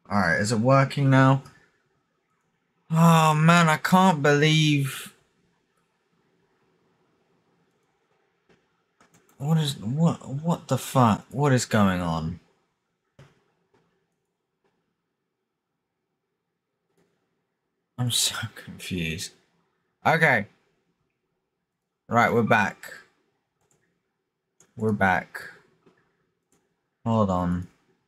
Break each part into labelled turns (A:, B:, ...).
A: Alright, is it working now? Oh man, I can't believe... What the fuck? What is going on? I'm so confused. Okay. Right, we're back. We're back. Hold on.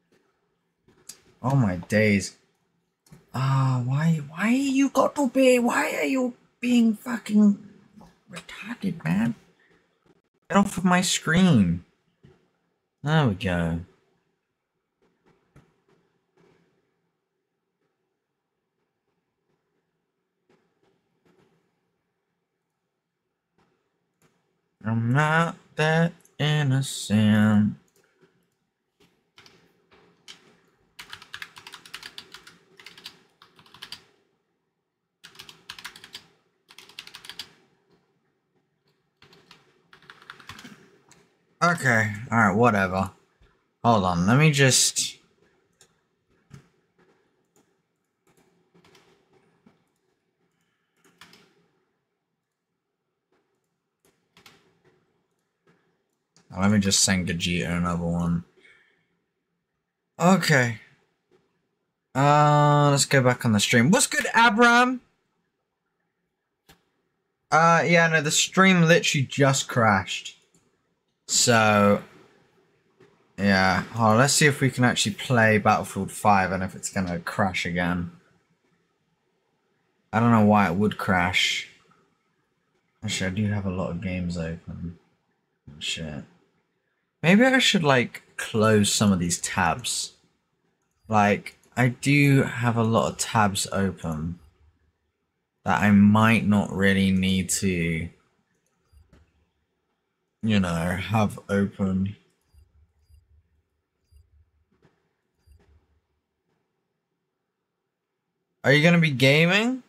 A: Oh my days. Ah, why you got to be, why are you being fucking retarded, man? Get off of my screen. There we go. I'm not that innocent. Okay, alright, whatever. Hold on, let me just... Let me just send Gogeta another one. Okay. Let's go back on the stream. What's good, Abram? Yeah, no, the stream literally just crashed. So... Yeah, oh, let's see if we can actually play Battlefield 5 and if it's gonna crash again. I don't know why it would crash. Actually, I do have a lot of games open. Shit. Maybe I should, like, close some of these tabs. Like, I do have a lot of tabs open that I might not really need to, you know, have open. Are you gonna be gaming?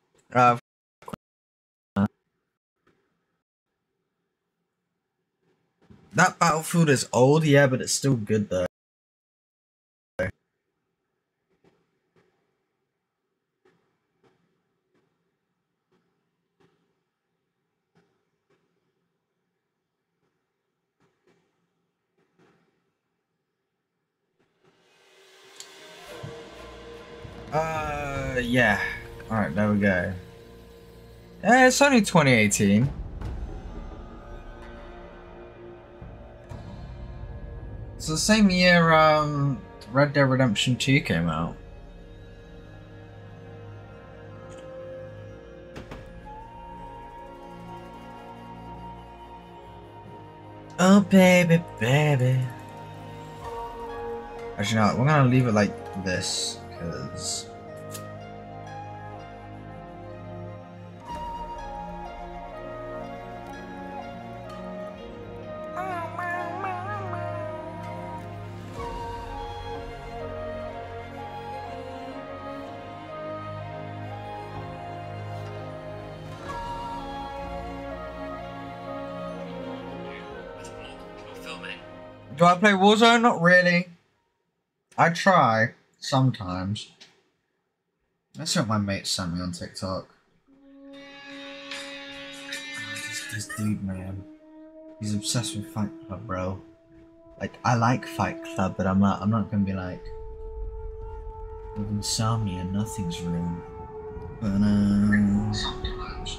A: That Battlefield is old, yeah, but it's still good though. Yeah. Alright, there we go. Yeah, it's only 2018. It's the same year, Red Dead Redemption 2 came out. Oh, baby, baby. Actually, no, we're gonna leave it like this, because... Do I play Warzone? Not really. I try, sometimes. That's what my mate sent me on TikTok. This dude, man. He's obsessed with Fight Club, bro. Like, I like Fight Club, but I'm not gonna be like... With insomnia, nothing's wrong. But, sometimes.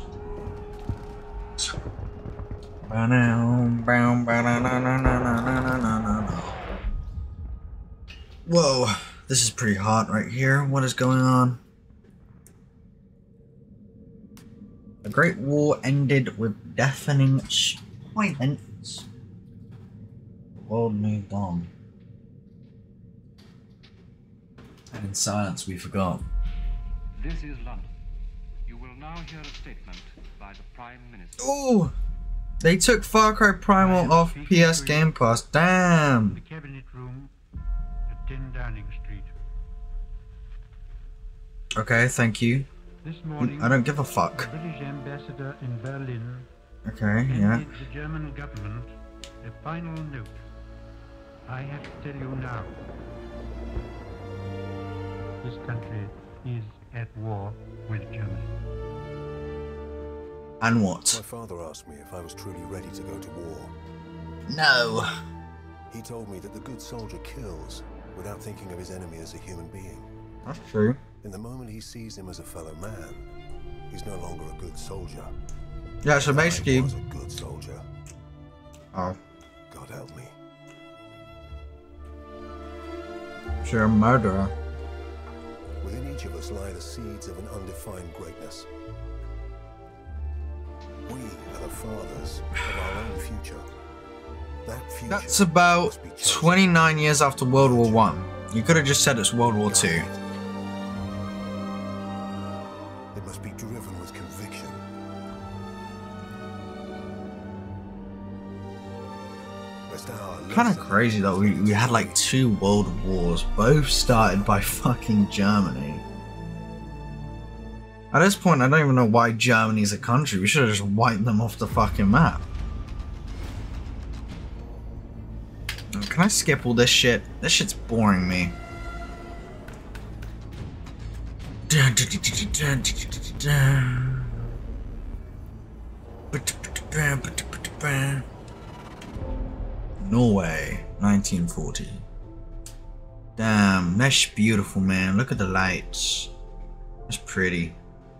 A: Whoa, this is pretty hot right here. What is going on? The Great War ended with deafening silence. The world moved on. And in silence we forgot.
B: This is London. You will now hear a statement by the Prime Minister.
A: Ooh! They took Far Cry Primal off PS Game Pass. Damn!
C: The Cabinet Room at 10 Downing Street.
A: Okay, thank you.
C: This morning,
A: I don't give a fuck.
C: the British ambassador in Berlin
A: Okay, yeah.
C: handed the German government a final note. I have to tell you now. country is at war with Germany.
A: And
D: My
A: what?
D: father asked me if I was truly ready to go to war.
A: No.
D: He told me that the good soldier kills without thinking of his enemy as a human being.
A: That's true.
D: In the moment he sees him as a fellow man, he's no longer a good soldier.
A: Yeah, so
D: I
A: basically...
D: was a good soldier.
A: Oh,
D: God help me.
A: so you're a murderer.
D: Within each of us lie the seeds of an undefined greatness. We are the fathers of our own future. That future
A: That's about
D: must be chosen.
A: 29 years after World War One. You could have just said it's World War Two.
D: It must be driven with conviction. Lest our
A: Kind of
D: lesson-
A: crazy that we had like 2 world wars, both started by fucking Germany. At this point, I don't even know why Germany's a country. We should have just wiped them off the fucking map. Can I skip all this shit? This shit's boring me. Norway, 1940. Damn, that's beautiful, man. Look at the lights. That's pretty.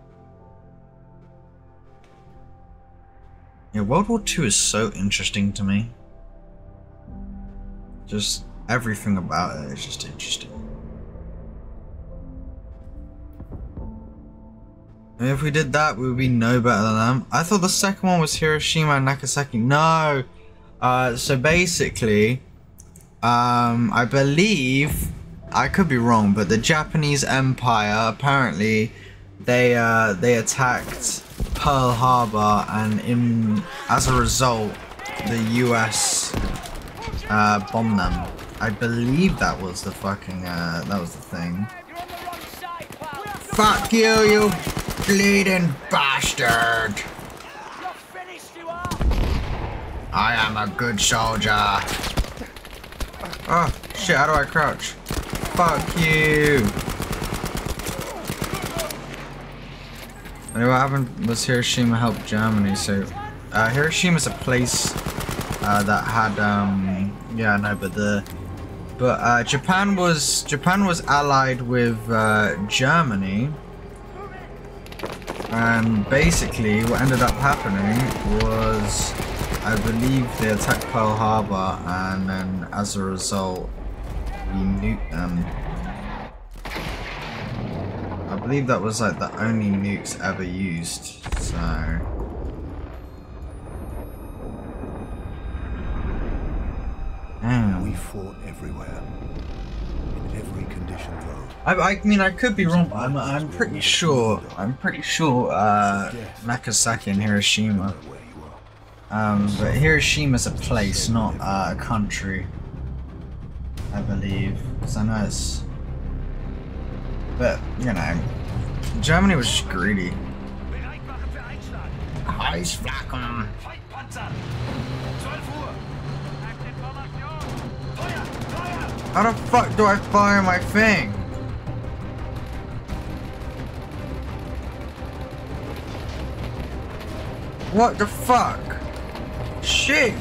A: Yeah, World War II is so interesting to me. Just everything about it is just interesting. And if we did that, we would be no better than them. I thought the second one was Hiroshima and Nagasaki. No! So basically, I believe, I could be wrong, but the Japanese Empire, apparently, they attacked Pearl Harbor, and as a result, the US bombed them. I believe that was the fucking, that was the thing. Fuck you, you bleeding bastard! I am a good soldier. Oh, shit, how do I crouch? Fuck you! Anyway, what happened was Hiroshima helped Germany, so... Hiroshima's a place that had, yeah, no, but Japan was allied with Germany, and basically what ended up happening was, I believe they attacked Pearl Harbor, and then as a result we nuked them. I believe that was like the only nukes ever used, so... Damn.
D: We fought everywhere. In every condition, though.
A: I mean, I could be wrong, but I'm pretty sure. Nagasaki and Hiroshima.
D: Where you are.
A: But Hiroshima's a place, not a country. I believe, because I know it's. But you know, Germany was just greedy. Eisflacken. How the fuck do I fire my thing? What the fuck? Shit!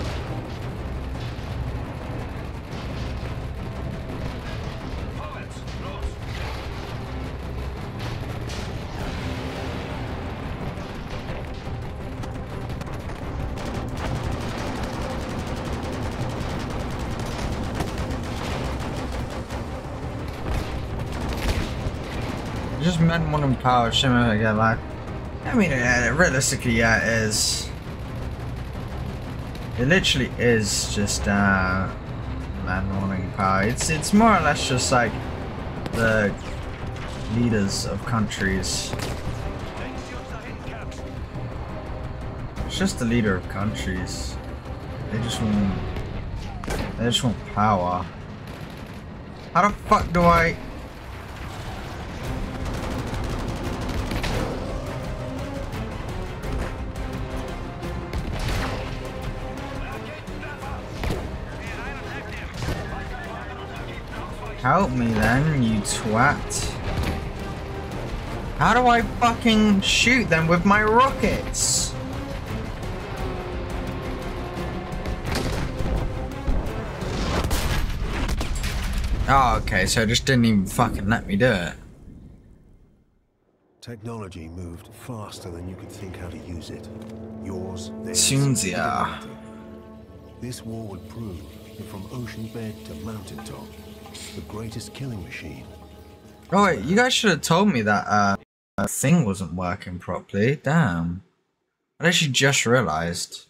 A: Just men wanting power, shouldn't I get like? I mean, realistically, yeah, it is. It literally is just men wanting power. It's more or less just like the leaders of countries. It's just the leader of countries. They just want power. How the fuck do I? Help me then, you twat. How do I fucking shoot them with my rockets? Oh, okay, so it just didn't even fucking let me do it.
D: Technology moved faster than you could think how to use it. Yours, theirs,
A: Sunzia.
D: humanity. This war would prove that from ocean bed to mountaintop, the greatest killing machine.
A: Oh wait, you guys should have told me that thing wasn't working properly. Damn. I actually just realized.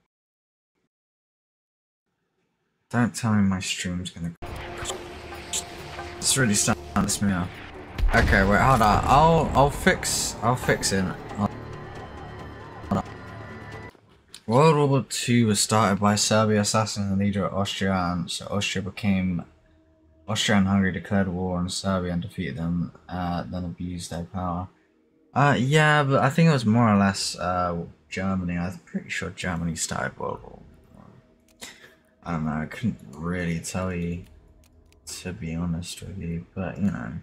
A: Don't tell me my stream's gonna. It's really starting to piss me off. Okay, wait, hold on. I'll fix it. Hold on. World War II was started by Serbia assassinating the leader of Austria, and so Austria and Hungary declared war on Serbia and defeated them, then abused their power. Yeah, but I think it was more or less Germany. I'm pretty sure Germany started World War I. I don't know, I couldn't really tell you, to be honest with you, but you know.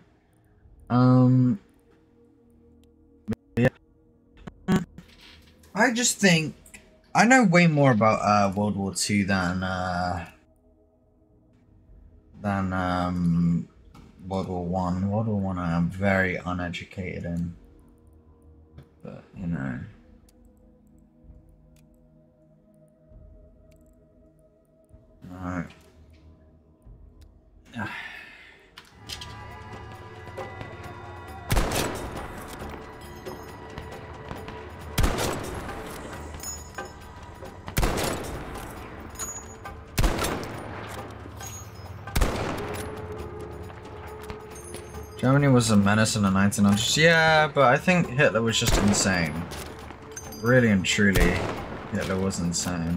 A: Yeah. I just think I know way more about World War II than World War One. World War One I am very uneducated in. But you know. Alright. Germany was a menace in the 1900s. Yeah, but I think Hitler was just insane. Really and truly, Hitler was insane.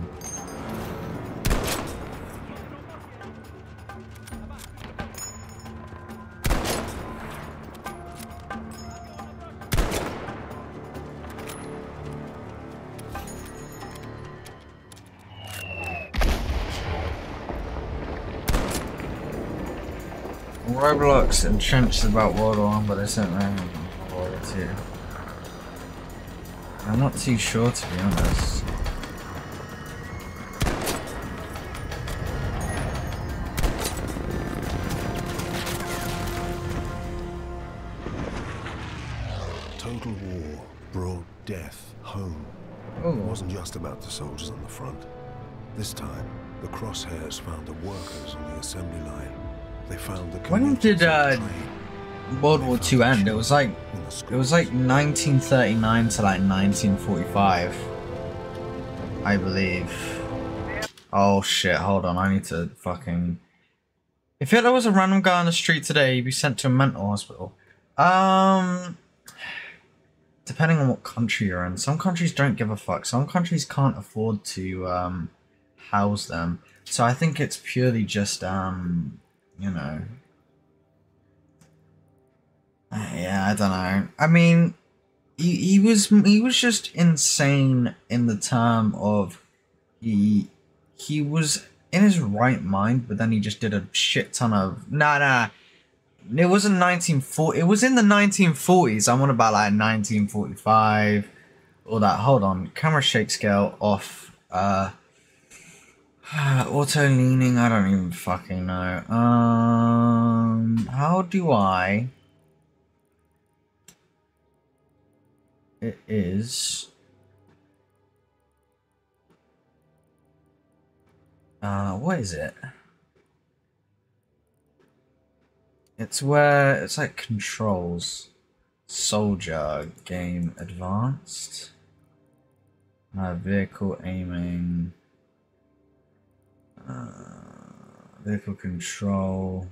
A: Roblox entrenched about World War I, but they don't know about World War II. I'm not too sure, to be honest.
D: Total war brought death home.
A: Ooh.
D: It wasn't just about the soldiers on the front. This time, the crosshairs found the workers on the assembly line. They found the
A: When did World War II end? It was like 1939 to like 1945, I believe. Oh shit! Hold on, I need to fucking. If Hitler was a random guy on the street today, he'd be sent to a mental hospital. Depending on what country you're in, some countries don't give a fuck. Some countries can't afford to house them. So I think it's purely just you know. Yeah, I don't know. I mean, he was just insane in the term of he was in his right mind, but then he just did a shit ton of nah. It wasn't 1940. It was in the 1940s. I'm on about like 1945. All that. Hold on. Camera shake scale off. Auto leaning. I don't even fucking know. How do I? It is. What is it? It's where it's like controls, soldier, game advanced, vehicle aiming, vehicle control.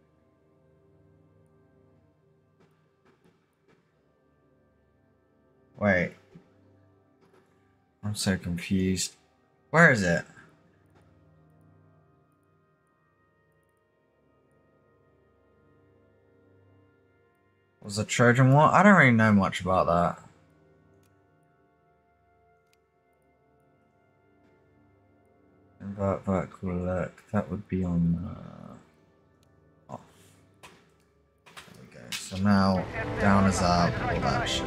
A: Wait, I'm so confused. Where is it? Was the Trojan War? I don't really know much about that. Invert vertical look. That would be on off. So now, down is up, all that shit.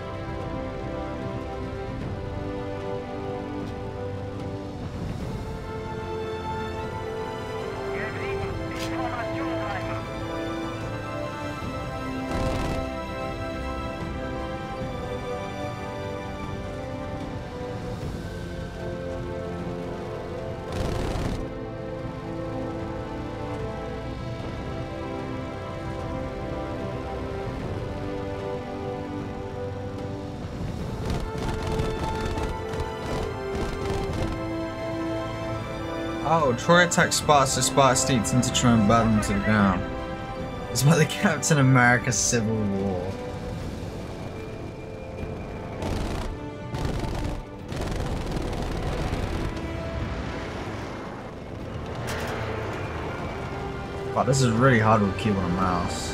A: Oh, Troy attacks Sparta, so Sparta sneaks in to try and burn them to the ground. It's about the Captain America Civil War. Wow, this is really hard with a keyboard and mouse.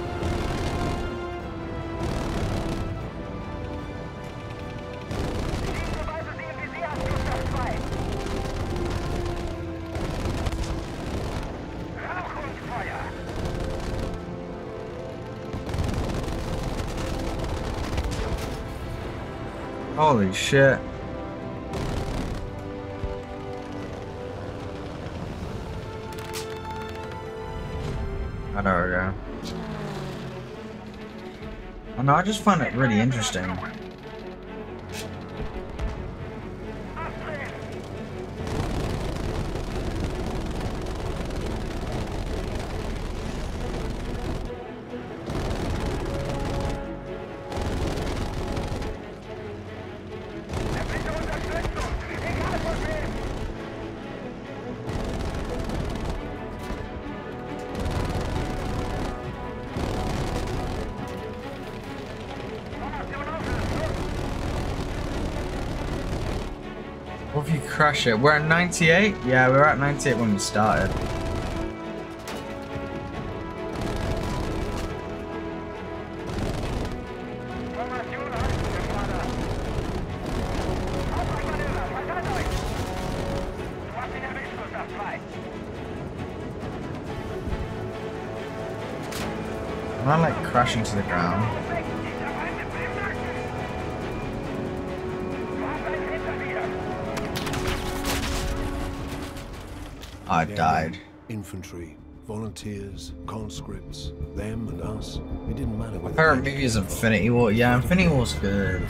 A: Holy shit. Oh, there we go. Oh, no, I just find it really interesting. What if you crash it? We're at 98? Yeah, we were at 98 when we started. Am I like crashing to the ground? I died.
D: Infantry, volunteers, conscripts, them and us. It didn't matter whether
A: Favorite movie is Infinity War. Yeah, Infinity War's good.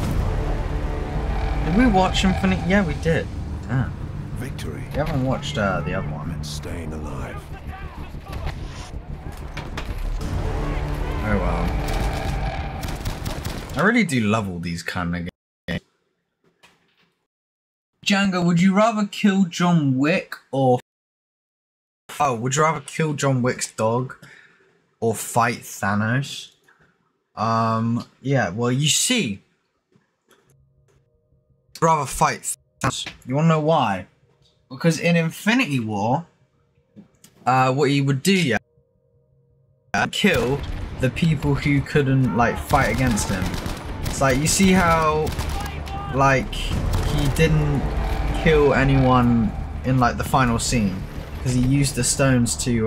A: Did we watch Infinity? Yeah, we did. Damn.
D: Victory.
A: We haven't watched the other one.
D: And staying alive.
A: Oh well. I really do love all these kind of games. Django, would you rather kill John Wick or... Oh, would you rather kill John Wick's dog or fight Thanos? Yeah, well, you see, I'd rather fight Thanos. You wanna know why? Because in Infinity War, what he would do, yeah, kill the people who couldn't, like, fight against him. It's like, you see how, like, he didn't kill anyone in, like, the final scene. Because he used the stones to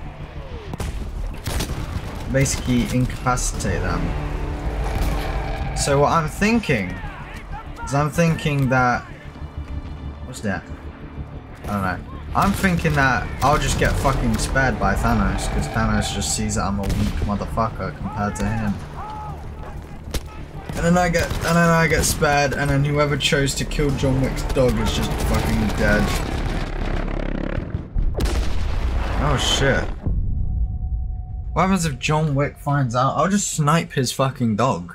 A: basically incapacitate them. So what I'm thinking is that... What's that? I don't know. I'm thinking that I'll just get fucking spared by Thanos, because Thanos just sees that I'm a weak motherfucker compared to him. And then I get spared, and then whoever chose to kill John Wick's dog is just fucking dead. Oh shit. What happens if John Wick finds out? I'll just snipe his fucking dog.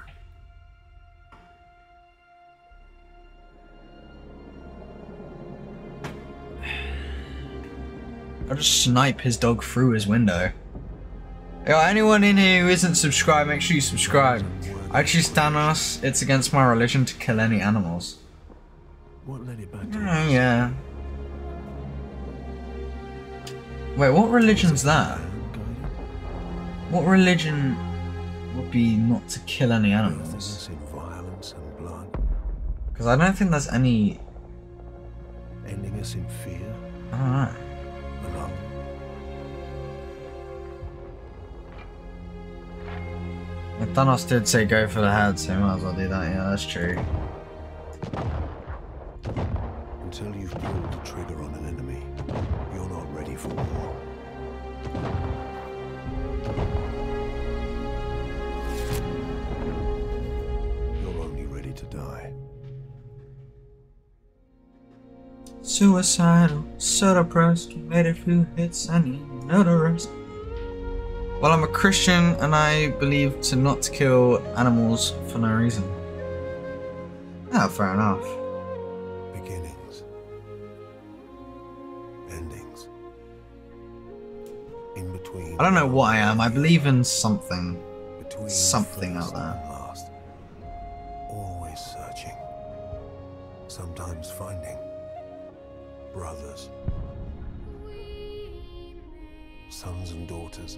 A: I'll just snipe his dog through his window. Yo, anyone in here who isn't subscribed, make sure you subscribe. I choose Thanos. It's against my religion to kill any animals.
D: What led it back to
A: Oh yeah. Wait, what religion's that? What religion would be not to kill any animals?
D: in violence and blood,
A: Because I don't think there's any...
D: ending us in fear
A: I don't know.
D: and
A: Thanos did say go for the head, so might as well do that. Yeah, that's true.
D: Until you've pulled the trigger on an enemy, you're not ready for war. You're only ready to die.
A: Suicidal, so depressed, made a few hits, I need to know the rest. Well, I'm a Christian and I believe to not kill animals for no reason. Ah, fair enough.
D: Beginnings. Endings. In between.
A: I don't know what I am, I believe in something.
D: Between
A: Something out
D: first
A: there.
D: and last. Always searching. Sometimes finding. Brothers. Sons and daughters.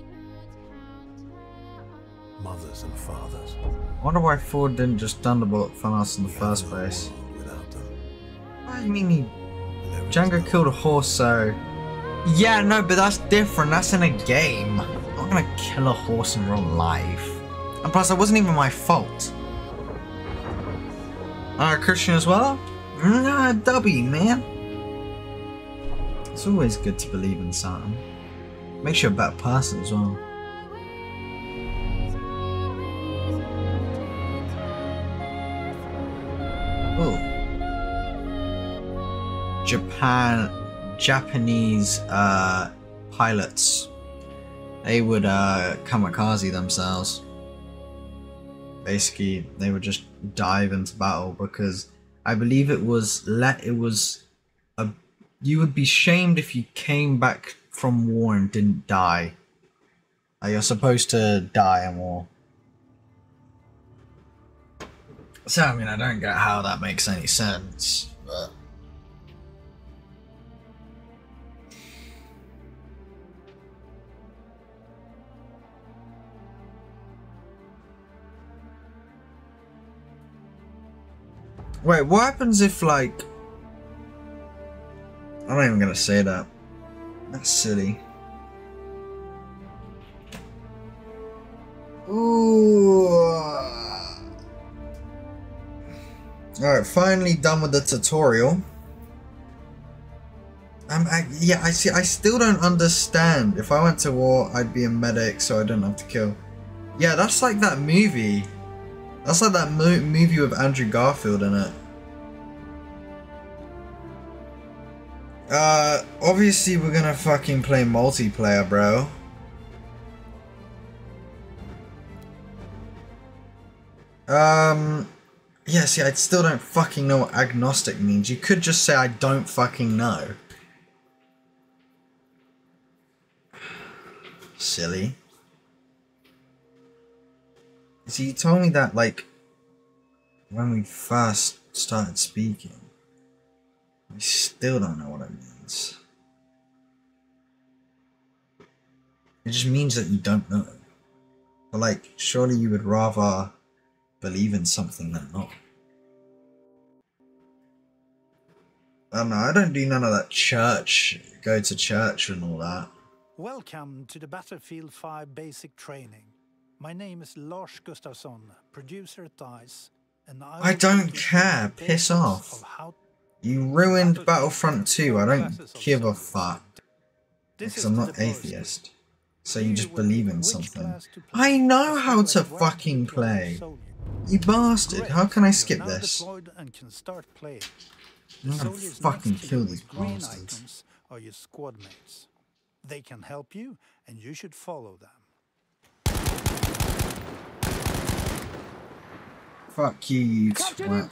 D: Mothers and fathers.
A: I wonder why Ford didn't just Thunderbolt Thanos in the
D: We have
A: first
D: no
A: place.
D: world without them.
A: What do you mean he...
D: There is
A: Django
D: no
A: killed a horse, so... Yeah, no, but that's different, that's in a game. I'm not gonna kill a horse in real life. And plus, it wasn't even my fault. Christian as well? Nah, W, man. It's always good to believe in something. Makes you a better person as well. Ooh. Japanese pilots. They would kamikaze themselves. Basically, they would just dive into battle because I believe you would be shamed if you came back from war and didn't die. You're supposed to die in war. So, I mean, I don't get how that makes any sense, but... Wait, what happens if, like... I'm not even gonna say that. That's silly. Ooh. Alright, finally done with the tutorial. Yeah, I still don't understand. If I went to war, I'd be a medic, so I don't have to kill. Yeah, that's like that movie. That's like that movie with Andrew Garfield in it. Obviously we're gonna fucking play multiplayer, bro. Yeah, see, I still don't fucking know what agnostic means. You could just say I don't fucking know. Silly. See, you told me that, like, when we first started speaking. I still don't know what it means. It just means that you don't know. But, like, surely you would rather believe in something than not. I don't know, I don't do none of that church, go to church and all that.
E: Welcome to the Battlefield 5 basic training. My name is Lars Gustafsson, producer at DICE, and I
A: don't care, piss off. You ruined Battlefront 2, I don't give a fuck. Because I'm not atheist. So you just believe in something. I know how to fucking play. You bastard, how can I skip this? I'm gonna fucking kill these bastards.
E: Are your squad mates. They can help you, and you should follow them.
A: Fuck you, you twat.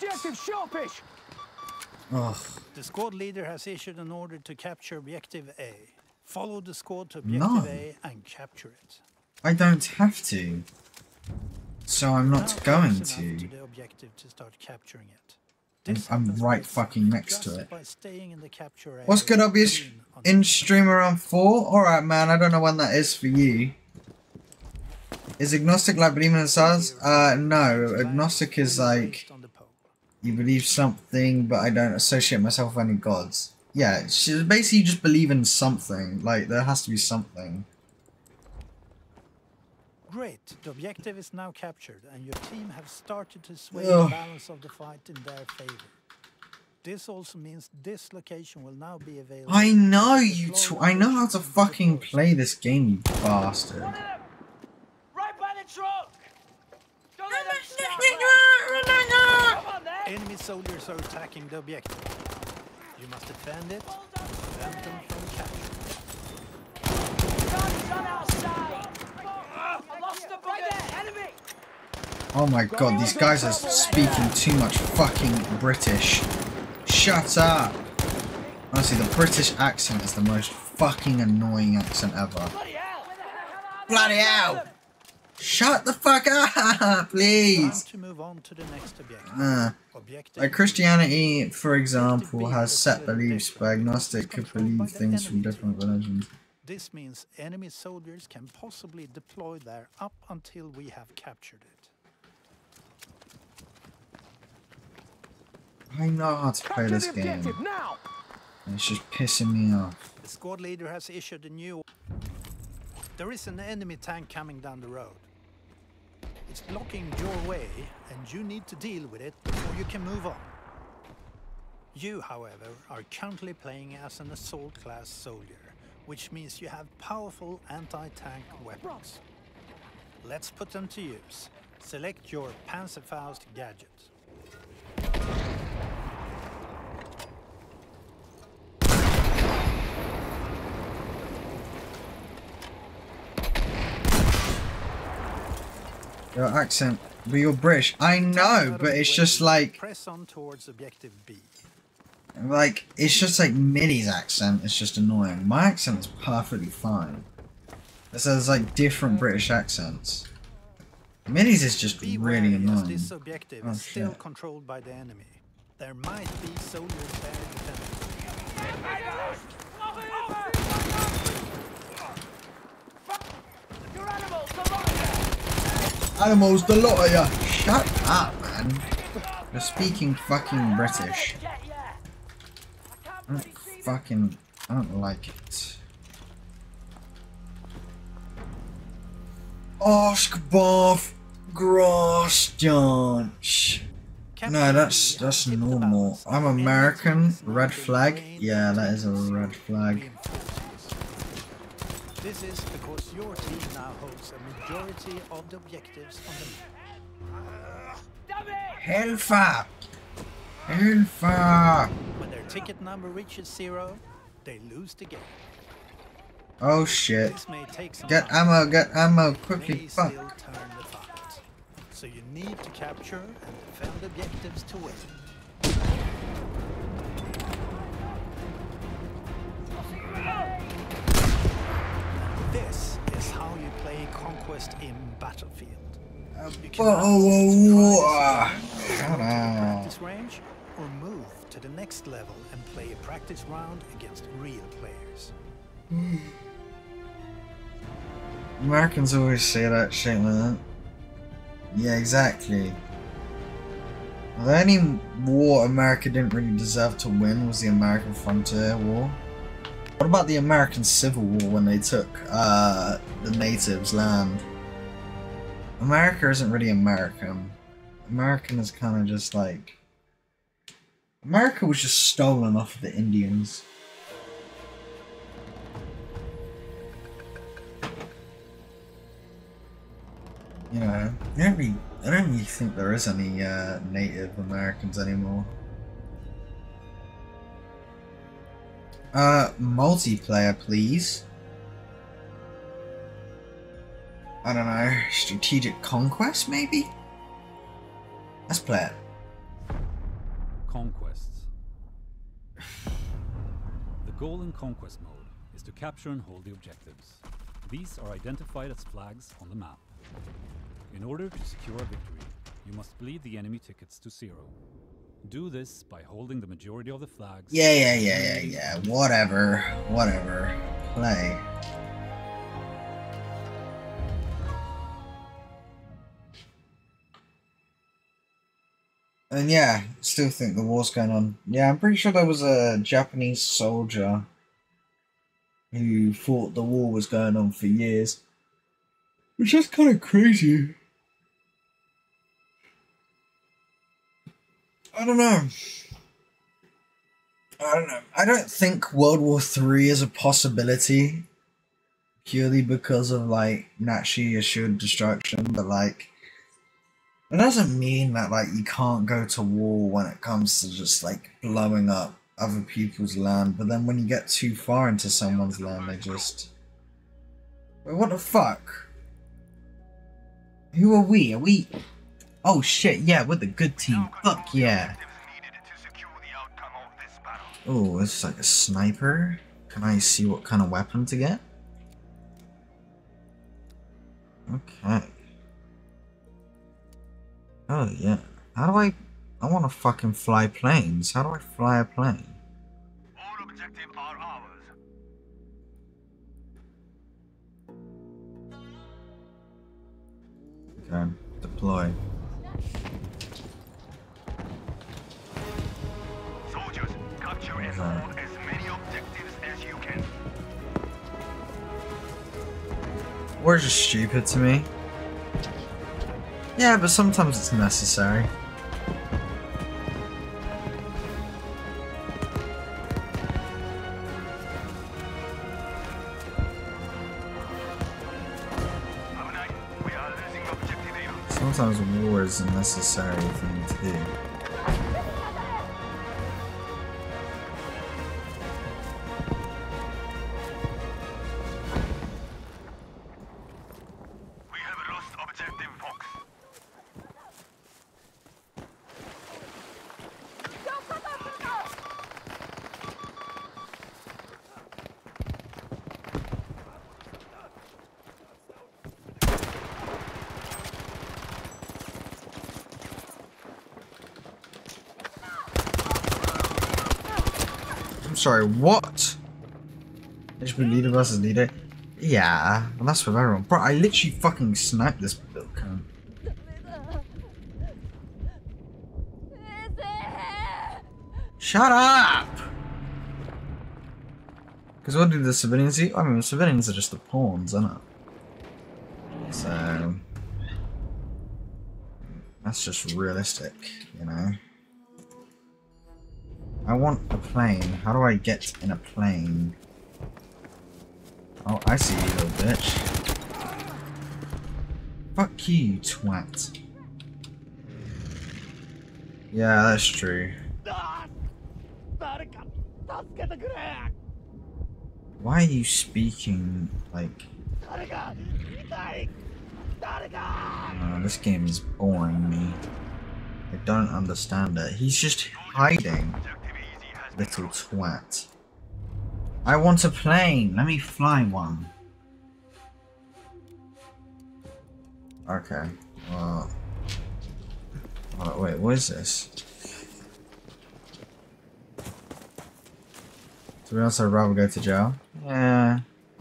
A: Ugh.
E: The squad leader has issued an order to capture Objective A. Follow the squad to Objective A and capture it.
A: I don't have to. So I'm not going to.
E: The objective to start capturing it.
A: I'm right fucking next to it.
E: By staying in the capture area.
A: What's good, I'll be in stream around 4? Alright, man, I don't know when that is for you. Is agnostic like believing in stars? No. Agnostic is like, you believe something, but I don't associate myself with any gods. Yeah, basically you just believe in something. Like, there has to be something.
E: Great. The objective is now captured, and your team have started to sway
A: Ugh.
E: the balance of the fight in their favor. This also means this location will now be available.
A: I know
E: for
A: you.
E: deployment
A: I know how to
E: should be
A: fucking
E: deployed.
A: play this game, you bastard.
F: Right by the truck! Don't let them stop that. Come on then!
E: Enemy soldiers are attacking the objective. You must defend it and prevent them from capture.
F: Guns on our side! I lost the bugger! Enemy!
A: Oh my god, these guys are speaking too much fucking British. Shut up! Honestly, the British accent is the most fucking annoying accent ever.
F: Bloody hell!
A: Bloody hell! Shut the fuck up,
E: Time
A: please!
E: to move on to the next objective. Objective
A: Like Christianity, for example, has set beliefs, but agnostic could believe things from different religions.
E: This means enemy soldiers can possibly deploy there up until we have captured it.
A: I know how to play this game.
F: now!
A: And it's just pissing me off.
E: The squad leader has issued a new... There is an enemy tank coming down the road. It's blocking your way, and you need to deal with it before you can move on. You, however, are currently playing as an assault class soldier, which means you have powerful anti-tank weapons. Let's put them to use. Select your Panzerfaust gadget.
A: Your accent, but you're British. I know, but it's just like,
E: Press on towards objective B.
A: it's just like Millie's accent. It's just annoying. My accent is perfectly fine. There's like different British accents. Millie's is just
E: Be
A: really
E: wary, as
A: annoying.
E: this objective
A: Oh,
E: is still
A: shit.
E: controlled by the enemy. There might be soldiers there defending.
F: Your animals, the lot of
A: Animals, the lot of ya. Shut up, man. You're speaking fucking British.
F: Get ya!
A: I don't like it. Oskbov Grosjanch. No, that's normal. I'm American. Red flag. Yeah, that is a red flag.
E: This is because your team now holds a majority of the objectives on the map.
F: Damn it!
A: Hellfire! Hellfire!
E: When their ticket number reaches 0, they lose the game.
A: Oh shit.
E: This may take some
A: Get
E: time,
A: ammo,
E: may
A: quickly,
E: still
A: fuck.
E: turn the fight. So you need to capture and defend objectives to win. This is how you play Conquest in Battlefield. You can
A: Shut up.
E: practice range or move to the next level and play a practice round against real players.
A: Americans always say that shit like that. Yeah, exactly. The only war America didn't really deserve to win was the American Frontier War. What about the American Civil War when they took the natives' land? America isn't really American. American is kind of just like... America was just stolen off of the Indians. You know, I don't really think there is any Native Americans anymore. Multiplayer, please. I don't know, Strategic Conquest, maybe? Let's play it.
G: Conquests. The goal in Conquest mode is to capture and hold the objectives. These are identified as flags on the map. In order to secure a victory, you must bleed the enemy tickets to 0. Do this by holding the majority of the flags.
A: Yeah. Whatever. Play. And yeah, still think the war's going on. Yeah, I'm pretty sure there was a Japanese soldier who thought the war was going on for years. Which is kind of crazy. I don't know. I don't think World War III is a possibility purely because of like naturally assured destruction, but like it doesn't mean that like you can't go to war when it comes to just like blowing up other people's land, but then when you get too far into someone's land they just... Wait, what the fuck? Who are we? Are we... Oh shit, yeah, we're the good team. Fuck yeah. Oh, this is like a sniper. Can I see what kind of weapon to get? Okay. Oh yeah. How do I want to fucking fly planes. How do I fly a plane?
H: All objectives are ours.
A: Okay, deploy.
H: Soldiers, capture and hold as many objectives as you can.
A: Wars are stupid to me. Yeah, but sometimes it's necessary. Sometimes war is a necessary thing to do.
H: We have lost objective Fox.
A: I'm sorry, what? HP leader versus leader? Yeah, well that's with everyone. Bro, I literally fucking sniped this little cunt. Shut up! Because what do the civilians do? I mean, the civilians are just the pawns, aren't it? So... that's just realistic, you know? I want a plane. How do I get in a plane? Oh, I see you, little bitch. Fuck you, you twat. Yeah, that's true. Why are you speaking like... Oh, this game is boring me. I don't understand it. He's just hiding. Little twat. I want a plane. Let me fly one. Okay. Well... oh, wait, what is this? To be honest, I'd rather go to jail. Yeah.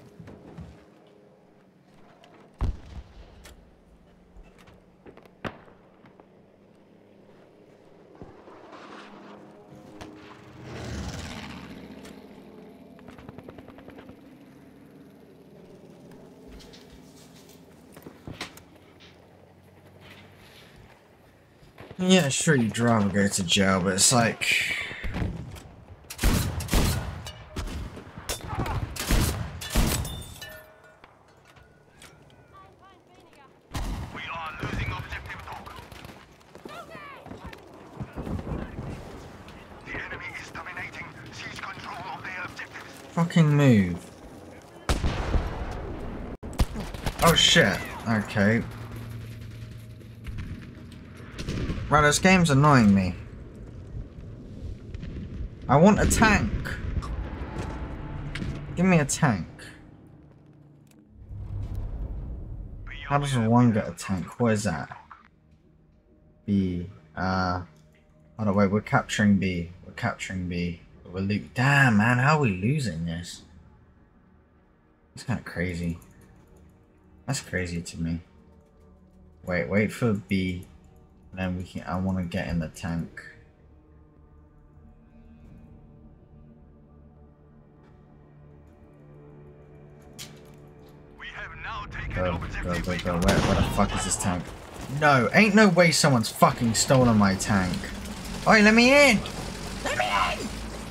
A: Yeah, sure, you'd rather go to jail, but it's like...
H: We are losing objective Dog. The enemy is dominating. Seize control of their objectives.
A: fucking move. Oh shit, okay. Right, this game's annoying me. I want a tank. Give me a tank. How does one get a tank? What is that? B. Oh no, wait, we're capturing B. We're capturing B. We're damn, man, how are we losing this? It's kind of crazy. That's crazy to me. Wait for B. And then we can. I want to get in the tank.
H: We have now taken
A: Go, go, go, go. Where the fuck is this tank? No, ain't no way someone's fucking stolen my tank. Oi, let me in! Let me in!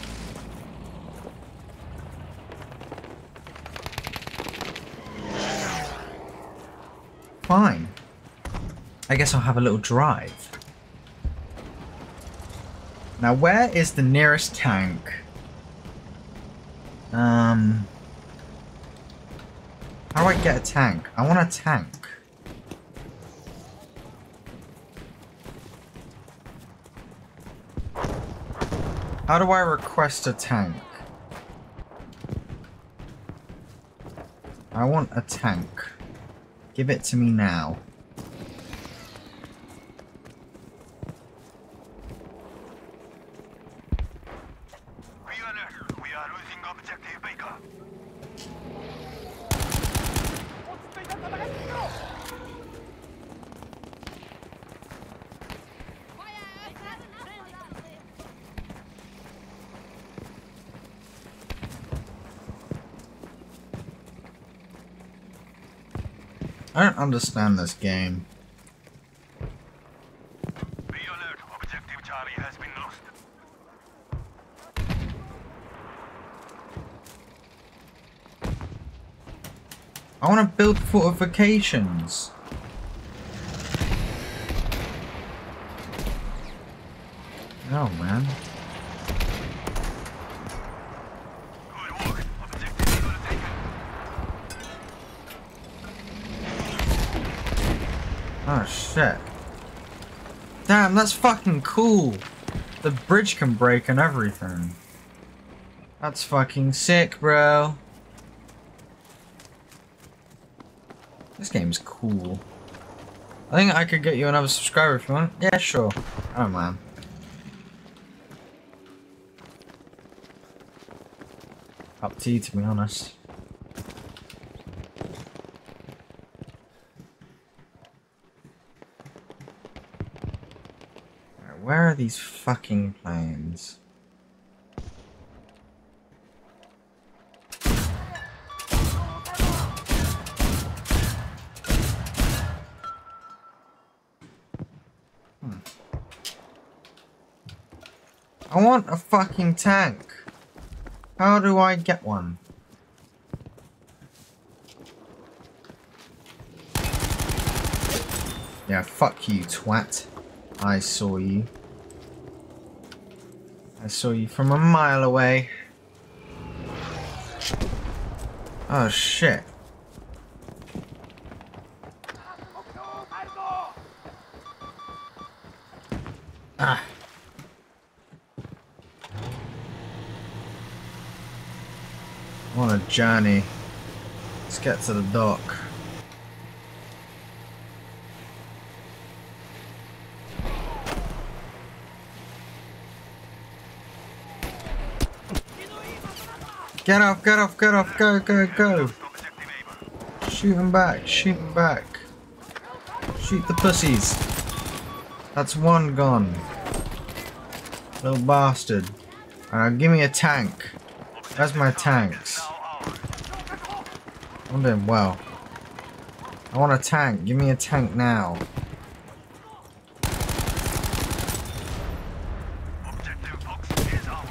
A: Fine. I guess I'll have a little drive. Now, where is the nearest tank? How do I get a tank? I want a tank. How do I request a tank? I want a tank. Give it to me now.
H: Be alert. We are losing objective Baker.
A: I don't understand this game.
H: Be alert. Objective Charlie has been lost.
A: I want to build fortifications. Oh man.
H: Good work. Objective Eagle taken.
A: Oh shit. Damn, that's fucking cool. The bridge can break and everything. That's fucking sick, bro. This game's cool. I think I could get you another subscriber if you want. Yeah, sure. I don't mind. Up to you, to be honest. Alright, where are these fucking planes? I want a fucking tank. How do I get one? Yeah, fuck you, twat. I saw you. I saw you from a mile away. Oh shit. Ah. On a journey. Let's get to the dock. Get off, get off, get off, go, go, go. Shoot him back, shoot him back. Shoot the pussies. That's one gone. Little bastard. Alright, give me a tank. Where's my tanks? I'm doing well. I want a tank. Give me a tank now.
H: Objective box is ours.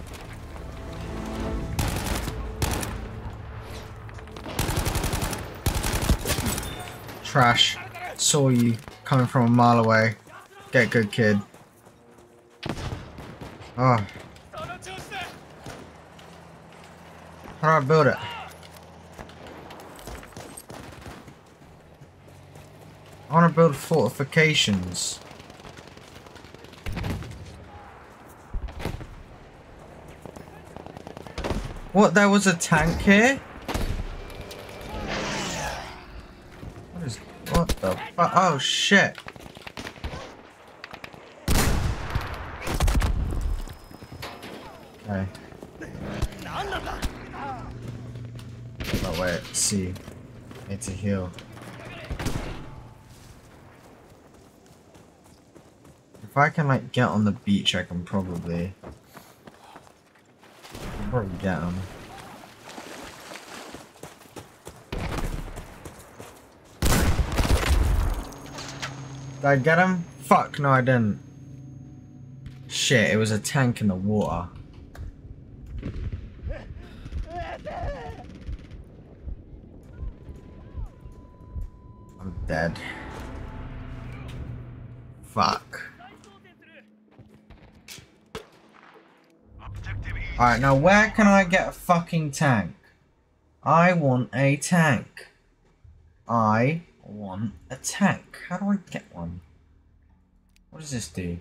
A: Trash. Saw you coming from a mile away. Get good, kid. Oh. How do I build it? I want to build fortifications. What? There was a tank here? What the fuck? Oh shit. Okay. Oh wait, see. Need to heal. If I can like get on the beach, I can probably get them. I get him? Fuck, no I didn't. Shit, it was a tank in the water. I'm dead. Fuck. Alright, now where can I get a fucking tank? I want a tank. I want a tank. How do I get one? What does this do?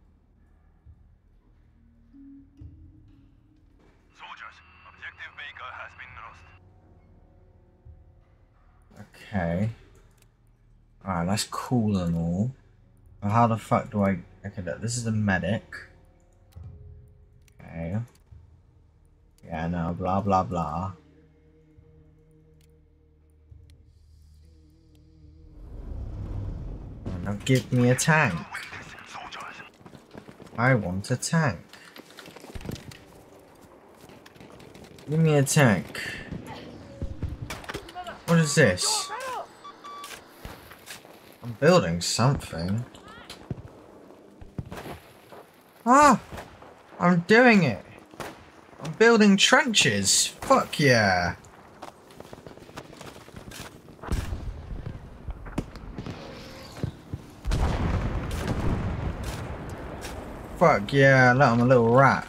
H: Soldiers, objective Baker has been lost.
A: Okay. Alright, that's cool and all. But how the fuck do I... Okay, look, this is the medic. Okay. Yeah, no, blah, blah, blah. Now give me a tank. I want a tank. Give me a tank. What is this? I'm building something. Ah! I'm doing it! I'm building trenches! Fuck yeah! Fuck yeah, look, I'm a little rat.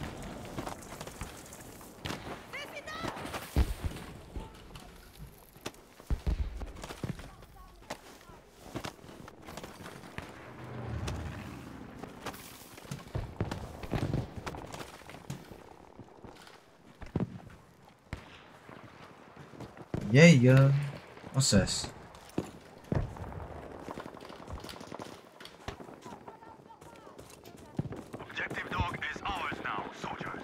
A: Yeah, yeah. What's this?
H: Objective dog is ours now, soldiers.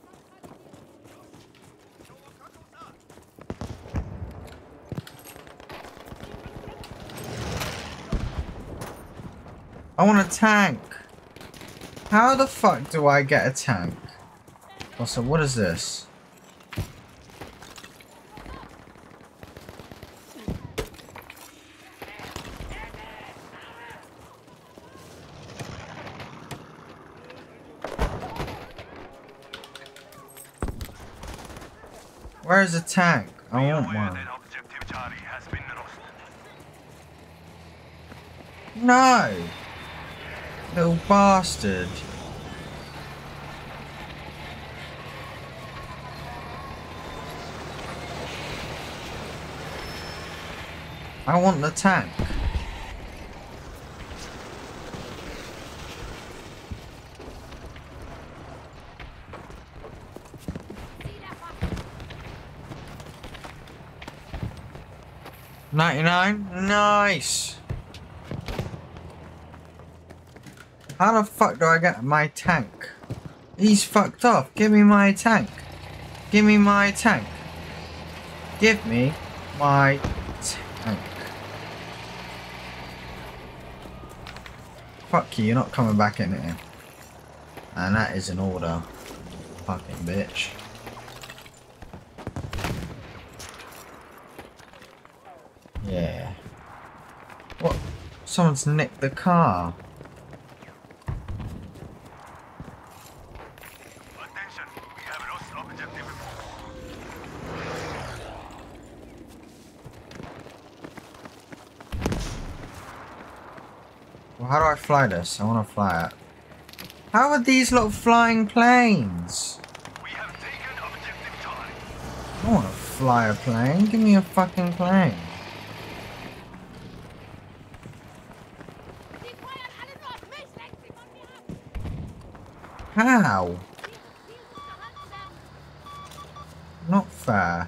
A: I want a tank. How the fuck do I get a tank? Also, what is this? Where's the tank? I want one.
H: Objective Charlie has been lost.
A: No! Little bastard. I want the tank. $99? Nice! How the fuck do I get my tank? He's fucked off. Give me my tank. Give me my tank. Give me my tank. Fuck you, you're not coming back in here. And that is an order. Fucking bitch. Yeah. What? Someone's nicked the car.
H: Attention, we have lost objective.
A: Well, how do I fly this? I want to fly it. How are these little flying planes?
H: We have taken objective Charlie.
A: I don't want to fly a plane. Give me a fucking plane. How? Not fair.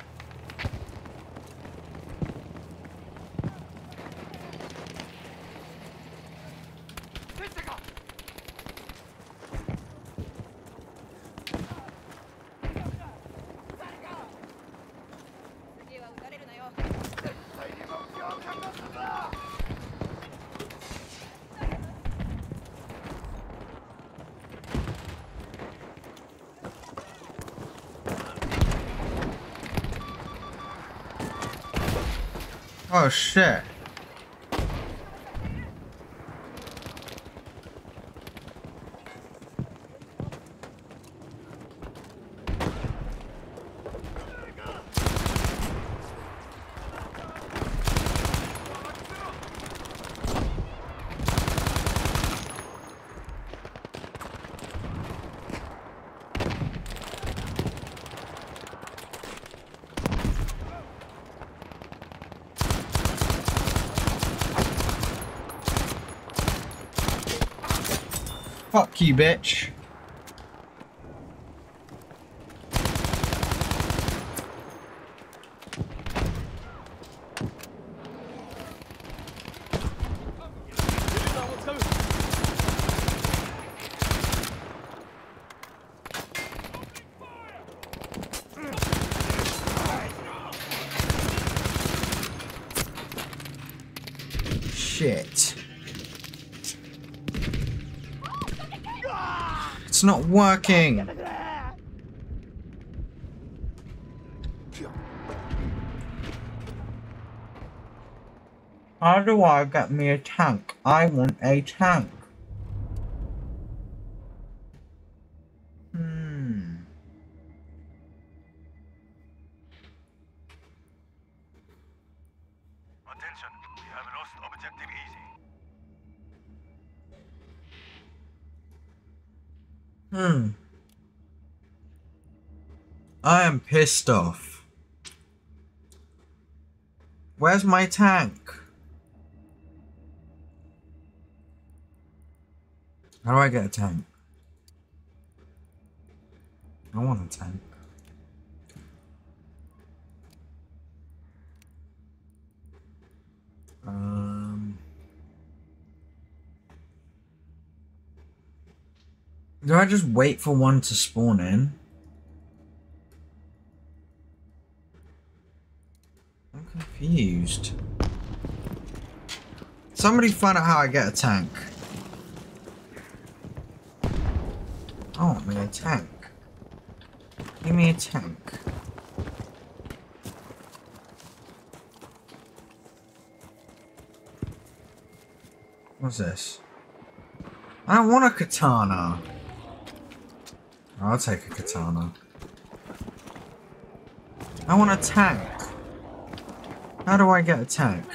A: Oh shit. Fuck you, bitch. Shit. It's not working. How do I get me a tank? I want a tank.
H: Attention, we have lost objective easy.
A: I am pissed off. Where's my tank? How do I get a tank? I want a tank. Do I just wait for one to spawn in? I'm confused. Somebody find out how I get a tank. I want me a tank. Give me a tank. What's this? I don't want a katana. I'll take a katana. I want a tank. How do I get a tank?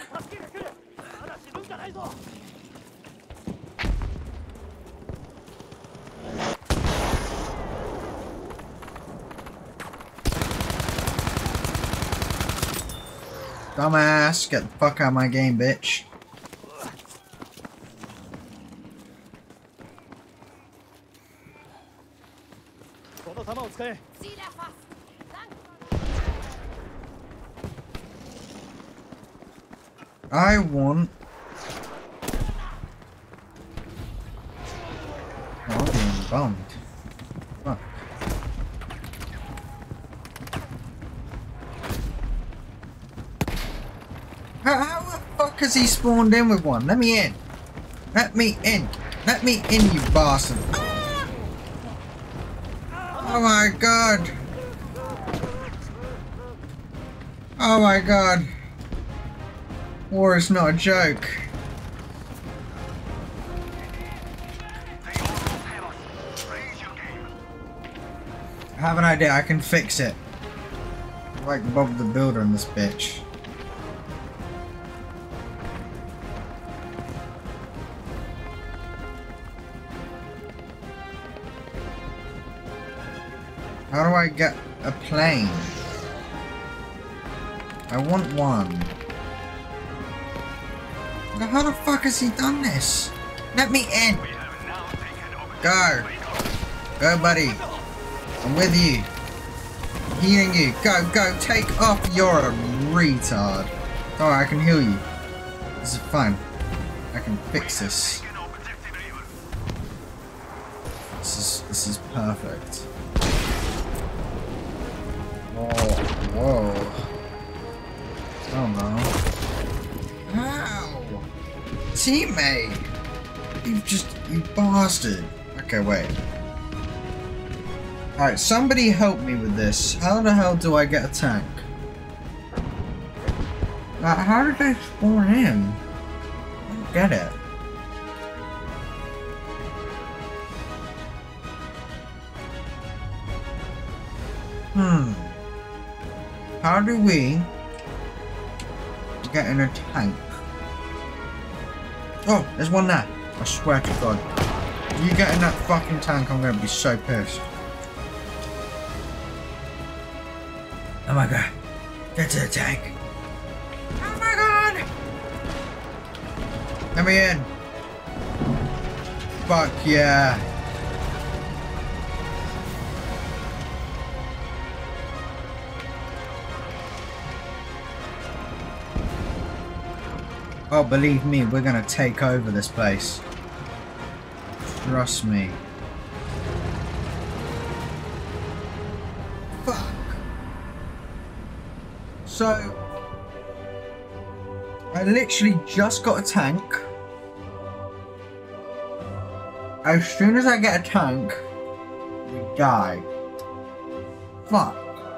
A: Dumbass, get the fuck out of my game, bitch. I want... Oh, I'm being bummed. Fuck. How the fuck has he spawned in with one? Let me in. Let me in. Let me in, you bastard. Oh my god. Oh my god. War is not a joke. I have an idea, I can fix it. Like Bob the Builder in this bitch. How do I get a plane? I want one. Now how the fuck has he done this? Let me in! Go! Go, buddy! I'm with you! I'm healing you! Go, go! Take off! You're a retard! Alright, I can heal you. This is fine. I can fix this. This is perfect. Oh, whoa. Oh no. How? Teammate! You bastard. Okay, wait. Alright, somebody help me with this. How the hell do I get a tank? How did they spawn in? I don't get it. How do we get in a tank? Oh, there's one there. I swear to God. You get in that fucking tank, I'm gonna be so pissed. Oh my god. Get to the tank. Oh my god! Let me in. Fuck yeah. Oh, believe me, we're gonna take over this place. Trust me. Fuck. So, I literally just got a tank. As soon as I get a tank, we die. Fuck.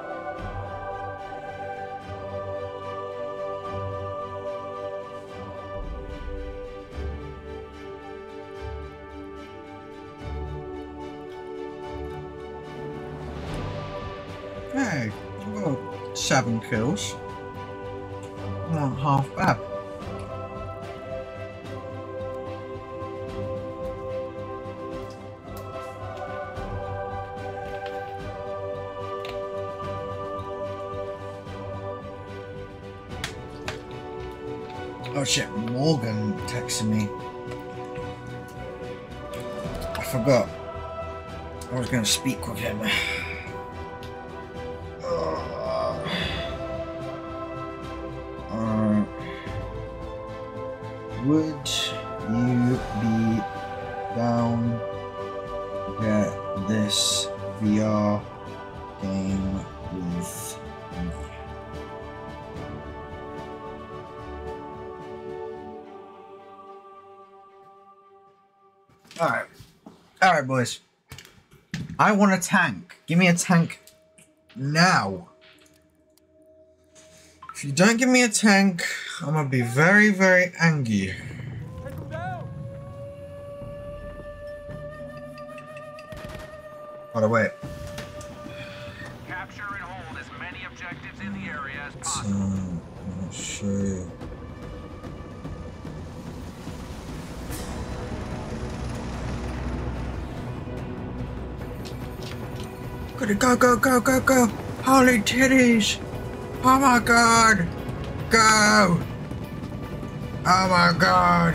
A: Hey, I've got 7 kills. Not half bad. Oh shit, Morgan texted me. I forgot. I was gonna speak with him. Would you be down to get this VR game with me? Alright boys. I want a tank. Give me a tank now. If you don't give me a tank, I'm gonna be very, very angry. By the way.
H: Capture and hold as many objectives in the area as possible.
A: I'll show you. Go, go, go, go, go! Holy titties! Oh my god! Go! Oh my god!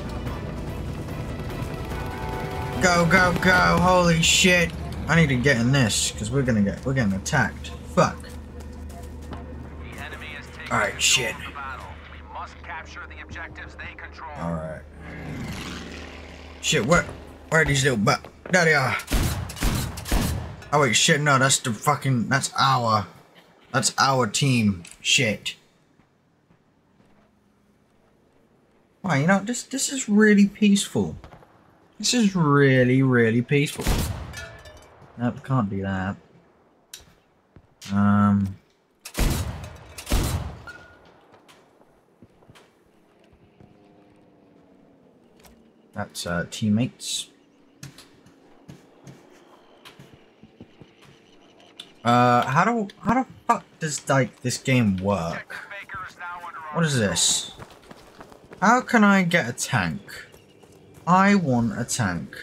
A: Go, go, go! Holy shit! I need to get in this because we're getting attacked. Fuck.
H: The enemy is taking
A: Alright, shit.
H: control of the battle. We must capture the objectives they control.
A: Alright. Shit, where are these little there they are. Oh wait, shit, no, that's our team. Shit. Wow, you know, this is really peaceful. This is really, really peaceful. Nope, can't do that. That's teammates. How the fuck does like this game work? What is this? How can I get a tank? I want a tank.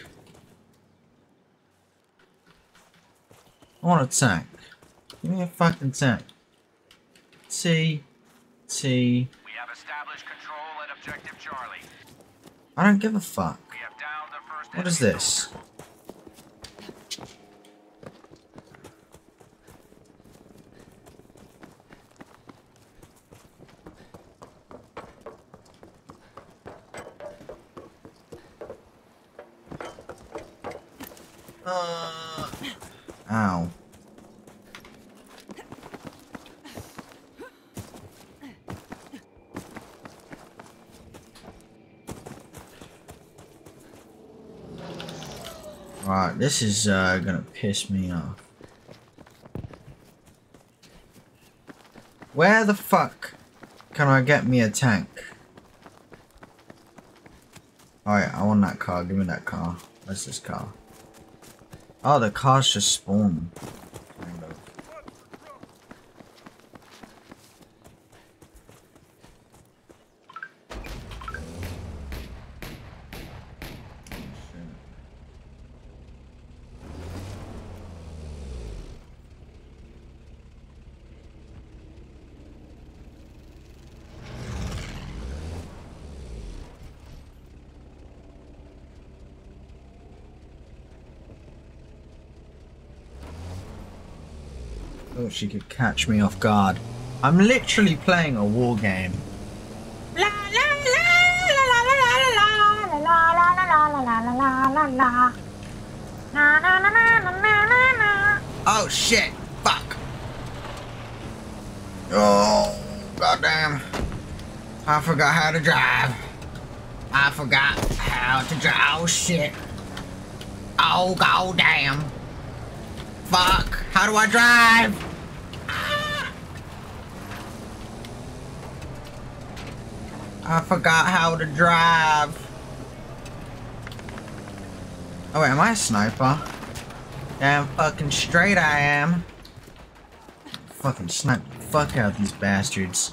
A: I want a tank. Give me a fucking tank. T.
H: We have established control at objective Charlie.
A: I don't give a fuck.
H: We have downed the first
A: What is
H: enemy
A: this? Ow. Right, this is gonna piss me off. Where the fuck can I get me a tank? Alright, I want that car. Give me that car. Where's this car? Oh, the cars just spawn. Kind of. Thought she could catch me off guard. I'm literally playing a war game. Oh shit! Fuck! Oh, goddamn. I forgot how to drive. I forgot how to drive. Oh shit. Oh goddamn. Fuck. How do I drive? Ah. I forgot how to drive. Oh wait, am I a sniper? Damn fucking straight I am. Fucking snipe the fuck out of these bastards.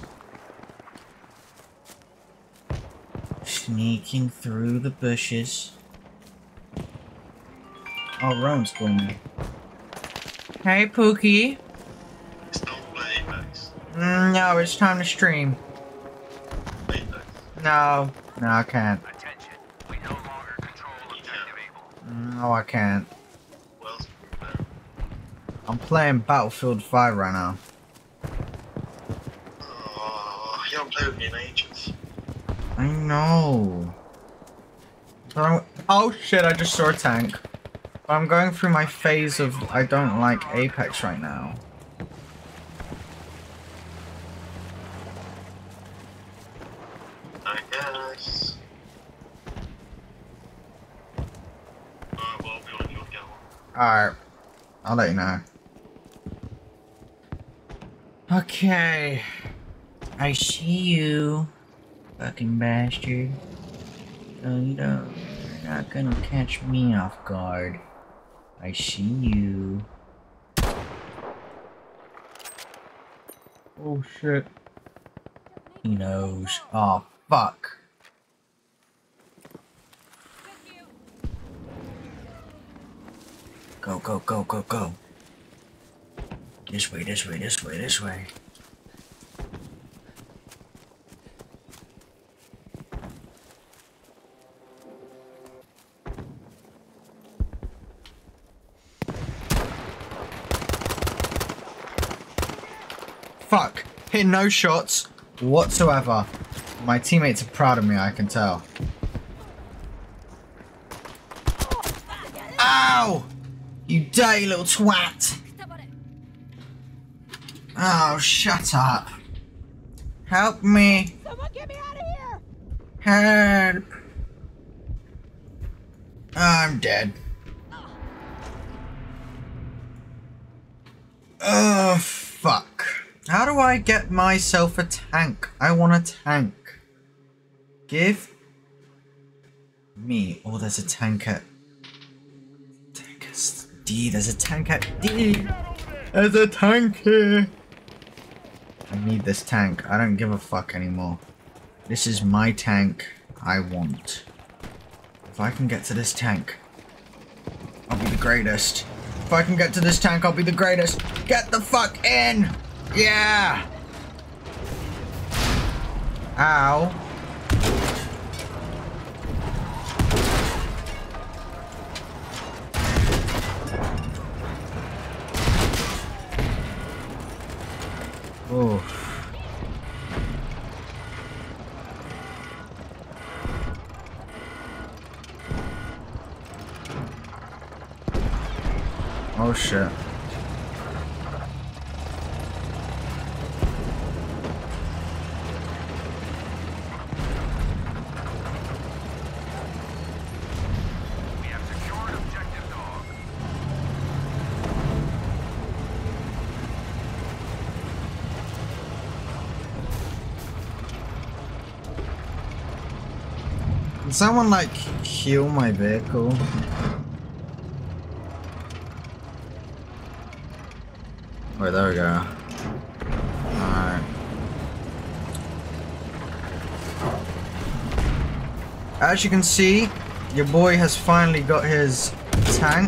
A: Sneaking through the bushes. Oh, Rowan's calling me. Hey, Pookie.
I: Stop playing Apex.
A: No, it's time to stream.
I: Apex.
A: No, I can't.
H: Attention. We no longer control objective Able.
A: No, I can't.
I: Well, no.
A: I'm playing Battlefield 5 right now.
I: Oh, you haven't played with me in ages.
A: I know. But oh shit, I just saw a tank. I'm going through my phase of I don't like Apex right now.
I: I guess. Well, if you want to get one.
A: Alright. I'll let you know. Okay. I see you. Fucking bastard. So you're not gonna catch me off guard. I see you. Oh shit. He knows. Oh fuck. Go, go, go, go, go. This way, this way, this way, this way. Fuck. Hit no shots whatsoever. My teammates are proud of me, I can tell. Ow! You dirty little twat! Oh, shut up. Help me.
F: Someone get me out of here!
A: Help. I'm dead. Oh, fuck. How do I get myself a tank? I want a tank. Give me. Oh, there's a tank at... Tank at D. There's a tank at D. There's a tank here. I need this tank. I don't give a fuck anymore. This is my tank I want. If I can get to this tank, I'll be the greatest. If I can get to this tank, I'll be the greatest. Get the fuck in! Yeah! Ow. Oh. Oh shit.
H: We have secured objective dog.
A: Can someone like heal my vehicle? Wait, there we go. Alright. As you can see, your boy has finally got his tank.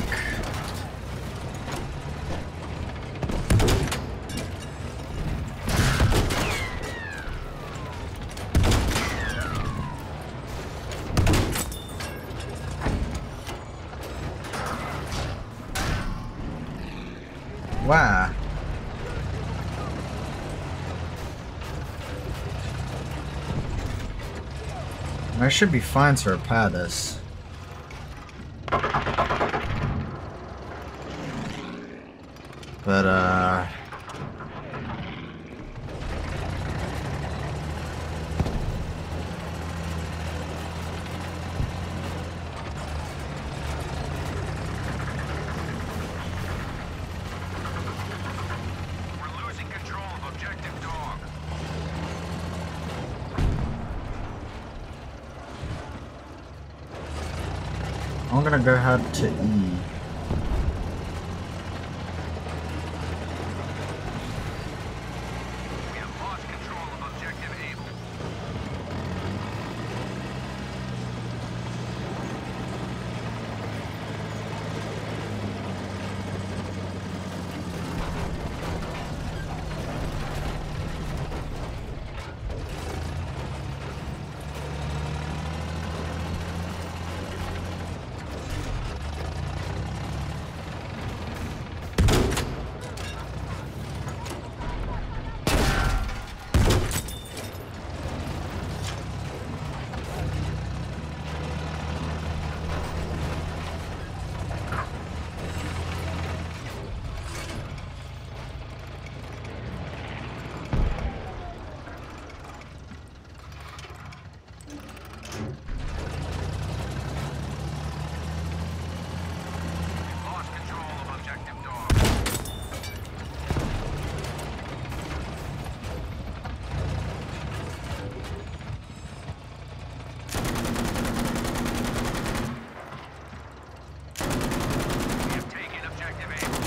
A: Wow. I should be fine to repair this. But,
H: We're losing control of objective dog.
A: I'm gonna go ahead to E.
H: We have lost control of objective Able. Lost control of objective dog. We have taken objective Able.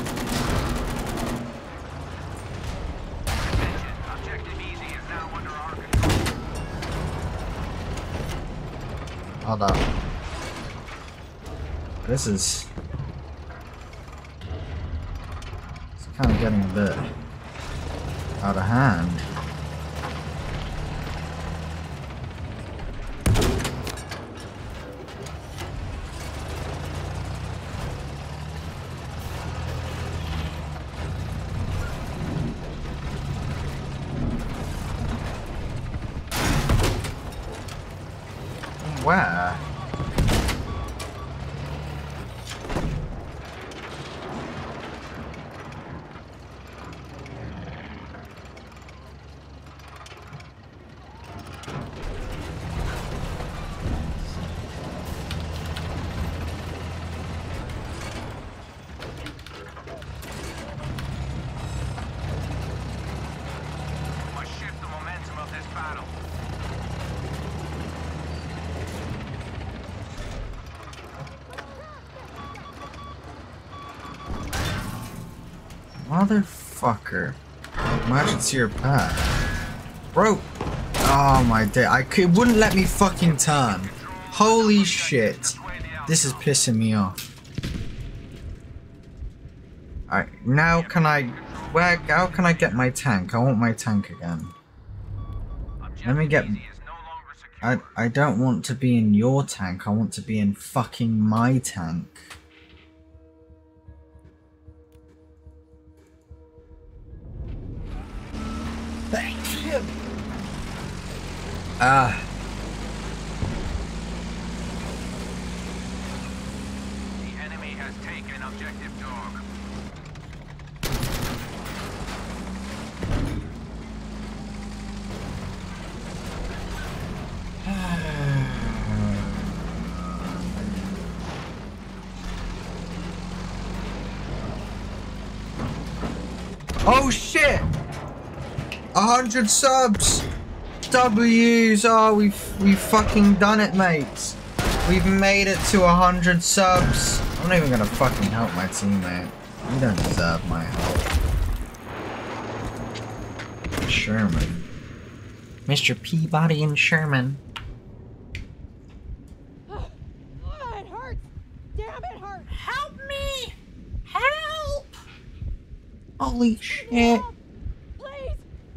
H: Attention, objective Easy is now under our control.
A: Hold up. This is... It's kind of getting a bit out of hand. Where?
H: Must shift the momentum of this battle.
A: Motherfucker. Emergency repair. Bro. Oh my day. It wouldn't let me fucking turn. Holy shit. This is pissing me off. Alright, now can I... How can I get my tank? I want my tank again. Let me get... I don't want to be in your tank. I want to be in fucking my tank. Ah.
H: The enemy has taken objective dog.
A: Oh shit! 100 subs! W's! Oh, we've fucking done it, mates! We've made it to 100 subs! I'm not even gonna fucking help my teammate. You don't deserve my help. Sherman. Mr. Peabody and Sherman.
F: Oh, it hurts! Damn, it hurts! Help me! Help!
A: Holy shit!
F: Please!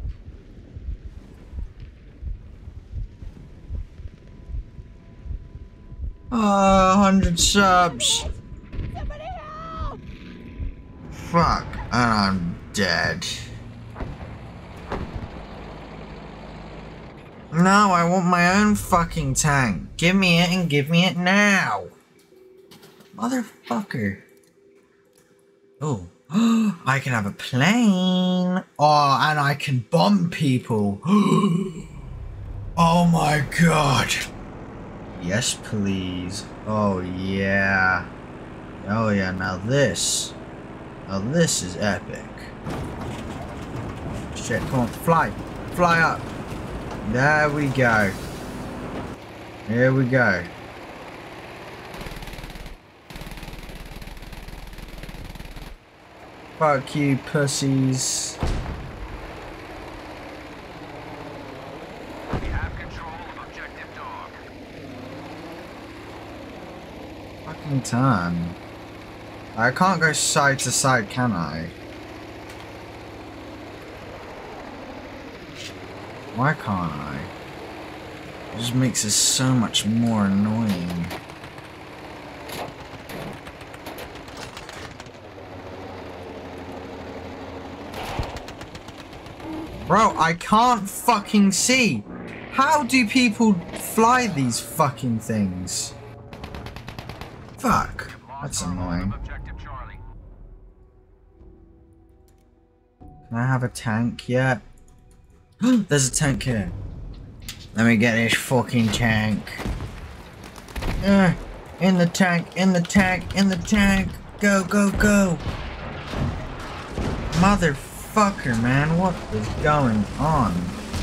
A: Oh, 100 subs!
F: Somebody help!
A: Fuck, and I'm dead. No, I want my own fucking tank. Give me it and give me it now. Motherfucker. Oh. I can have a plane. Oh, and I can bomb people. Oh my god. Yes, please. Oh, yeah. Oh, yeah. Now this is epic. Shit, come on. Fly. Fly up. There we go. Here we go. Fuck you, pussies.
H: We have control of objective dog.
A: Fucking turn. I can't go side to side, can I? Why can't I? It just makes it so much more annoying. Bro, I can't fucking see. How do people fly these fucking things? Fuck. That's annoying. Can I have a tank yet? There's a tank here. Let me get this fucking tank. In the tank, in the tank, in the tank. Go, go, go. Motherfucker, man. What is going on?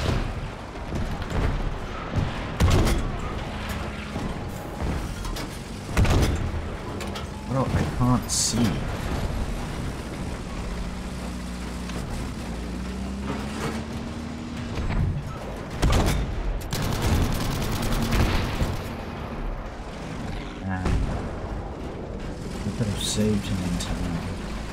A: Bro, I can't see. Saved him in time.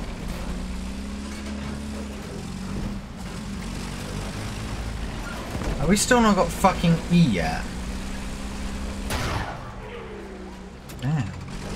A: Are we still not got fucking E yet? Damn.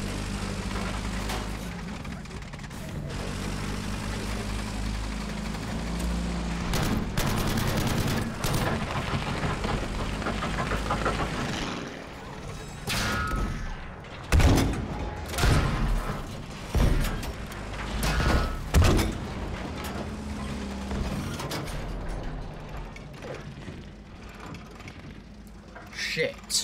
A: Shit.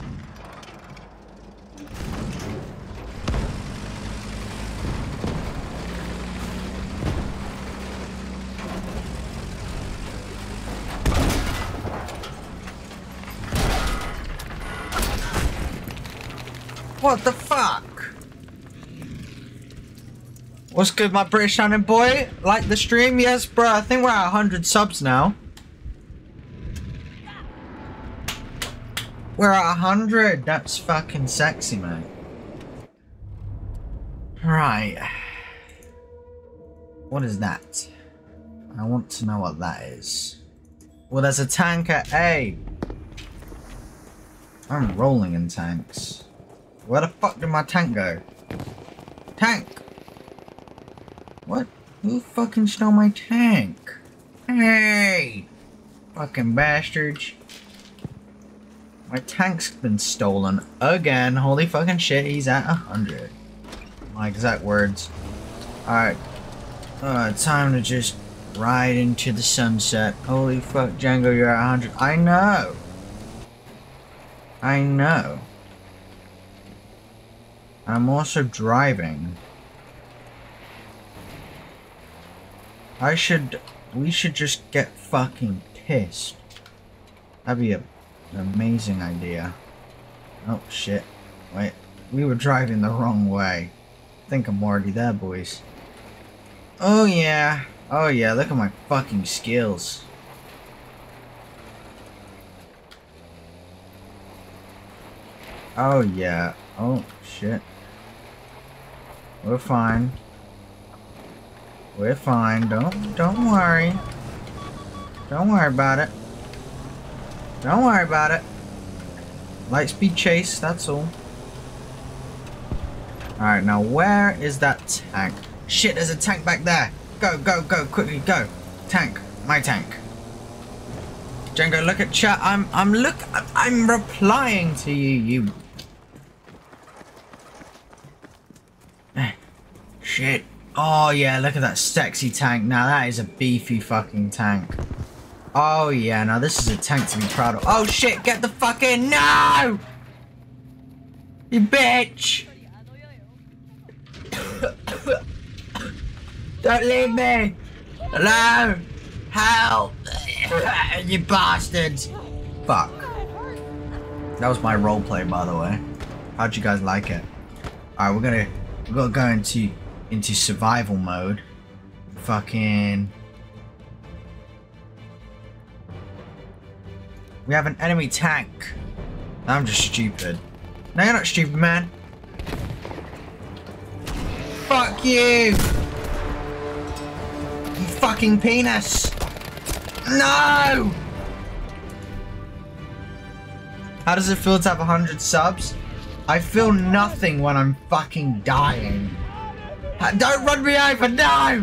A: What the fuck? What's good, my British Shannon boy? Like the stream? Yes, bro. I think we're at 100 subs now. We're at 100. That's fucking sexy, mate. Right. What is that? I want to know what that is. Well, there's a tank at A. I'm rolling in tanks. Where the fuck did my tank go? Tank! What? Who fucking stole my tank? Hey! Fucking bastards. My tank's been stolen again. Holy fucking shit, he's at 100. My exact words. Alright. Time to just ride into the sunset. Holy fuck, Django, you're at 100. I know. I know. I'm also driving. We should just get fucking pissed. That'd be an amazing idea. Oh shit. Wait, we were driving the wrong way. I think I'm already there, boys. Oh yeah. Oh yeah, look at my fucking skills. Oh yeah. Oh shit. We're fine. We're fine. Don't worry. Don't worry about it. Don't worry about it. Light speed chase, that's all. Alright, now where is that tank? Shit, there's a tank back there. Go, go, go, quickly, go. Tank, my tank. Django, look at chat. I'm replying to you. Shit. Oh yeah, look at that sexy tank. Now that is a beefy fucking tank. Oh yeah, now this is a tank to be proud of. Oh shit, get the fuck in. No! You bitch! Don't leave me! Hello! Help! You bastards! Fuck. That was my roleplay, by the way. How'd you guys like it? Alright, we're gonna go into survival mode. Fucking... We have an enemy tank. I'm just stupid. No, you're not stupid, man. Fuck you! You fucking penis! No! How does it feel to have 100 subs? I feel nothing when I'm fucking dying. Don't run me over, no!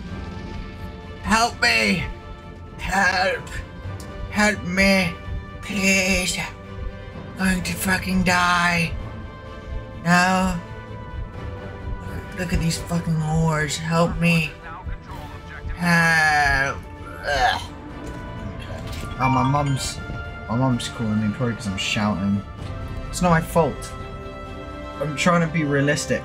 A: Help me! Help! Help me! Please! I'm going to fucking die! No! Look at these fucking whores! Help me! Help! Ugh. Okay. Oh, my mum's calling me probably because I'm shouting. It's not my fault. I'm trying to be realistic.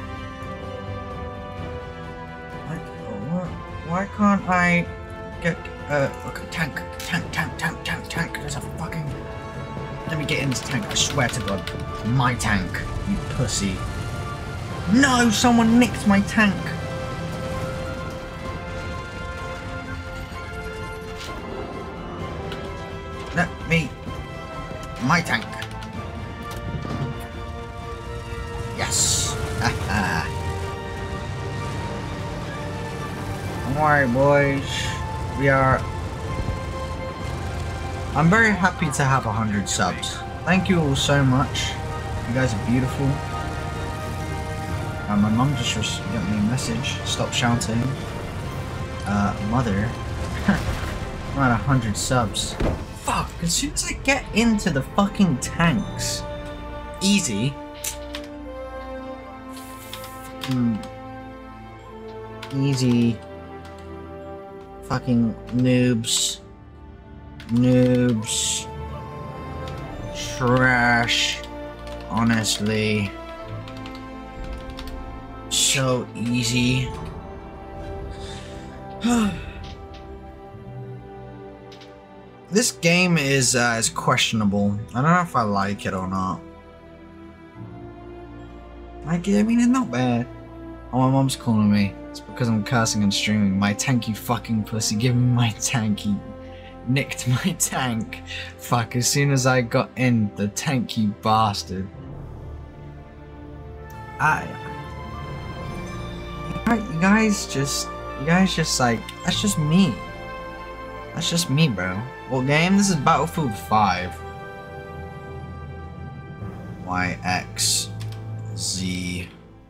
A: Why can't I get look, tank? There's a fucking. Let me get in this tank. I swear to God, my tank. You pussy. No, someone nicked my tank. Let me. My tank. Yes. Don't worry, boys. We are. I'm very happy to have 100 subs. Thank you all so much. You guys are beautiful. My mum just got me a message. Stop shouting. Mother. I'm at 100 subs. Fuck, as soon as I get into the fucking tanks. Easy. Easy. Fucking noobs. Noobs. Trash. Honestly. So easy. This game is questionable. I don't know if I like it or not. Like, I mean, it's not bad. Oh, my mom's calling me. It's because I'm cursing and streaming. My tank, you fucking pussy. Give me my tank. He nicked my tank. Fuck, as soon as I got in the tank, you bastard. You guys just like, that's just me. That's just me, bro. What game? This is Battlefield 5. YXZ.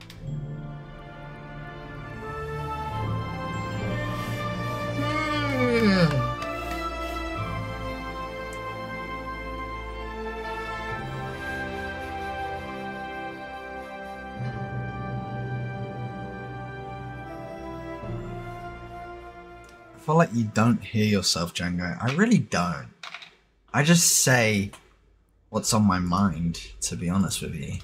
A: I feel like you don't hear yourself, Django. I really don't. I just say what's on my mind, to be honest with you.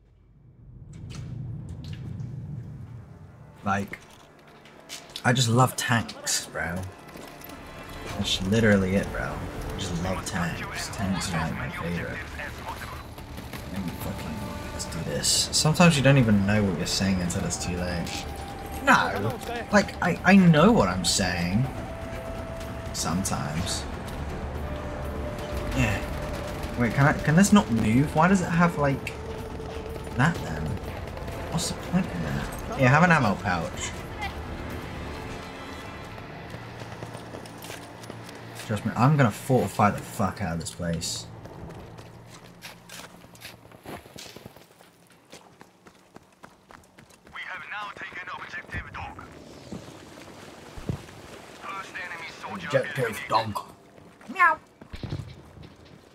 A: Like, I just love tanks, bro. That's literally it, bro. I just love tanks. Tanks are like my favorite. Maybe fucking, let's do this. Sometimes you don't even know what you're saying until it's too late. No, like, I know what I'm saying. Sometimes. Yeah. Wait, can this not move? Why does it have, like, that then? What's the point of that? Yeah, have an ammo pouch. Trust me, I'm gonna fortify the fuck out of this place. Objective dog. Meow.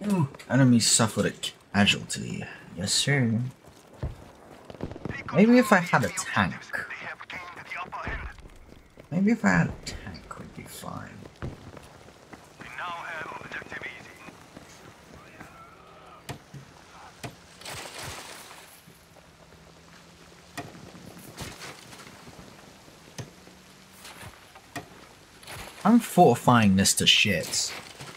A: Ooh, enemy suffered a casualty. Yes, sir. Maybe if I had a tank. Maybe if I had a tank, would be fine.
H: We now have objective easy.
A: I'm fortifying this to shit.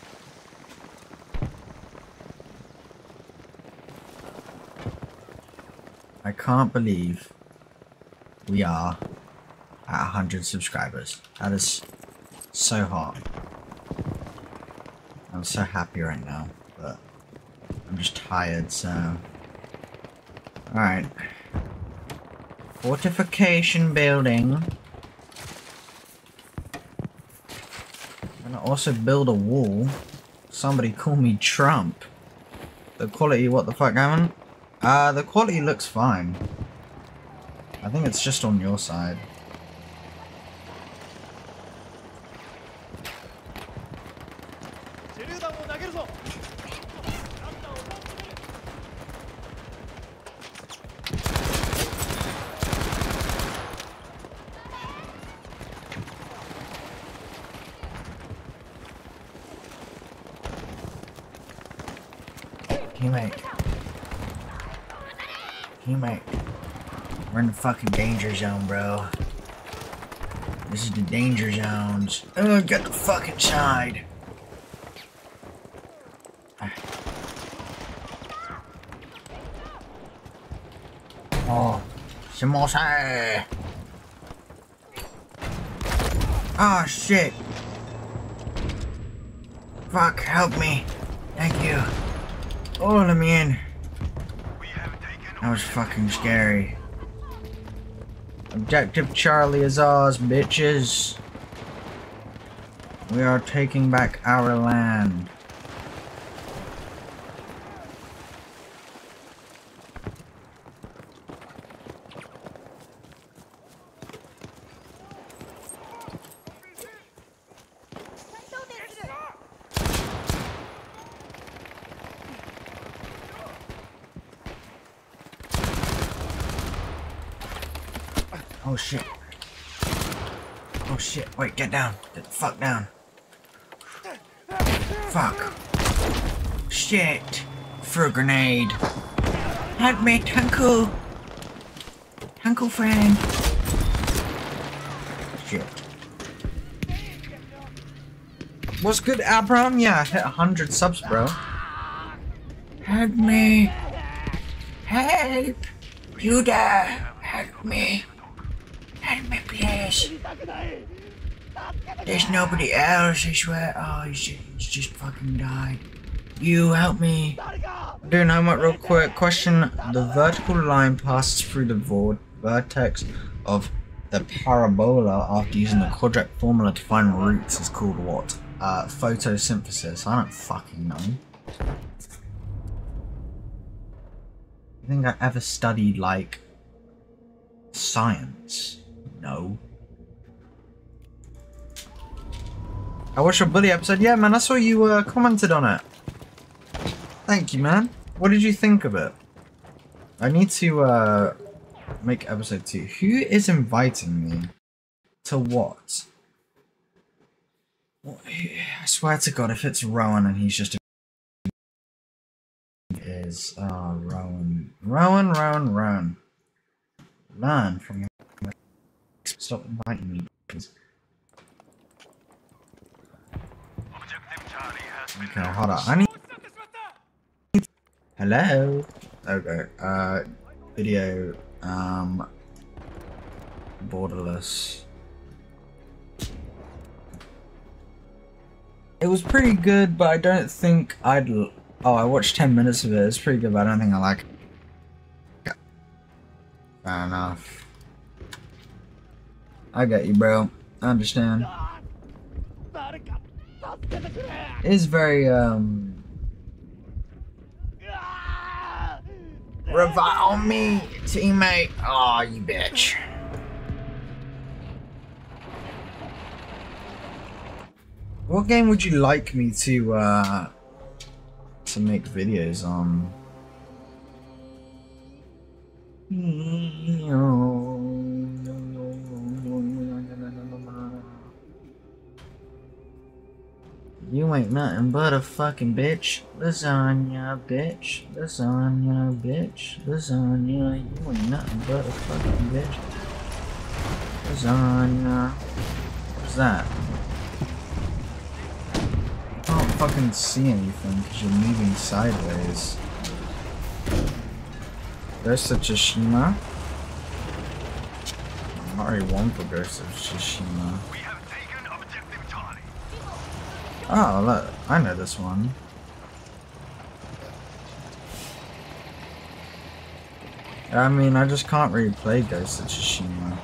A: I can't believe we are at 100 subscribers. That is so hot. I'm so happy right now, but I'm just tired, so... Alright. Fortification building. I'm gonna also build a wall. Somebody call me Trump. The quality, what the fuck, Gavin? The quality looks fine. I think it's just on your side. Teammate. We're in the fucking danger zone, bro. This is the danger zones. Get the fucking side. Oh, samosa. Oh shit. Fuck, help me. Thank you. Oh, let me in. That was fucking scary. Objective Charlie is ours, bitches. We are taking back our land. Oh shit. Oh shit. Wait, get down. Get the fuck down. Fuck. Shit. Throw a grenade. Help me, Tankle. Tankle friend. Shit. What's good, Abram? Yeah, I hit 100 subs, bro. Help me. Help. You there. Help me. Help me, please. There's nobody else, I swear. Oh, he's just fucking died. You help me. Doing homework real quick. Question. The vertical line passes through the vertex of the parabola after using the quadratic formula to find roots is called what? Photosynthesis. I don't fucking know. You think I ever studied, like, science? No. I watched your Bully episode. Yeah, man, I saw you commented on it. Thank you, man. What did you think of it? I need to make episode 2. Who is inviting me to what? I swear to God, if it's Rowan and he's just a is Rowan. Rowan. Learn from your. Stop inviting me, please. Okay, hold on. I need. Hello. Okay. Video. Borderless. It was pretty good, but I don't think I'd. Oh, I watched 10 minutes of it. It's pretty good, but I don't think I like it. Fair enough. I get you, bro. I understand. It's very, revive me, teammate. Aw, you bitch. What game would you like me to to make videos on. You ain't nothing but a fucking bitch. Lasagna, bitch. Lasagna, bitch. Lasagna. You ain't nothing but a fucking bitch. Lasagna. What's that? I can't fucking see anything because you're moving sideways. Ghost of Tsushima. I'm already won for Ghost of Tsushima.
H: We have taken objective Charlie.
A: Oh, look, I know this one. I mean, I just can't really play Ghost of Tsushima.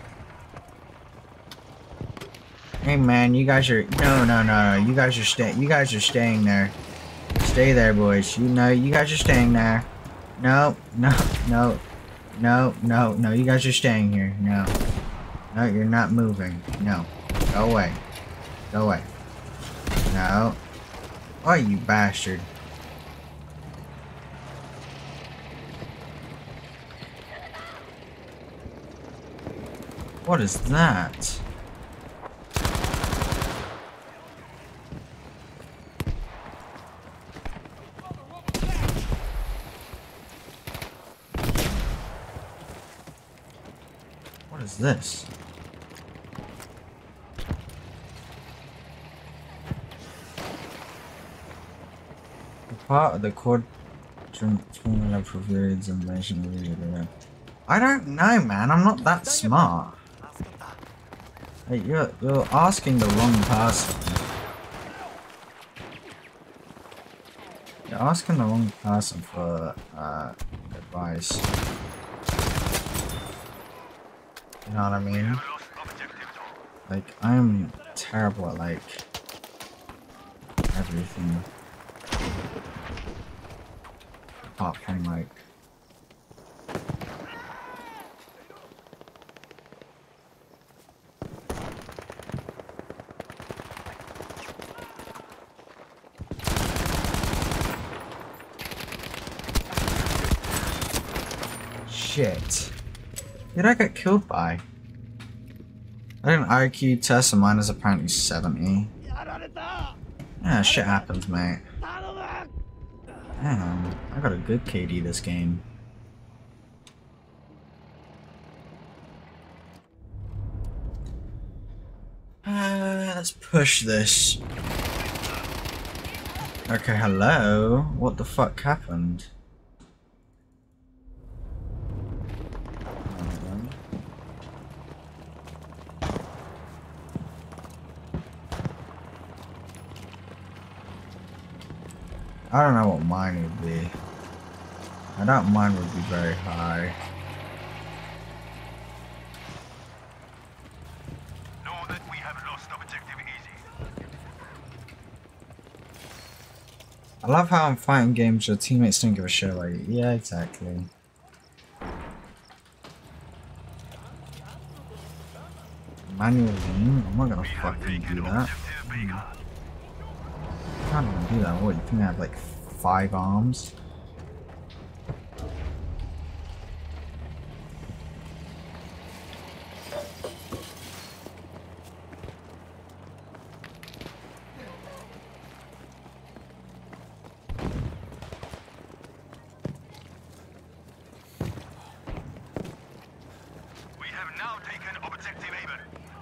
A: Hey man, you guys are no. You guys are staying there. Stay there, boys. You guys are staying there. No. You guys are staying here. No, you're not moving. No, go away. Go away. No. Oh, you bastard. What is that? What is this? Part of the quadrant formula provides information. I don't know, man. I'm not that smart. Hey, you're asking the wrong person. You're asking the wrong person for advice. You know what I mean? Like, I'm terrible at like everything. Apart from like shit. Who did I get killed by? I did an IQ test and mine is apparently 70. Yeah, shit happens, mate. Damn, I got a good KD this game. Let's push this. Okay, hello? What the fuck happened? I don't know what mine would be. I doubt mine would be very high.
H: Know that we have lost objective easy.
A: I love how in fighting games your teammates don't give a shit like, yeah, exactly. Manual aim? I'm not gonna fucking do that. I'm not gonna do that. What, you think I have like 5 arms?
H: We have now taken objective Able.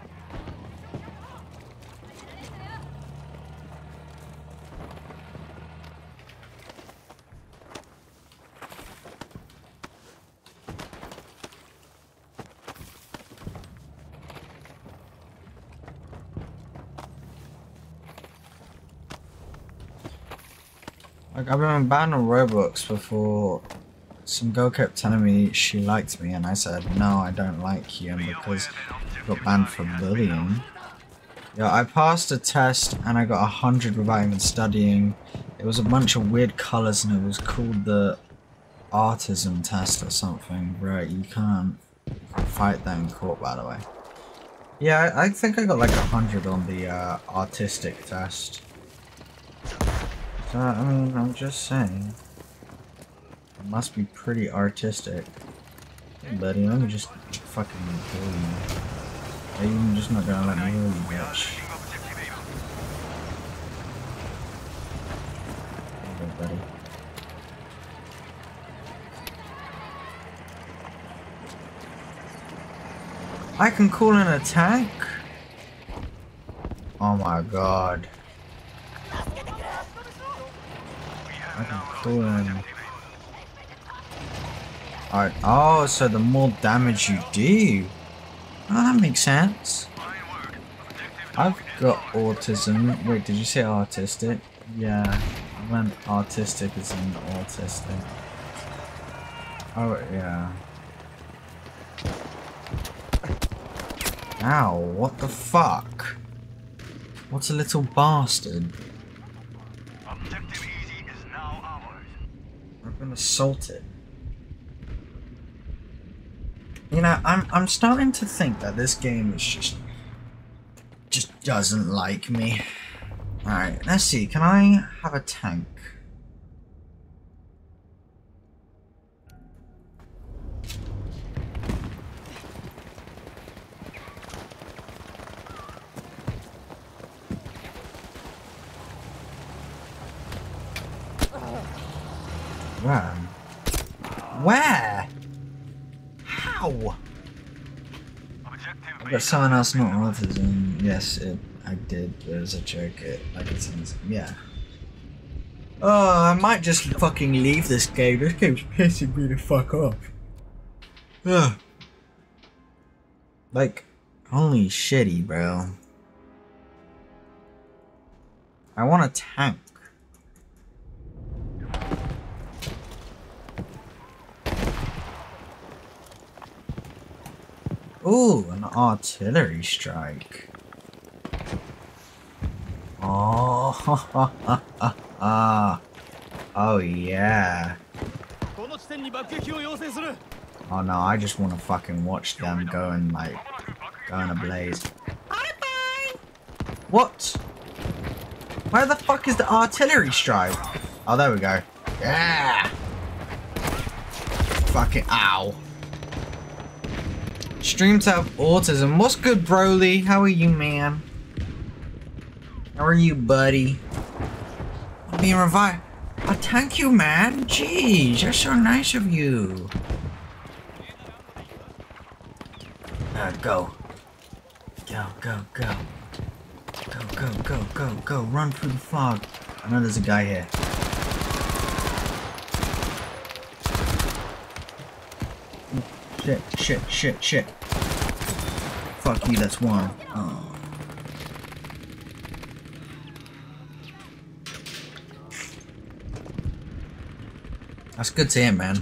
A: Like, I've been banned on Roblox before. Some girl kept telling me she liked me, and I said, no, I don't like you, and because I got banned for bullying. Yeah, I passed a test, and I got 100 without even studying. It was a bunch of weird colours, and it was called the autism test or something. Right, you can't fight that in court, by the way. Yeah, I think I got like 100 on the autistic test. I mean, I'm just saying. It must be pretty artistic. Hey, buddy, let me just fucking kill you. Hey, you're just not gonna let me heal you, bitch. Okay, buddy. I can call in a tank? Oh my god. I can call in... Alright, oh, so the more damage you do. Oh, that makes sense. I've got autism. Wait, did you say artistic? Yeah, I meant artistic as in autistic. Oh, yeah. Ow, what the fuck? What's a little bastard?
H: Objective easy is now ours.
A: I've been assaulted. You know, I'm starting to think that this game is just doesn't like me. Alright, let's see, can I have a tank? Where? Where? How? I've got someone else not autism. Yes, I did. It was a joke. Yeah. Oh, I might just fucking leave this game. This game's pissing me the fuck off. Ugh. Like, holy shitty, bro. I want a tank. Ooh, an artillery strike. Oh, oh yeah. Oh no, I just want to fucking watch them go and like go in a blaze. What? Where the fuck is the artillery strike? Oh, there we go. Yeah. Fucking ow. Streams have autism. What's good, Broly? How are you, man? How are you, buddy? I'm being revived. Oh, thank you, man. Jeez, you're so nice of you. Go. Go, go, go. Go, go, go, go, go. Run through the fog. I know there's a guy here. Shit, shit, shit, shit. Fuck you, that's one. Oh. That's good to hear, man.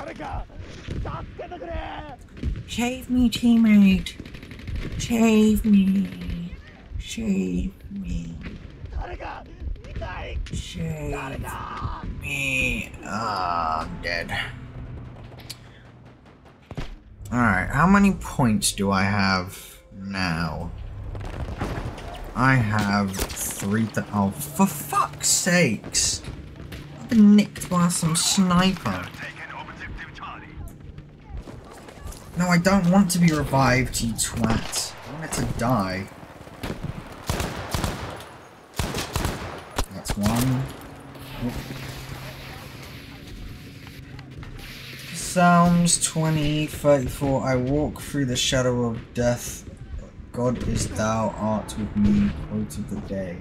A: Save me, teammate. Save me. Save me. Save me. Oh, I'm dead. Alright, how many points do I have now? I have 3,000. Oh, for fuck's sakes! I've been nicked by some sniper. No, I don't want to be revived, you twat. I want it to die. That's one. Psalms 20:34. I walk through the shadow of death. God is thou art with me. Quote of the day.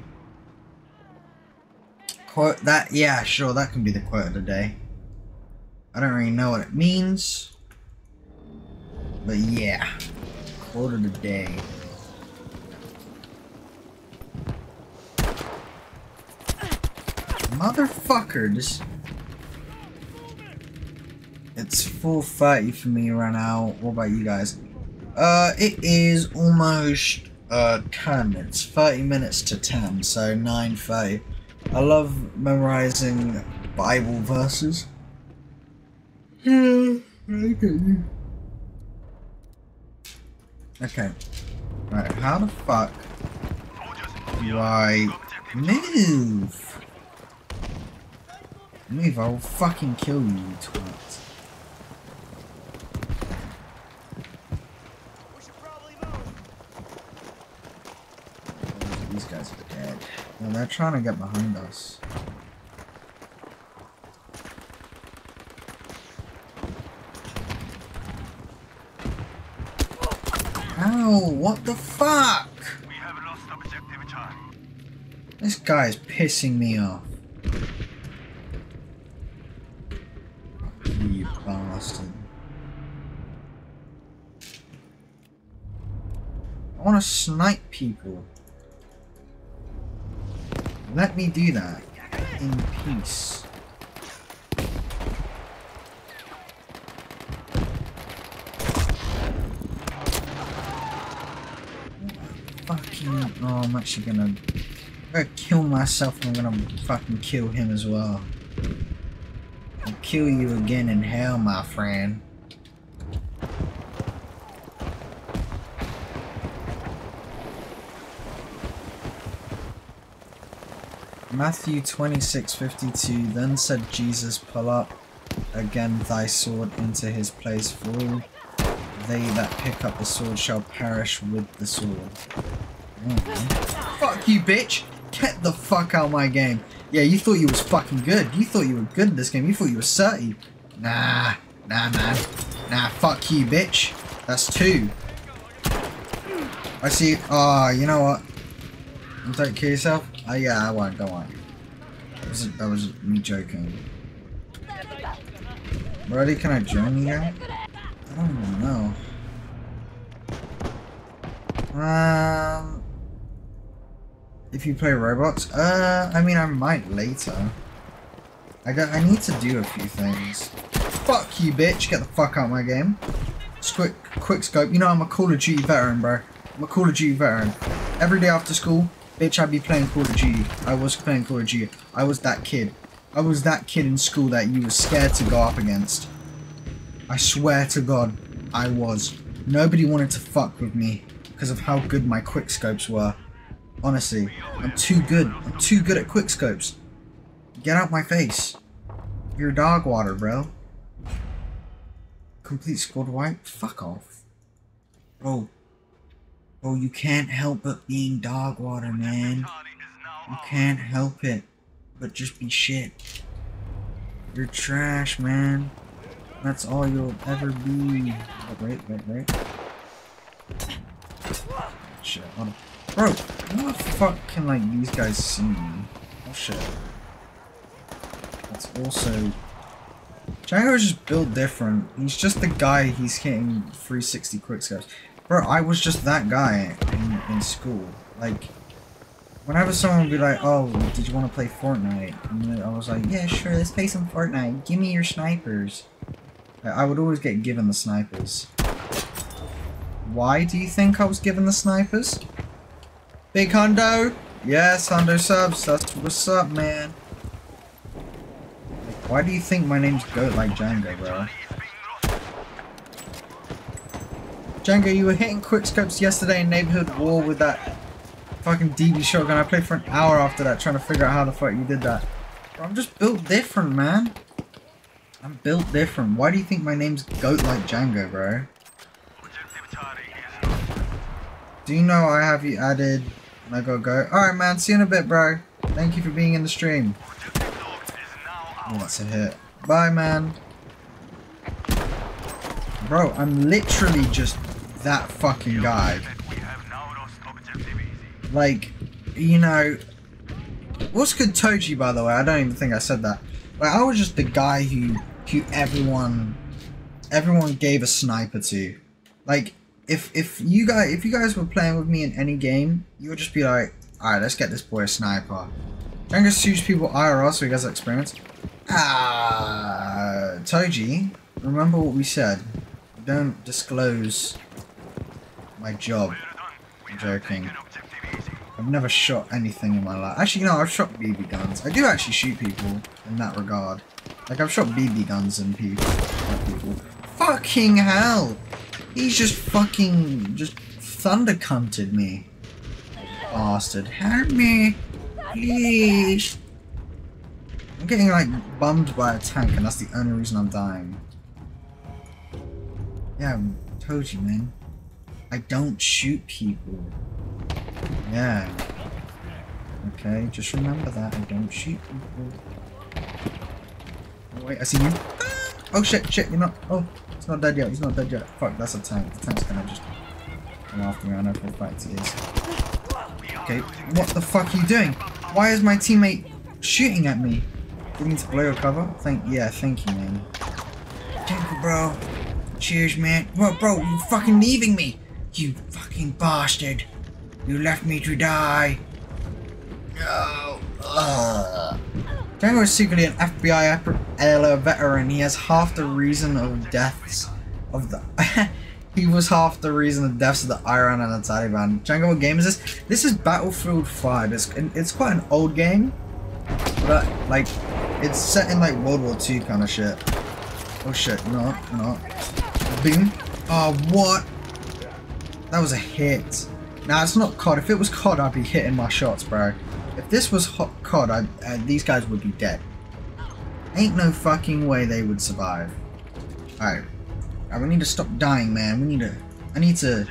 A: Quote that, yeah, sure, that can be the quote of the day. I don't really know what it means. But yeah. Quote of the day. Motherfuckers. It's 4:30 for me right now. What about you guys? It is almost 10 minutes. 30 minutes to 10, so 9:30. I love memorizing Bible verses. Yeah, I get you. Okay. Right, how the fuck do I move? Move, I will fucking kill you, you twat. These guys are dead. Yeah, they're trying to get behind us. Ow, what the fuck?
H: We have lost objective Charlie.
A: This guy is pissing me off. You bastard. I want to snipe people. Let me do that in peace. Fucking, oh, I'm actually gonna kill myself and I'm gonna fucking kill him as well. I'll kill you again in hell, my friend. Matthew 26:52. Then said Jesus, pull up again thy sword into his place, for all they that pick up the sword shall perish with the sword. Fuck you, bitch! Get the fuck out of my game. Yeah, you thought you was fucking good. You thought you were good in this game. You thought you were 30. Nah, man. Nah, fuck you, bitch. That's 2. I see. Oh, you know what? You don't kill yourself? Oh yeah, I won't, don't worry. That was me joking. Brody, can I join you guys? I don't even know. If you play Roblox? I mean, I might later. I need to do a few things. Fuck you, bitch. Get the fuck out of my game. Quick scope. You know, I'm a Call of Duty veteran, bro. I'm a Call of Duty veteran. Every day after school, bitch, I'd be playing Call of Duty. I was playing Call of Duty. I was that kid. I was that kid in school that you were scared to go up against. I swear to God, I was. Nobody wanted to fuck with me because of how good my quickscopes were. Honestly, I'm too good. I'm too good at quickscopes. Get out my face. You're dog water, bro. Complete squad wipe? Fuck off. Bro, you can't help but being dog water, man. You can't help it but just be shit. You're trash, man. That's all you'll ever be. Oh, wait. Shit, hold on. Bro, how the fuck can, like, these guys see me? Oh, shit. That's also... Django's just built different. He's just the guy he's hitting 360 quickscopes. Bro, I was just that guy in school. Like, whenever someone would be like, oh, did you want to play Fortnite? And I was like, yeah, sure, let's play some Fortnite. Give me your snipers. I would always get given the snipers. Why do you think I was given the snipers? Big Hundo? Yes, Hundo subs. That's what's up, man. Why do you think my name's Goat like Django, bro? Django, you were hitting quickscopes yesterday in Neighborhood War with that fucking DB shotgun. I played for an hour after that trying to figure out how the fuck you did that. Bro, I'm just built different, man. I'm built different. Why do you think my name's Goat like Django, bro? Do you know I have you added? And I gotta go. Alright, man. See you in a bit, bro. Thank you for being in the stream. Oh, that's a hit. Bye, man. Bro, I'm literally just that fucking guy. Like, you know... What's good, Toji, by the way? I don't even think I said that. Like, I was just the guy who everyone gave a sniper to. Like, if you guys were playing with me in any game, you would just be like, alright, let's get this boy a sniper. Django shoots people IRL so he gets experience. Toji, remember what we said. Don't disclose my job. I'm joking. I've never shot anything in my life. Actually, no, I've shot BB guns. I do actually shoot people in that regard. Like, I've shot BB guns and people. Fucking hell! He's just fucking thunder cunted me. Bastard. Help me! Please! I'm getting like bummed by a tank, and that's the only reason I'm dying. Yeah, I told you, man. I don't shoot people. Yeah. Okay, just remember that. I don't shoot people. Oh, wait, I see you. Oh shit, you're not. Oh, he's not dead yet. He's not dead yet. Fuck, that's a tank. The tank's gonna just come after me. I know for a fact he is. Okay, what the fuck are you doing? Why is my teammate shooting at me? Do you need to blow your cover? Thank you, man. Thank you, bro. Cheers, man. Bro, you fucking leaving me. You fucking bastard. You left me to die. No. Django is secretly an FBI veteran. He has half the reason of deaths of the... He was half the reason of deaths of the Iran and the Taliban. Django, what game is this? This is Battlefield 5. It's quite an old game. But, like, it's set in, like, World War II kind of shit. Oh shit, no. Boom. Oh, what? That was a hit. Nah, it's not COD. If it was COD, I'd be hitting my shots, bro. If this was COD, these guys would be dead. Ain't no fucking way they would survive. Alright. We need to stop dying, man. I need to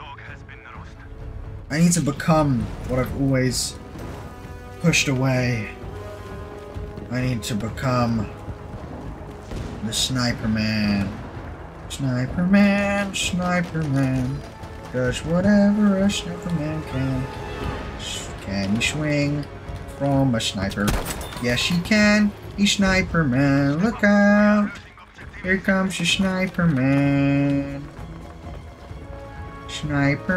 A: become what I've always pushed away. I need to become the Sniper Man. Sniper Man does whatever a Sniper Man can. Can he swing from a sniper? Yes, he can. He's Sniper Man. Look out. Here comes the Sniper Man. Sniper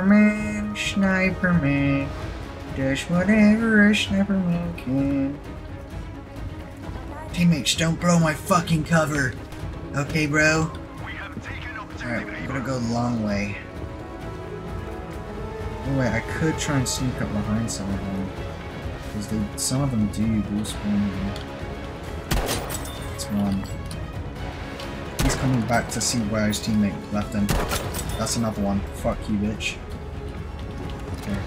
A: Man does whatever a Sniper Man can. Teammates, don't blow my fucking cover. Okay, bro? Alright, we're gonna go the long way. Oh wait, I could try and sneak up behind some of them. Because some of them do spawn me. That's one. He's coming back to see where his teammate left him. That's another one. Fuck you, bitch. Okay.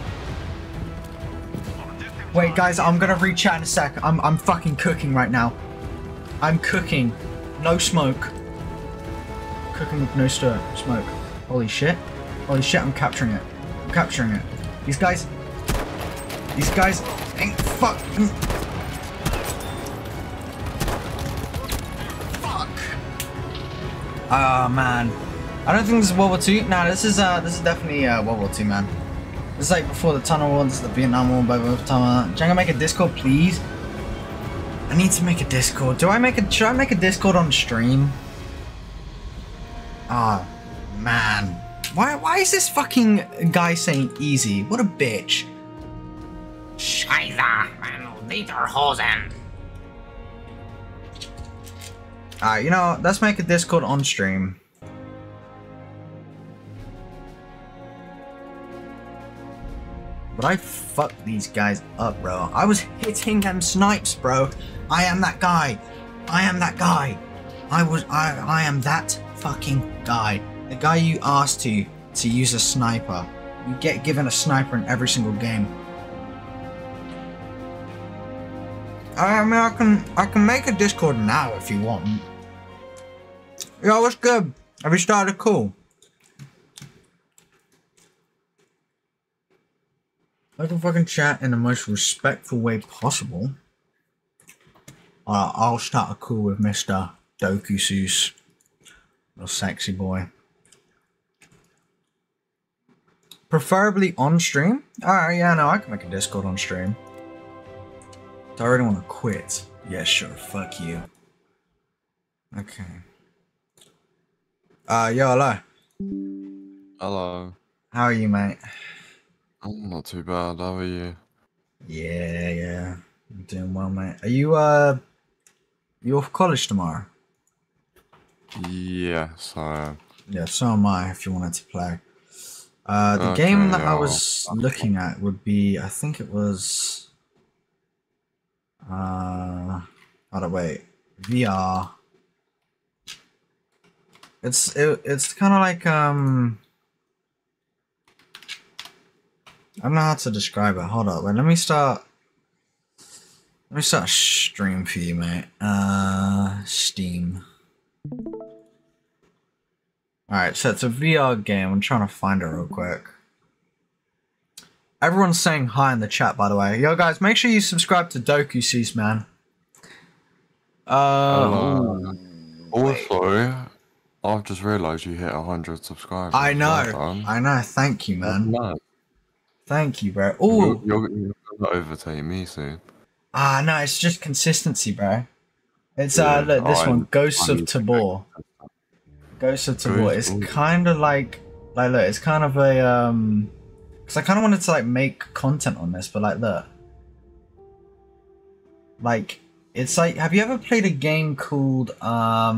A: Wait, guys, I'm gonna re-chat in a sec. I'm fucking cooking right now. I'm cooking. No smoke. Cooking with no smoke. Holy shit. Holy shit, I'm capturing it. I'm capturing it. These guys ain't fucking... Fuck. Oh, man. I don't think this is World War II. Nah, this is definitely World War II, man. This is like before the Tunnel War, this is the Vietnam War, Django, make a Discord, please? I need to make a Discord. Should I make a Discord on stream? Ah, man. Why is this fucking guy saying easy? What a bitch. Scheiße, man, Lederhosen. Alright, you know, let's make a Discord on stream. But I fucked these guys up, bro. I was hitting them snipes, bro. I am that guy. I am that guy. I am that fucking guy. The guy you asked to use a sniper. You get given a sniper in every single game. I mean, I can make a Discord now if you want. Yo, what's good? Have you started a call? I can fucking chat in the most respectful way possible. I'll start a call with Mr. Dokusus. Little sexy boy. Preferably on stream? Alright, yeah, no, I can make a Discord on stream. Do I really want to quit? Yeah, sure, fuck you. Okay. Yo, hello.
J: Hello.
A: How are you, mate?
J: I'm not too bad, how are you?
A: Yeah. I'm doing well, mate. Are you off college tomorrow?
J: Yes, I am.
A: Yeah, so am I, if you wanted to play. The game that I was looking at would be, I think it was... hold on, wait. VR. It's kind of like, I don't know how to describe it. Hold up, wait, let me start. Let me start a stream for you, mate. Steam. Alright, so it's a VR game. I'm trying to find it real quick. Everyone's saying hi in the chat, by the way. Yo, guys, make sure you subscribe to Doku Cease, man.
J: Also, I've just realised you hit 100 subscribers.
A: I know.
J: Well done.
A: I know. Thank you, man.
J: Well done.
A: Thank you, bro. Oh,
J: You're gonna overtake me soon.
A: no, it's just consistency, bro. It's
J: Yeah,
A: look, this one, Ghosts
J: I
A: of
J: need to
A: Tabor. Ghosts of Tabor. It's
J: Ghosts of-
A: kind of like look, it's kind of a because I kind of wanted to like make content on this, but look, it's like, have you ever played a game called not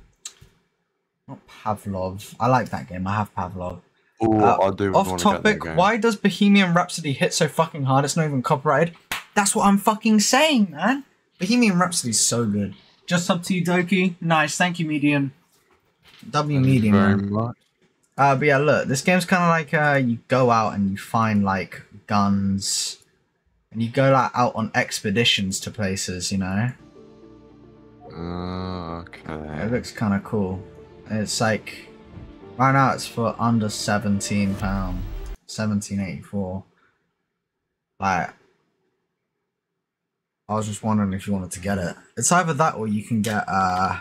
A: Pavlov? I like that game. I have Pavlov.
J: Oh, I do.
A: Off
J: wanna
A: topic,
J: get that game.
A: why does Bohemian Rhapsody hit so fucking hard? It's not even copyrighted. That's what I'm fucking saying, man. Bohemian Rhapsody's so good. Just up to you, Doki. Nice, thank you, Medium. W
J: Thank you
A: Medium,
J: very
A: man.
J: much.
A: But yeah, look, this game's kind of like you go out and you find like guns, and you go like out on expeditions to places, you know.
J: Okay.
A: It looks kind of cool. It's like right now it's for under £17, 17.84. Like, I was just wondering if you wanted to get it. It's either that or you can get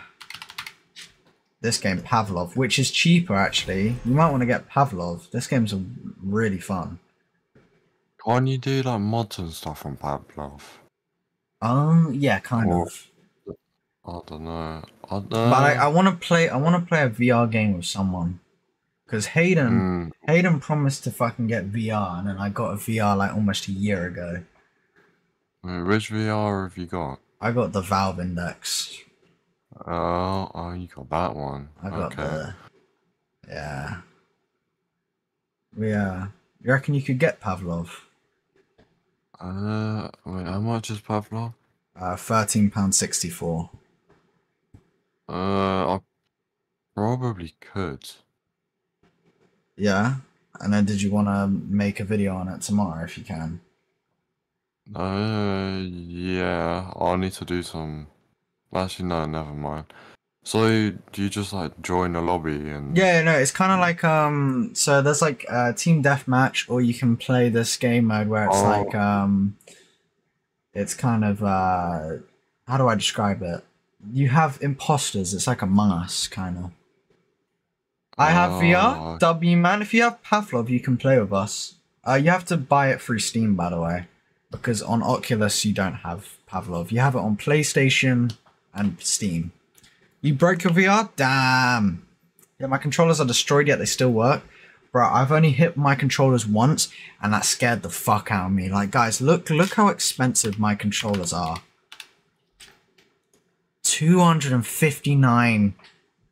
A: this game, Pavlov, which is cheaper actually. You might want to get Pavlov. This game's really fun.
J: Can't you do like mods and stuff on Pavlov?
A: Yeah, kind
J: Or-
A: of.
J: I don't know.
A: But I want to play. I want to play a VR game with someone, because Hayden promised to fucking get VR, and then I got a VR like almost a year ago.
J: Wait, which VR have you got?
A: I got the Valve Index.
J: Oh, you got that one.
A: I got
J: okay.
A: the. Yeah. Yeah. You reckon you could get Pavlov?
J: Wait, how much is Pavlov?
A: £13.64.
J: I probably could.
A: Yeah. And then did you want to make a video on it tomorrow if you can?
J: Yeah, I'll need to do some. Actually, no, never mind. So, do you just like join a lobby and?
A: Yeah, no, it's kind of like so there's like team deathmatch, or you can play this game mode where it's like it's kind of how do I describe it? You have imposters. It's like Among Us kind of. I have VR. W man, if you have Pavlov, you can play with us. You have to buy it through Steam, by the way, because on Oculus you don't have Pavlov. You have it on PlayStation and Steam. You broke your VR? Damn. Yeah, my controllers are destroyed, yet they still work. Bro, I've only hit my controllers once, and that scared the fuck out of me. Like, guys, look how expensive my controllers are. £259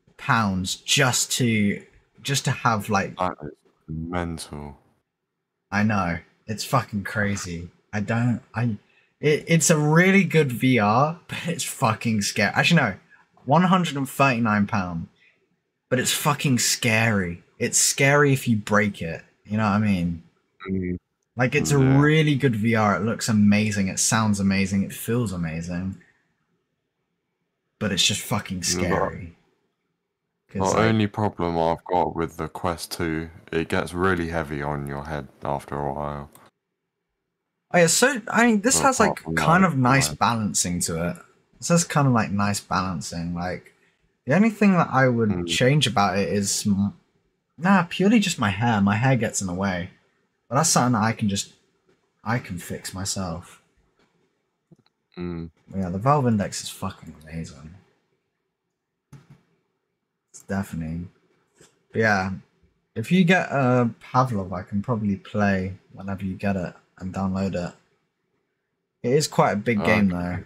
A: just to have, like...
J: That is mental.
A: I know. It's fucking crazy. It's a really good VR, but it's fucking scary. Actually, no. £139, but it's fucking scary. It's scary if you break it. You know what I mean? Like, it's a really good VR. It looks amazing. It sounds amazing. It feels amazing. But it's just fucking scary.
J: The only problem I've got with the Quest 2, it gets really heavy on your head after a while.
A: Oh yeah, so, I mean, this
J: But
A: has, like,
J: apart from
A: kind
J: that,
A: of nice
J: fine.
A: balancing to it. This has kind of, like, nice balancing. Like, the only thing that I would change about it is... purely just my hair. My hair gets in the way. But that's something that I can fix myself. Yeah, the Valve Index is fucking amazing. It's definitely... But yeah, if you get Pavlov, I can probably play whenever you get it and download it. It is quite a big game though.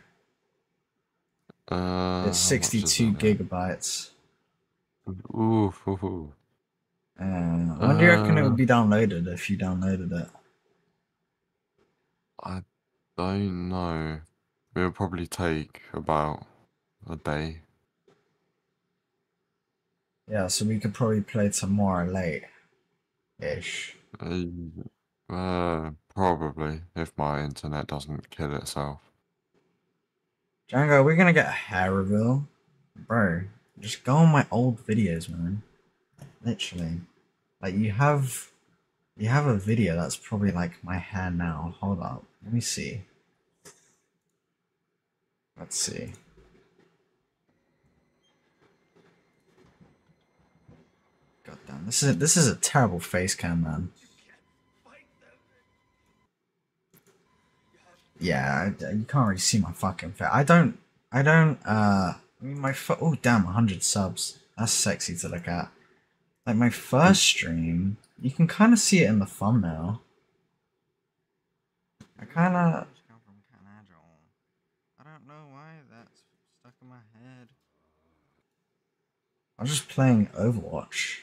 A: It's 62 gigabytes.
J: Ooh.
A: When do you reckon it would be downloaded if you downloaded it?
J: I don't know. It would probably take about a day.
A: Yeah, so we could probably play tomorrow late-ish.
J: Probably, if my internet doesn't kill itself.
A: Django, we're gonna get a hair reveal. Bro, just go on my old videos, man. Literally. Like, you have a video that's probably like my hair now. Hold up. Let me see. Let's see. God damn, this is a terrible face cam, man. Yeah, you can't really see my fucking face. I mean, oh damn, 100 subs. That's sexy to look at. Like, my first stream, you can kind of see it in the thumbnail. I don't know why that's stuck in my head. I was just playing Overwatch.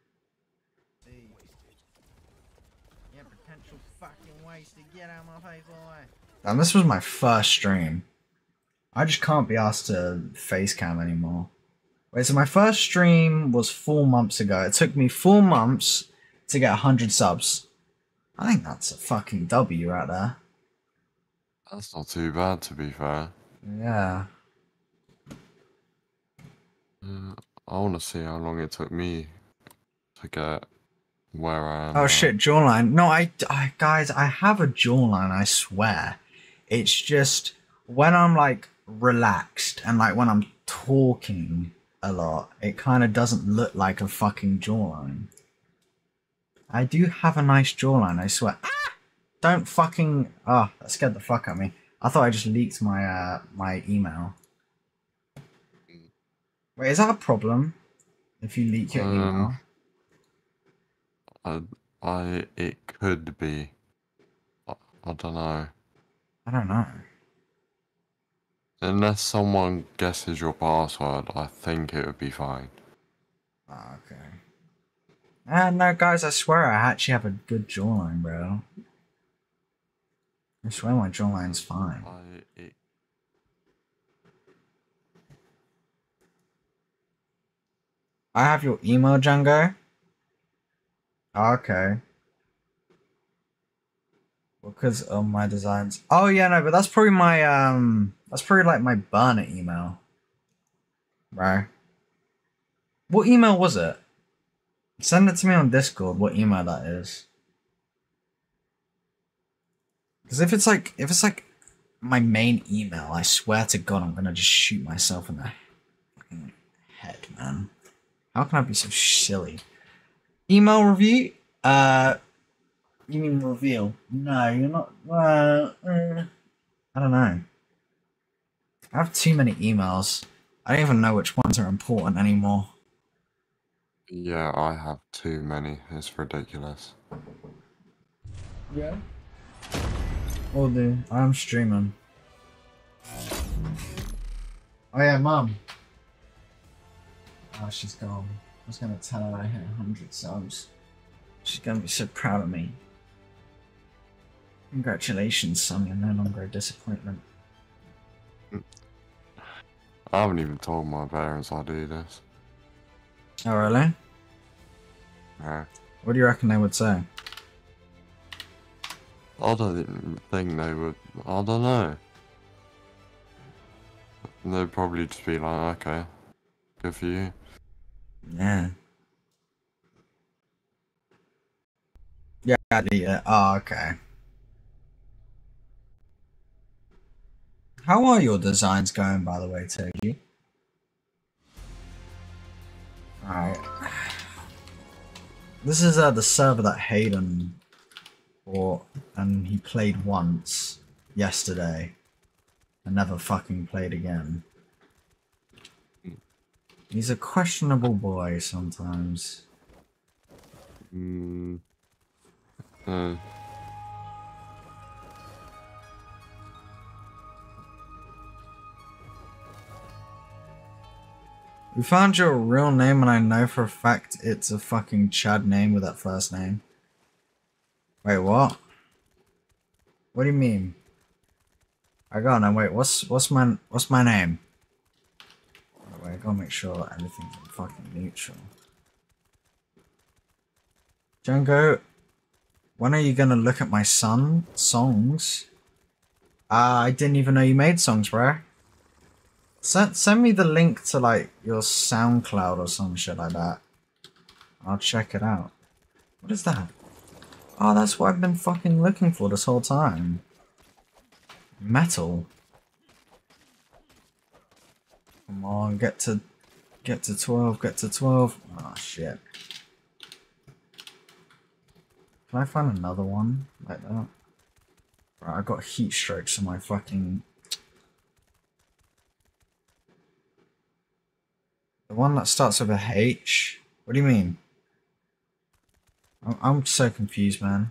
A: Yeah, potential fucking wasted. Get out of my face, boy. And this was my first stream. I just can't be asked to face cam anymore. Wait, so my first stream was 4 months ago. It took me 4 months to get 100 subs. I think that's a fucking W right there.
J: That's not too bad, to be fair.
A: Yeah.
J: I want to see how long it took me to get where I am.
A: Oh
J: now.
A: shit, jawline. No, guys, I have a jawline, I swear. It's just when I'm like relaxed and like when I'm talking a lot, it kind of doesn't look like a fucking jawline. I do have a nice jawline, I swear. Ah! Don't fucking... Oh, that scared the fuck out of me. I thought I just leaked my my email. Wait, is that a problem? If you leak your email?
J: It could be. I don't know.
A: I don't know.
J: Unless someone guesses your password, I think it would be fine.
A: Oh, okay. No, guys, I swear I actually have a good jawline, bro. I swear my jawline's fine. I have your email, Django. Okay. Because of my designs. Oh yeah, no, but that's probably my that's probably like my burner email. Right. What email was it? Send it to me on Discord, what email that is. Because if it's like my main email, I swear to God I'm gonna just shoot myself in the fucking head, man. How can I be so silly? Email review? You mean reveal? No, you're not. I don't know. I have too many emails. I don't even know which ones are important anymore.
J: Yeah, I have too many. It's ridiculous.
A: Yeah. Will do. I'm streaming. Oh yeah, Mum. Oh, she's gone. I was gonna tell her I hit 100 subs. She's gonna be so proud of me. Congratulations, son. You're no longer a disappointment.
J: I haven't even told my parents I do this.
A: Oh, really?
J: Yeah.
A: What do you reckon they would say?
J: I don't think they would. I don't know. They'd probably just be like, okay, good for you.
A: Yeah. Yeah. Oh, okay. How are your designs going, by the way, Togi? Alright. This is the server that Hayden bought, and he played once yesterday and never fucking played again. He's a questionable boy sometimes. We found your real name, and I know for a fact it's a fucking Chad name with that first name. Wait, what? What do you mean? I gotta know. Wait, what's my name? Wait, I gotta make sure everything's fucking neutral. Django, when are you gonna look at my songs? I didn't even know you made songs, bro. Send me the link to like your SoundCloud or some shit like that. I'll check it out. What is that? Oh, that's what I've been fucking looking for this whole time. Metal. Come on, get to 12, get to 12. Oh shit. Can I find another one like that? Right, I got heat strokes in my fucking... The one that starts with a H? What do you mean? I'm so confused, man.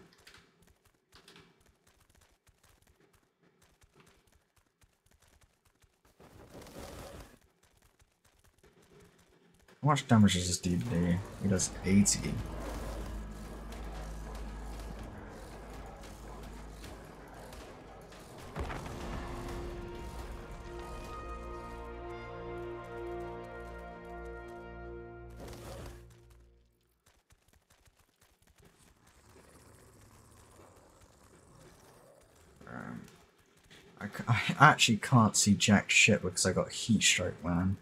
A: How much damage does this dude do? He does 80. I actually can't see jack shit because I got heat stroke, man.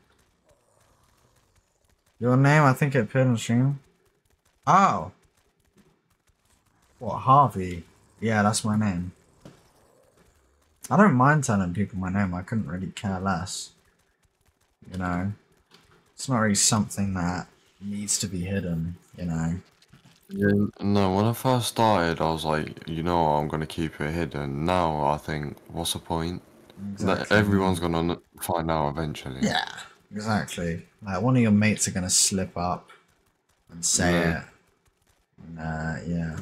A: Your name? I think it appeared on the stream. Oh! What, Harvey? Yeah, that's my name. I don't mind telling people my name, I couldn't really care less. You know? It's not really something that needs to be hidden, you know?
J: Yeah, no, when I first started, I was like, you know, I'm gonna keep it hidden. Now I think, what's the point?
A: Exactly.
J: Everyone's gonna find out eventually.
A: Yeah, exactly. Like, one of your mates are gonna slip up and say it. Yeah.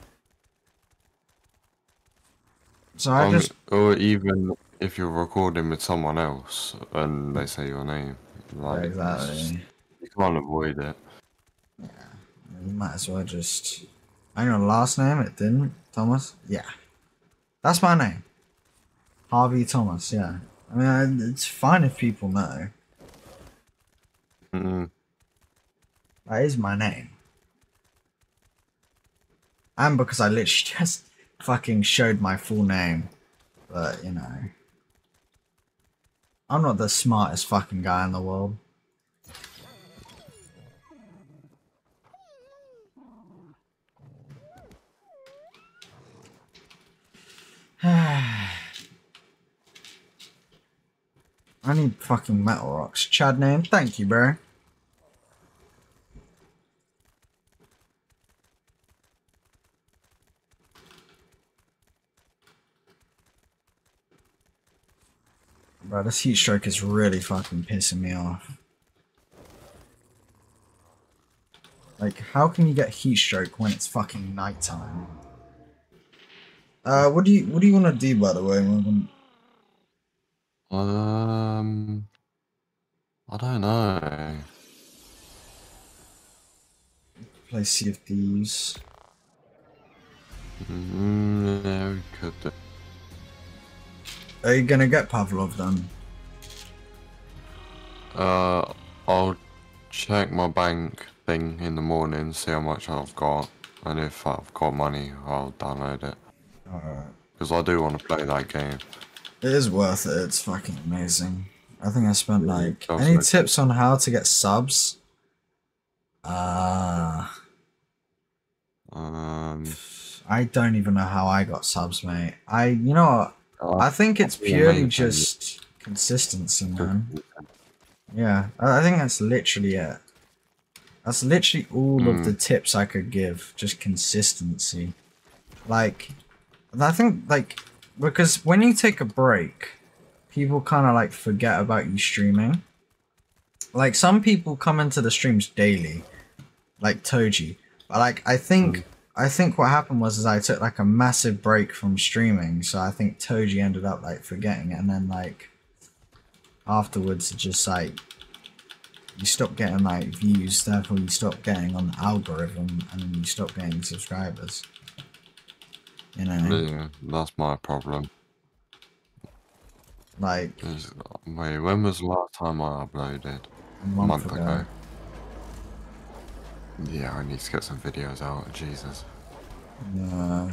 A: So I just...
J: Or even if you're recording with someone else and they say your name. Like,
A: exactly.
J: You can't avoid it.
A: Yeah. You might as well just... I know last name, it didn't? Thomas? Yeah. That's my name. Harvey Thomas, yeah. I mean, it's fine if people know. That is my name. And because I literally just fucking showed my full name. But, you know. I'm not the smartest fucking guy in the world. I need fucking metal rocks. Chad name, thank you, bro. Bro, this heat stroke is really fucking pissing me off. Like, how can you get heat stroke when it's fucking nighttime? What do you want to do, by the way, Morgan?
J: I don't know.
A: Play Sea of Thieves.
J: Yeah, we could do.
A: Are you gonna get Pavlov then?
J: I'll check my bank thing in the morning, see how much I've got, and if I've got money, I'll download it.
A: Alright.
J: Because I do want to play that game.
A: It is worth it, it's fucking amazing. I think I spent like... Any tips on how to get subs? I don't even know how I got subs, mate. You know what? I think it's purely just consistency, man. Yeah, I think that's literally it. That's literally all of the tips I could give. Just consistency. Like, I think, like, because when you take a break, people kind of, like, forget about you streaming. Like, some people come into the streams daily, like Toji. But, like, I think what happened was I took, like, a massive break from streaming. So I think Toji ended up, like, forgetting it. And then, like, afterwards, it's just, like, you stop getting, like, views. Therefore, you stop getting on the algorithm. And then you stop getting subscribers. You know?
J: Yeah, that's my problem.
A: Like...
J: Wait, when was the last time I uploaded?
A: A month ago.
J: Yeah, I need to get some videos out. Jesus.
A: Yeah.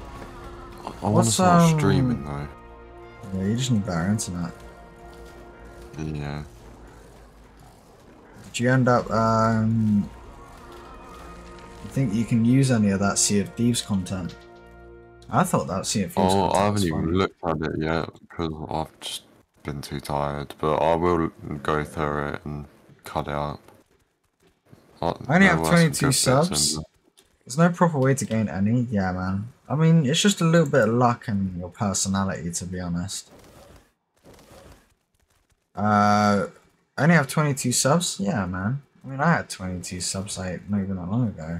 J: I want to start streaming though.
A: Yeah, you just need better internet.
J: Yeah.
A: Did you end up, you think you can use any of that Sea of Thieves content? I thought that Sea of Thieves content
J: I haven't
A: was
J: even
A: fun.
J: looked at it yet because I've just been too tired. But I will go through it and cut it up.
A: I only
J: There
A: have
J: were some
A: 22
J: good bits in
A: subs.
J: there.
A: There's no proper way to gain any. Yeah, man. I mean, it's just a little bit of luck and your personality, to be honest. I only have 22 subs? Yeah, man. I mean, I had 22 subs like not even that long ago.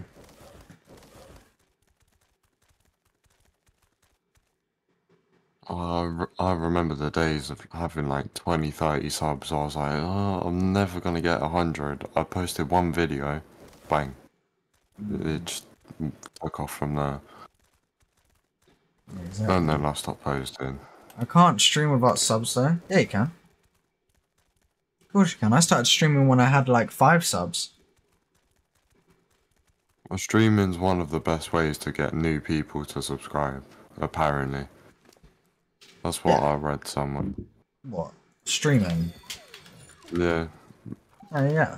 J: I remember the days of having like 20, 30 subs. I was like, oh, I'm never gonna get 100. I posted one video, bang. It just took off from there.
A: Exactly.
J: And then I stopped posting.
A: I can't stream without subs though. Yeah, you can. Of course you can. I started streaming when I had like 5 subs.
J: Well, streaming's one of the best ways to get new people to subscribe, apparently. That's what I read somewhere.
A: What? Streaming?
J: Yeah.
A: Oh, yeah.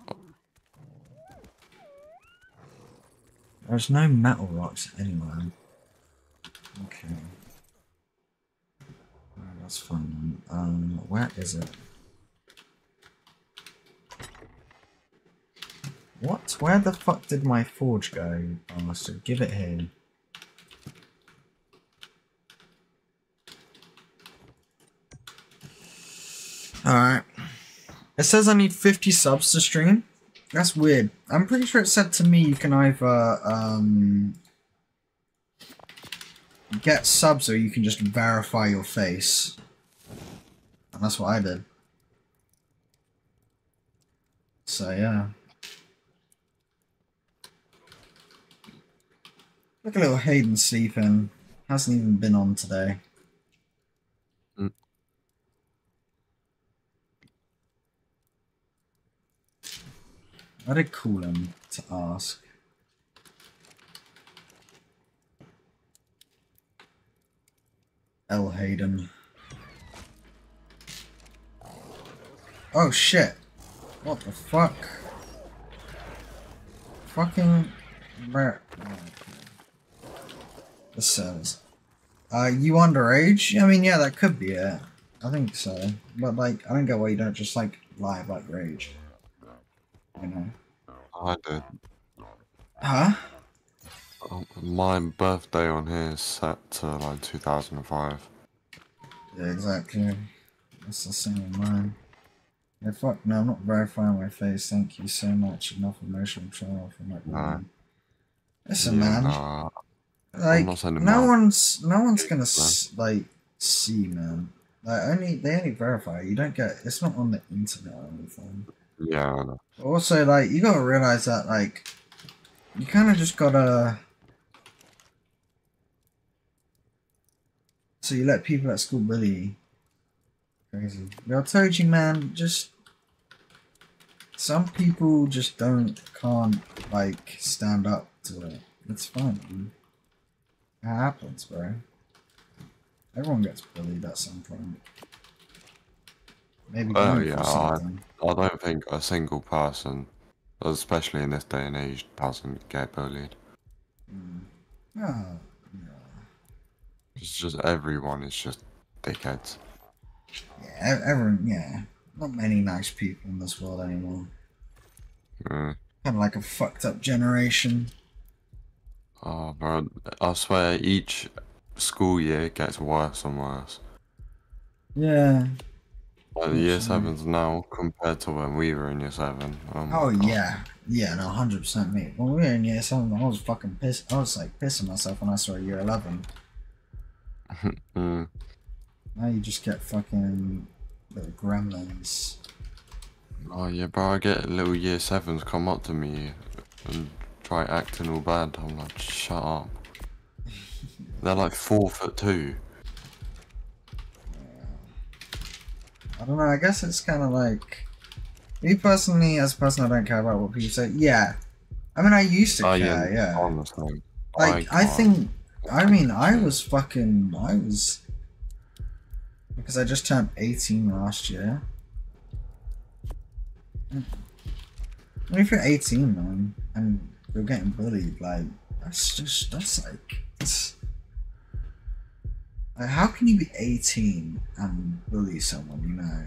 A: There's no metal rocks anywhere. Okay. Alright, that's fine. Where is it? What? Where the fuck did my forge go, you bastard? Give it here. Alright. It says I need 50 subs to stream. That's weird. I'm pretty sure it said to me you can either get subs or you can just verify your face. And that's what I did. So yeah. Look at little Hayden sleeping. Hasn't even been on today. I did call him to ask. L. Hayden. Oh shit. What the fuck? Fucking... This says... you underage? I mean, yeah, that could be it. I think so. But, like, I don't get why you don't just, like, lie about your age. You know?
J: I did.
A: Huh?
J: My birthday on here is set to, like, 2005.
A: Yeah, exactly. That's the same with mine. Yeah, fuck, no, I'm not verifying my face. Thank you so much. Enough emotional trauma from my brain. Listen, man.
J: Nah,
A: like,
J: no
A: one's gonna like see, man. Like, they only verify. You don't get. It's not on the internet or anything.
J: Yeah, I know.
A: Also, like, you gotta realize that, like, you kind of just gotta. So you let people at school bully you. Crazy. I told you, man. Just some people just can't like stand up to it. It's fine, dude. It happens, bro. Everyone gets bullied at some point. Maybe.
J: Oh yeah, I don't think a single person, especially in this day and age, doesn't get bullied.
A: Oh,
J: it's just everyone is just dickheads.
A: yeah, everyone. Yeah, not many nice people in this world anymore. Kind of like a fucked up generation.
J: Oh, bro, I swear each school year gets worse and worse.
A: Yeah.
J: Like the year 7s now compared to when we were in year 7.
A: Oh yeah. Yeah, no, 100% me. When we were in year 7, I was fucking pissed. I was like pissing myself when I saw year 11. Now you just get fucking little gremlins.
J: Oh yeah, bro, I get little year 7s come up to me and try acting all bad. I'm like, shut up. They're like 4'2".
A: I don't know, I guess it's kind of like... Me personally, as a person, I don't care about what people say. Yeah. I mean, I used to care, yeah.
J: Honestly.
A: Like, I think... I mean, I was... Because I just turned 18 last year. If you're 18, man, and you're getting bullied, like, like, how can you be 18 and bully someone, you know?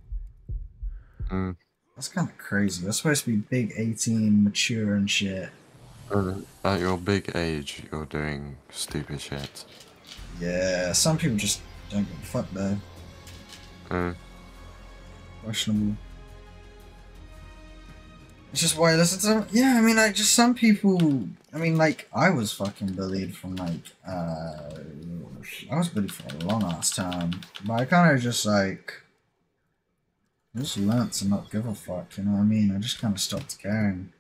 A: That's kind of crazy. You're supposed to be big 18, mature and shit.
J: At your big age, you're doing stupid shit.
A: Yeah, some people just don't give a fuck though. Questionable. It's just why I listen to them. Yeah, I mean, like, just some people. I mean, like, I was fucking bullied from, like, I was bullied for a long ass time. But I kind of just, like, just learnt to not give a fuck, you know what I mean? I just kind of stopped caring.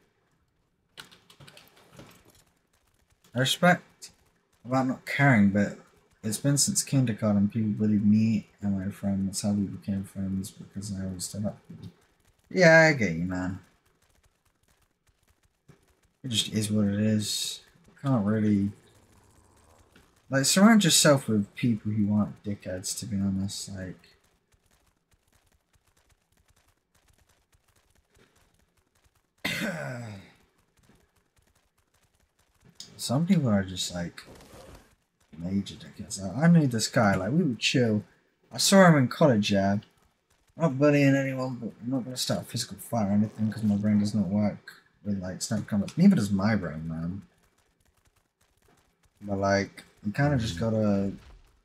A: I respect about not caring, but it's been since kindergarten people bullied me and my friend. That's how we became friends, because I always stood up for them. Yeah, I get you, man. It just is what it is. You can't really... Like, surround yourself with people who aren't dickheads, to be honest. Like... Some people are just, like, major dickheads. I knew this guy, like, we would chill. I saw him in college, yeah. I'm not bullying anyone, but I'm not going to start a physical fight or anything because my brain does not work with, like, snap combats. Neither does my brain, man. But, like, you kind of just gotta...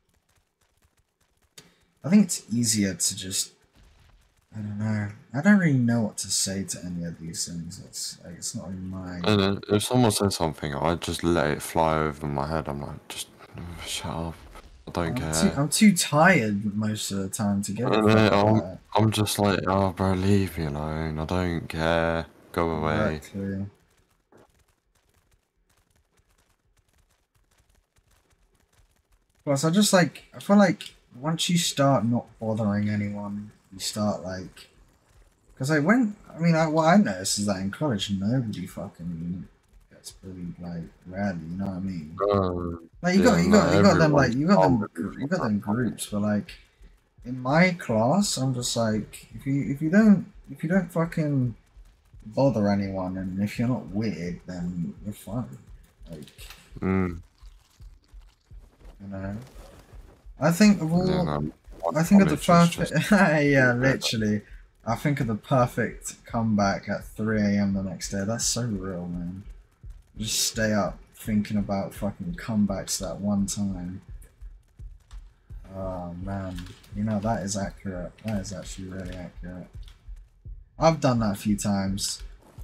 A: I think it's easier to just... I don't know. I don't really know what to say to any of these things. It's like, it's not in my...
J: And if someone says something, I just let it fly over my head. I'm like, just shut up. I don't care.
A: I'm too tired most of the time to get it.
J: I'm just like, oh, bro, leave me alone. I don't care. Go away.
A: Exactly. Plus, I feel like once you start not bothering anyone, you start like, because what I noticed is that in college nobody fucking gets bullied, like, rarely, you know what I mean? Like you got them groups, but like in my class, I'm just like, if you don't fucking bother anyone, and if you're not weird, then you're fine. Like, you know, I think of all.
J: Yeah,
A: I think of the perfect, yeah, literally. I think of the perfect comeback at 3 AM the next day. That's so real, man. Just stay up thinking about fucking comebacks that one time. Oh, man. You know, that is accurate. That is actually really accurate. I've done that a few times.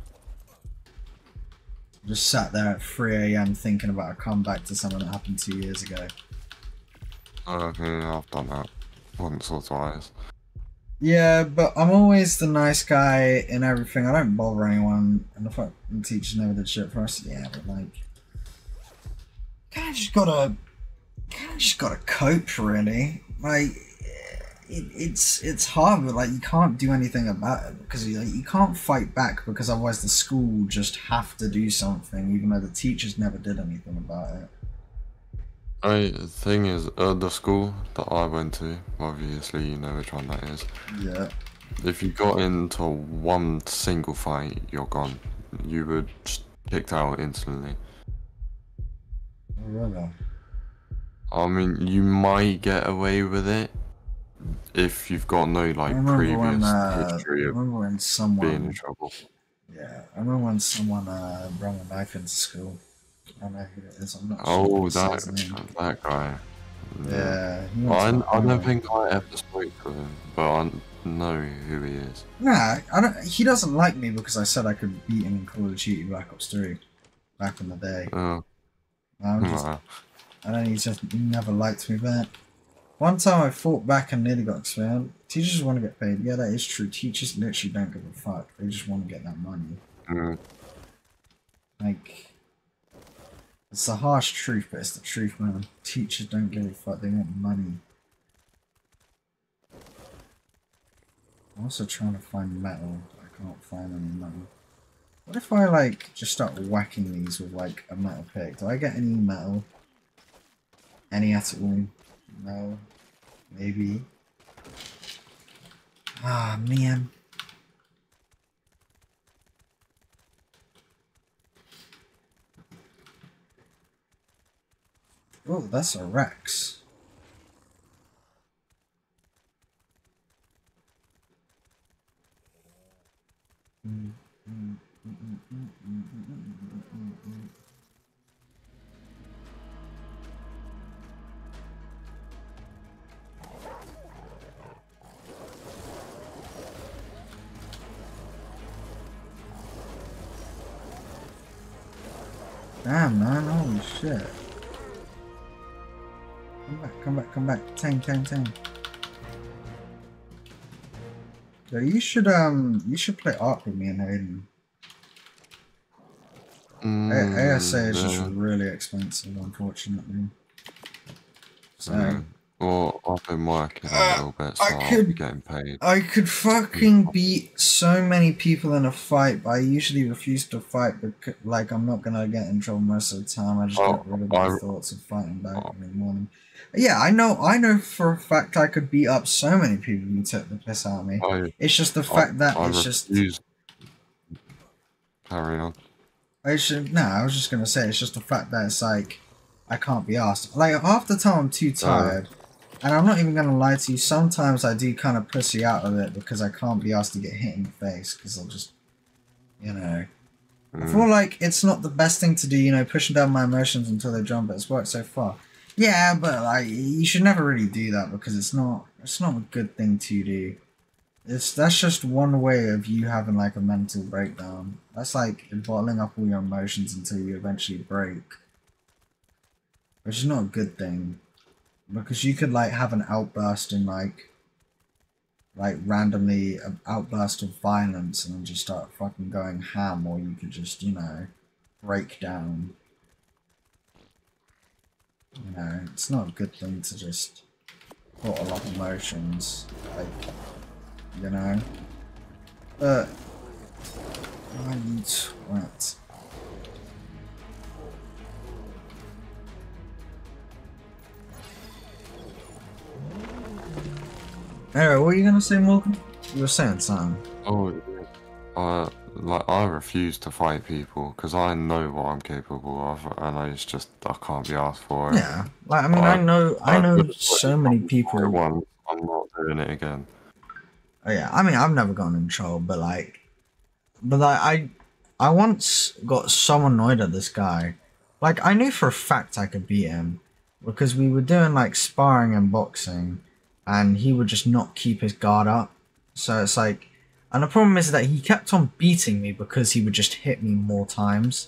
A: Just sat there at 3 AM thinking about a comeback to something that happened 2 years ago.
J: Yeah, I've done that once or twice.
A: Yeah, but I'm always the nice guy in everything. I don't bother anyone, and the fucking teachers never did shit for us. Yeah, but like, kind of just gotta cope, really. Like, it's hard, but like, you can't do anything about it because you can't fight back, because otherwise the school just have to do something, even though the teachers never did anything about it.
J: The thing is, the school that I went to, obviously you know which one that is.
A: Yeah.
J: If you got into one single fight, you're gone. You were just kicked out instantly.
A: Really?
J: I mean, you might get away with it if you've got no like previous history of being in trouble.
A: Yeah, I remember when someone brought a knife into school. I don't know who it is. I'm not
J: sure. That guy.
A: Yeah.
J: Well, I don't think I ever spoke to him, but I know who he is.
A: Nah, I don't. He doesn't like me because I said I could beat him in Call of Duty Black Ops 3 back in the day.
J: Oh.
A: I don't know. He just never liked me back. One time I fought back and nearly got expelled. Teachers want to get paid. Yeah, that is true. Teachers literally don't give a fuck. They just want to get that money. Like, it's a harsh truth, but it's the truth, man. Teachers don't give a fuck. They want money. I'm also trying to find metal. I can't find any metal. What if I, like, just start whacking these with, like, a metal pick? Do I get any metal? Any at all? No. Maybe. Ah, man. Oh, that's a Rex. Damn, man, holy shit. Come back, come back, come back. Tang, tang, tang. So you should play Ark with me and Hayden. ASA is just really expensive, unfortunately. So
J: Well, I've been working a little bit, so I'll be getting paid.
A: I could fucking beat so many people in a fight, but I usually refuse to fight because, like, I'm not gonna get in trouble most of the time. I just get rid of the thoughts of fighting back in the morning. Yeah, I know for a fact I could beat up so many people who took the piss out of me. It's just the fact that it's just.
J: Carry on.
A: I was just gonna say it's just the fact that it's like I can't be asked. Like half the time I'm too tired, and I'm not even gonna lie to you. Sometimes I do kind of pussy out of it because I can't be asked to get hit in the face because I'll just, I feel like it's not the best thing to do. Pushing down my emotions until they jump. It's worked so far. Yeah, but like you should never really do that because it's not a good thing to do. That's just one way of you having like a mental breakdown. That's like bottling up all your emotions until you eventually break. Which is not a good thing. Because you could like have an outburst in like randomly an outburst of violence and then just start fucking going ham, or you could just, break down. It's not a good thing to just put a lot of emotions, but I need what? Anyway, what are you gonna say, Morgan? You were saying something.
J: I refuse to fight people because I know what I'm capable of, and I can't be asked for it.
A: Yeah, I know so many people.
J: I'm not doing it again.
A: Oh yeah, I've never gotten in trouble, but I once got so annoyed at this guy. Like, I knew for a fact I could beat him because we were doing like sparring and boxing, and he would just not keep his guard up. So it's like, and the problem is that he kept on beating me because he would just hit me more times.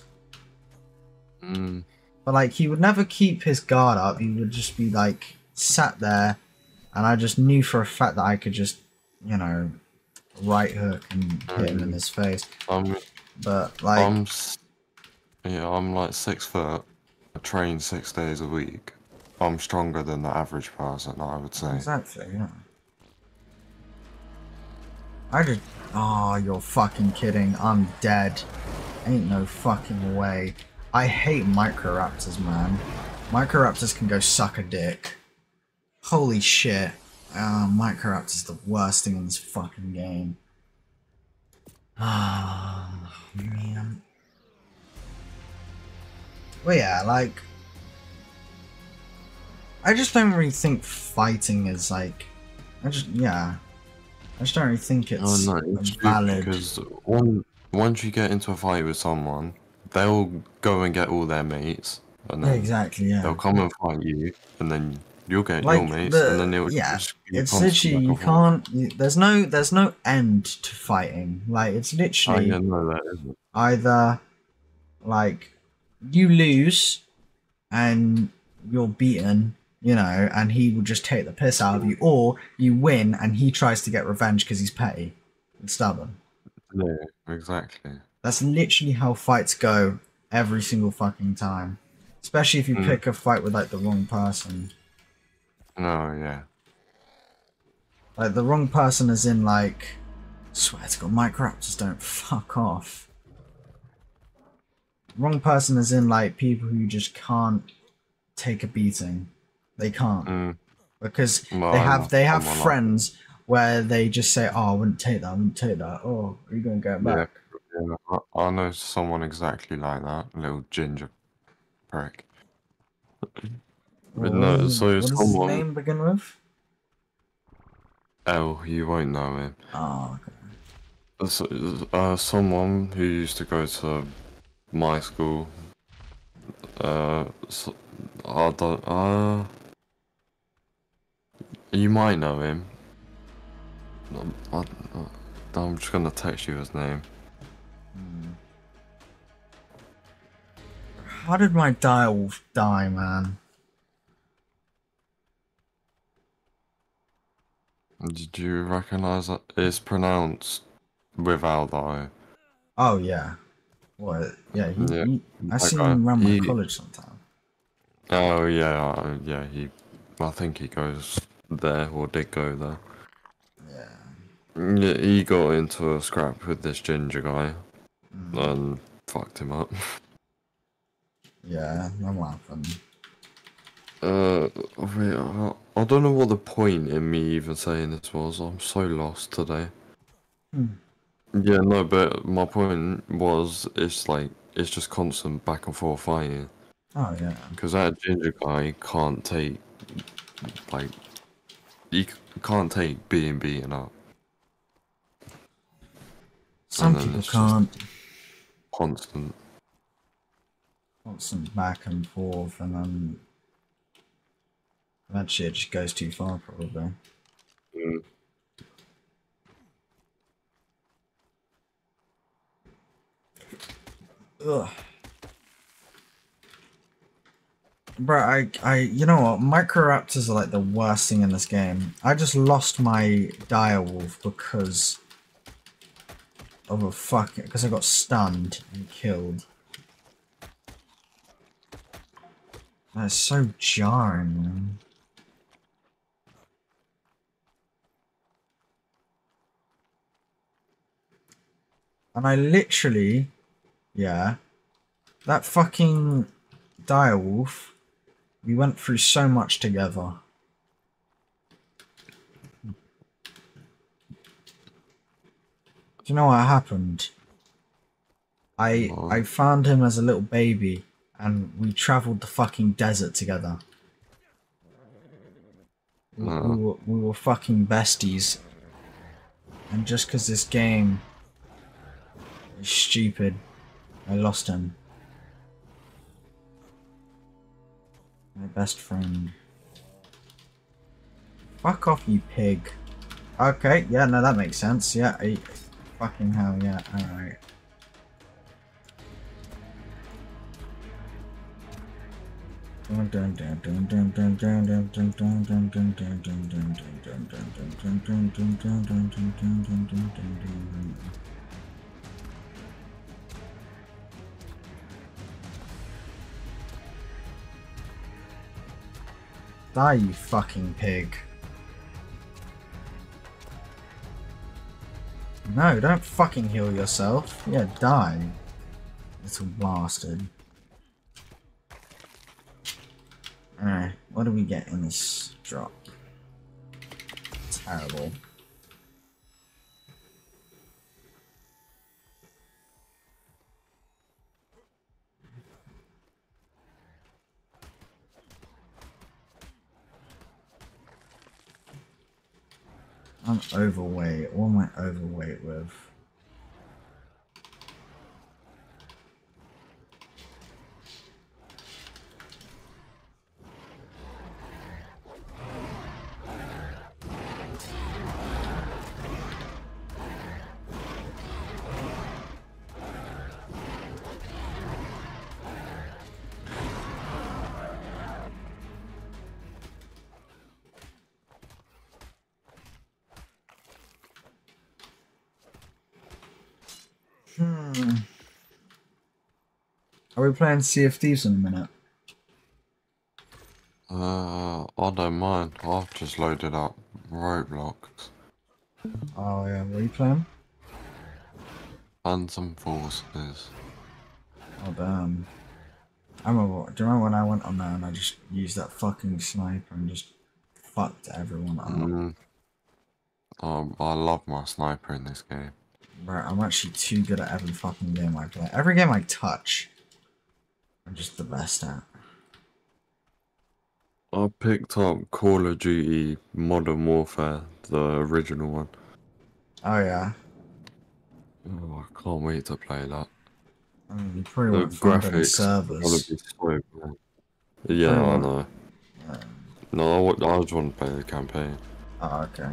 A: But like, he would never keep his guard up. He would just be like sat there, and I just knew for a fact that I could just, right hook and hit him in his face. But like,
J: I'm like 6 foot. I train 6 days a week. I'm stronger than the average person, I would say.
A: Exactly, yeah. Oh, you're fucking kidding. I'm dead. Ain't no fucking way. I hate Microraptors, man. Microraptors can go suck a dick. Holy shit. Microraptors is the worst thing in this fucking game. Ah, man. Well, yeah, like, I just don't really think fighting is like, I just don't really think it's valid.
J: Because once you get into a fight with someone, they'll go and get all their mates, and then they'll come and fight you, and then you'll get your mates, and then they'll just
A: it's literally you can't. There's no end to fighting. Like, it's literally either like you lose and you're beaten, and he will just take the piss out of you, or you win and he tries to get revenge because he's petty and stubborn.
J: Yeah, exactly.
A: That's literally how fights go every single fucking time. Especially if you pick a fight with like the wrong person.
J: No, yeah.
A: Like, the wrong person is in like, I swear to God, Microraptors don't fuck off. Wrong person is in like people who just can't take a beating. They can't because they have friends where they just say, "Oh, I wouldn't take that. I wouldn't take that. Oh, are you gonna go back?"
J: Yeah, I know someone exactly like that, a little ginger prick. But no, so
A: what does his
J: someone
A: name begin with?
J: L, you won't know him.
A: Oh, okay.
J: Someone who used to go to my school. I don't. You might know him. I'm just gonna text you his name.
A: How did my direwolf die, man?
J: Did you recognize that? It's pronounced without the O.
A: Oh yeah. What? Yeah,
J: Yeah,
A: I see
J: okay.
A: him around my college sometime.
J: Oh yeah, yeah. I think he goes there or did go there. Yeah, he got into a scrap with this ginger guy and fucked him up.
A: Yeah, that happened.
J: Wait, I don't know what the point in me even saying this was. I'm so lost today. Yeah, no, but my point was, it's just constant back and forth fighting.
A: Oh yeah.
J: Because that ginger guy can't take, he can't take being beaten up.
A: Some people can't.
J: Constant
A: back and forth, and then eventually it just goes too far, probably. Ugh. Bro, you know what? Microraptors are like the worst thing in this game. I just lost my direwolf because of because I got stunned and killed. That's so jarring, man. And I literally, yeah, that fucking direwolf, we went through so much together. Do you know what happened? I found him as a little baby, and we travelled the fucking desert together. We were fucking besties. And just because this game is stupid, I lost him. My best friend. Fuck off, you pig. Okay, yeah, no, that makes sense. Yeah, fucking hell, yeah, alright. Die, you fucking pig. No, don't fucking heal yourself. Yeah, die. Little bastard. Alright, what do we get in this drop? Terrible. I'm overweight. What am I overweight with? Are we playing Sea of Thieves in a minute?
J: I don't mind. I've just loaded up Roblox.
A: Oh yeah, what are you playing?
J: Phantom Forces.
A: Oh damn. Do you remember when I went on there and I just used that fucking sniper and just fucked everyone up?
J: I love my sniper in this game.
A: Bro, I'm actually too good at every fucking game I play. Every game I touch, I'm just the best at.
J: I picked up Call of Duty Modern Warfare, the original one.
A: Oh yeah.
J: Oh, I can't wait to play that.
A: I mean, you probably
J: The
A: won't find any
J: graphics are gonna
A: servers.
J: be so good. Yeah, I
A: Probably
J: know. No, I just want to play the campaign.
A: Oh, okay.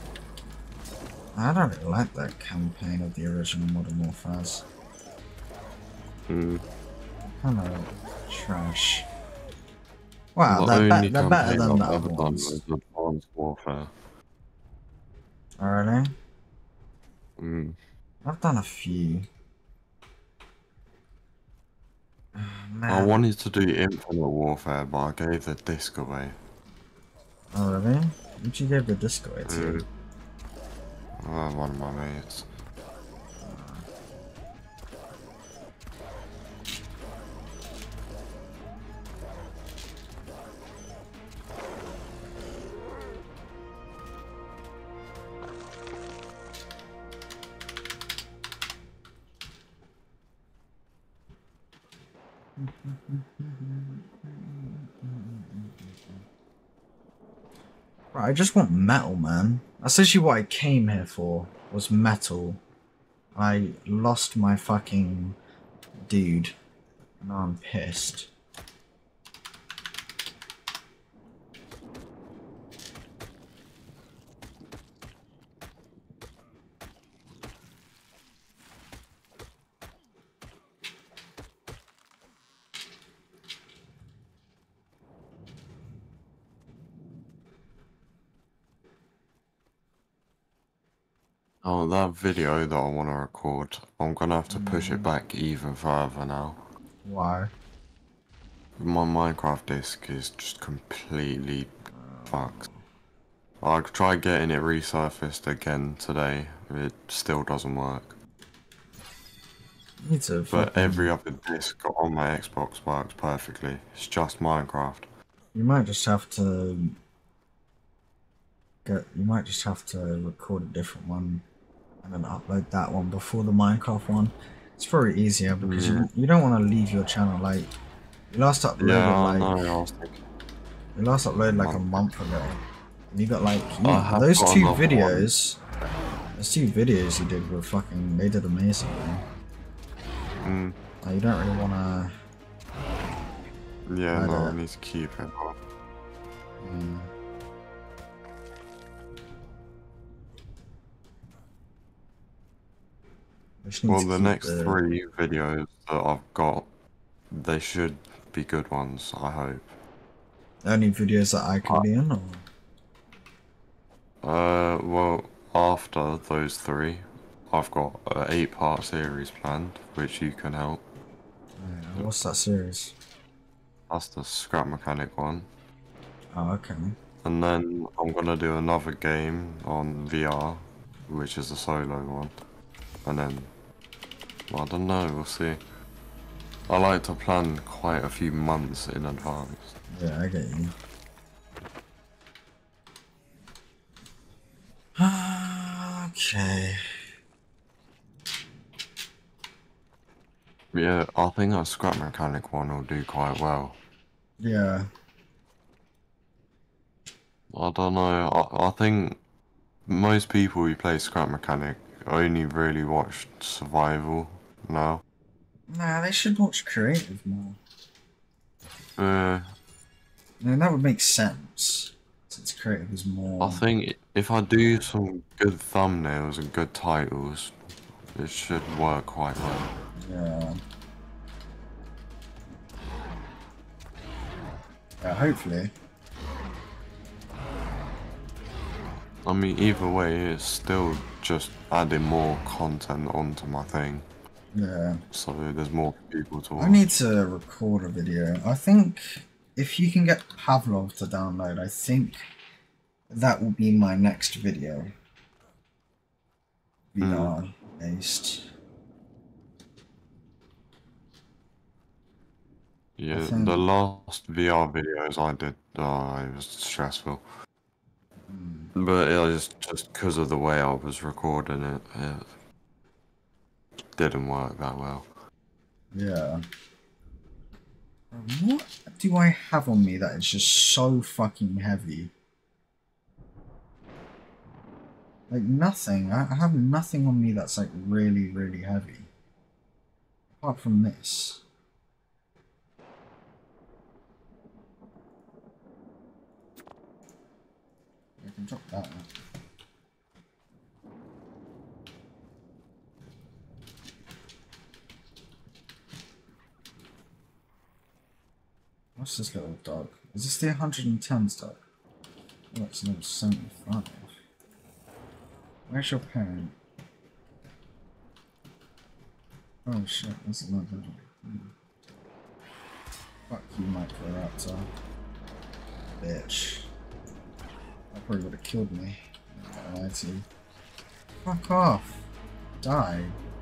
A: I don't really like that campaign of the original Modern Warfare's.
J: Mm.
A: Kind of trash. Wow,
J: The
A: they're
J: only
A: better
J: campaign
A: than the
J: I've
A: other
J: ever done
A: ones.
J: was Advanced Warfare.
A: Oh, really?
J: Mm.
A: I've done a few. Oh, man.
J: I wanted to do Infinite Warfare, but I gave the disc away.
A: Oh, really? Who'd you give the disc away to?
J: One of my mates.
A: Right, I just want metal, man. That's actually what I came here for, was metal. I lost my fucking dude. Now I'm pissed.
J: Oh, that video that I want to record, I'm gonna have to push it back even further now.
A: Why?
J: My Minecraft disk is just completely fucked. I tried getting it resurfaced again today, it still doesn't work.
A: Need to
J: But
A: fucking...
J: every other disc on my Xbox works perfectly. It's just Minecraft.
A: You might just have to... You might just have to record a different one and then upload that one before the Minecraft one. It's probably easier because you don't want to leave your channel like... You last uploaded You last uploaded like a month ago. And you got like... those two videos... Those two videos you did were fucking... They did amazing, man. Like, you don't really want to...
J: Yeah, no, I need to keep it up. Well, the next 3 videos that I've got, they should be good ones, I hope.
A: Any videos that I could be in, or?
J: Well, after those 3, I've got an 8-part series planned, which you can help.
A: Yeah, what's that series?
J: That's the Scrap Mechanic one.
A: Oh, okay.
J: And then I'm gonna do another game on VR, which is a solo one. And then, well, I don't know, we'll see. I like to plan quite a few months in advance.
A: Yeah, I get you. Okay.
J: Yeah, I think that Scrap Mechanic one will do quite well.
A: Yeah.
J: I don't know, I think most people who play Scrap Mechanic only really watch survival now.
A: Nah, they should watch creative more.
J: Yeah.
A: I mean, that would make sense, since creative is more...
J: I think if I do some good thumbnails and good titles, it should work quite well.
A: Yeah. Yeah, hopefully.
J: I mean, either way, it's still just adding more content onto my thing.
A: Yeah.
J: So there's more people to watch.
A: I need to record a video. I think if you can get Pavlov to download, I think that will be my next video. VR based.
J: Yeah, the last VR videos I did, it was stressful. But it was just because of the way I was recording it, it didn't work that well.
A: Yeah. What do I have on me that is just so fucking heavy? Like nothing. I have nothing on me that's like really, really heavy. Apart from this. I can drop that one. What's this little dog? Is this the 110 dog? Oh, it's level 75. Where's your parent? Oh shit, this is not good. Fuck you, Microraptor. Bitch. That probably would have killed me. I'm not gonna lie to you. Fuck off. Die.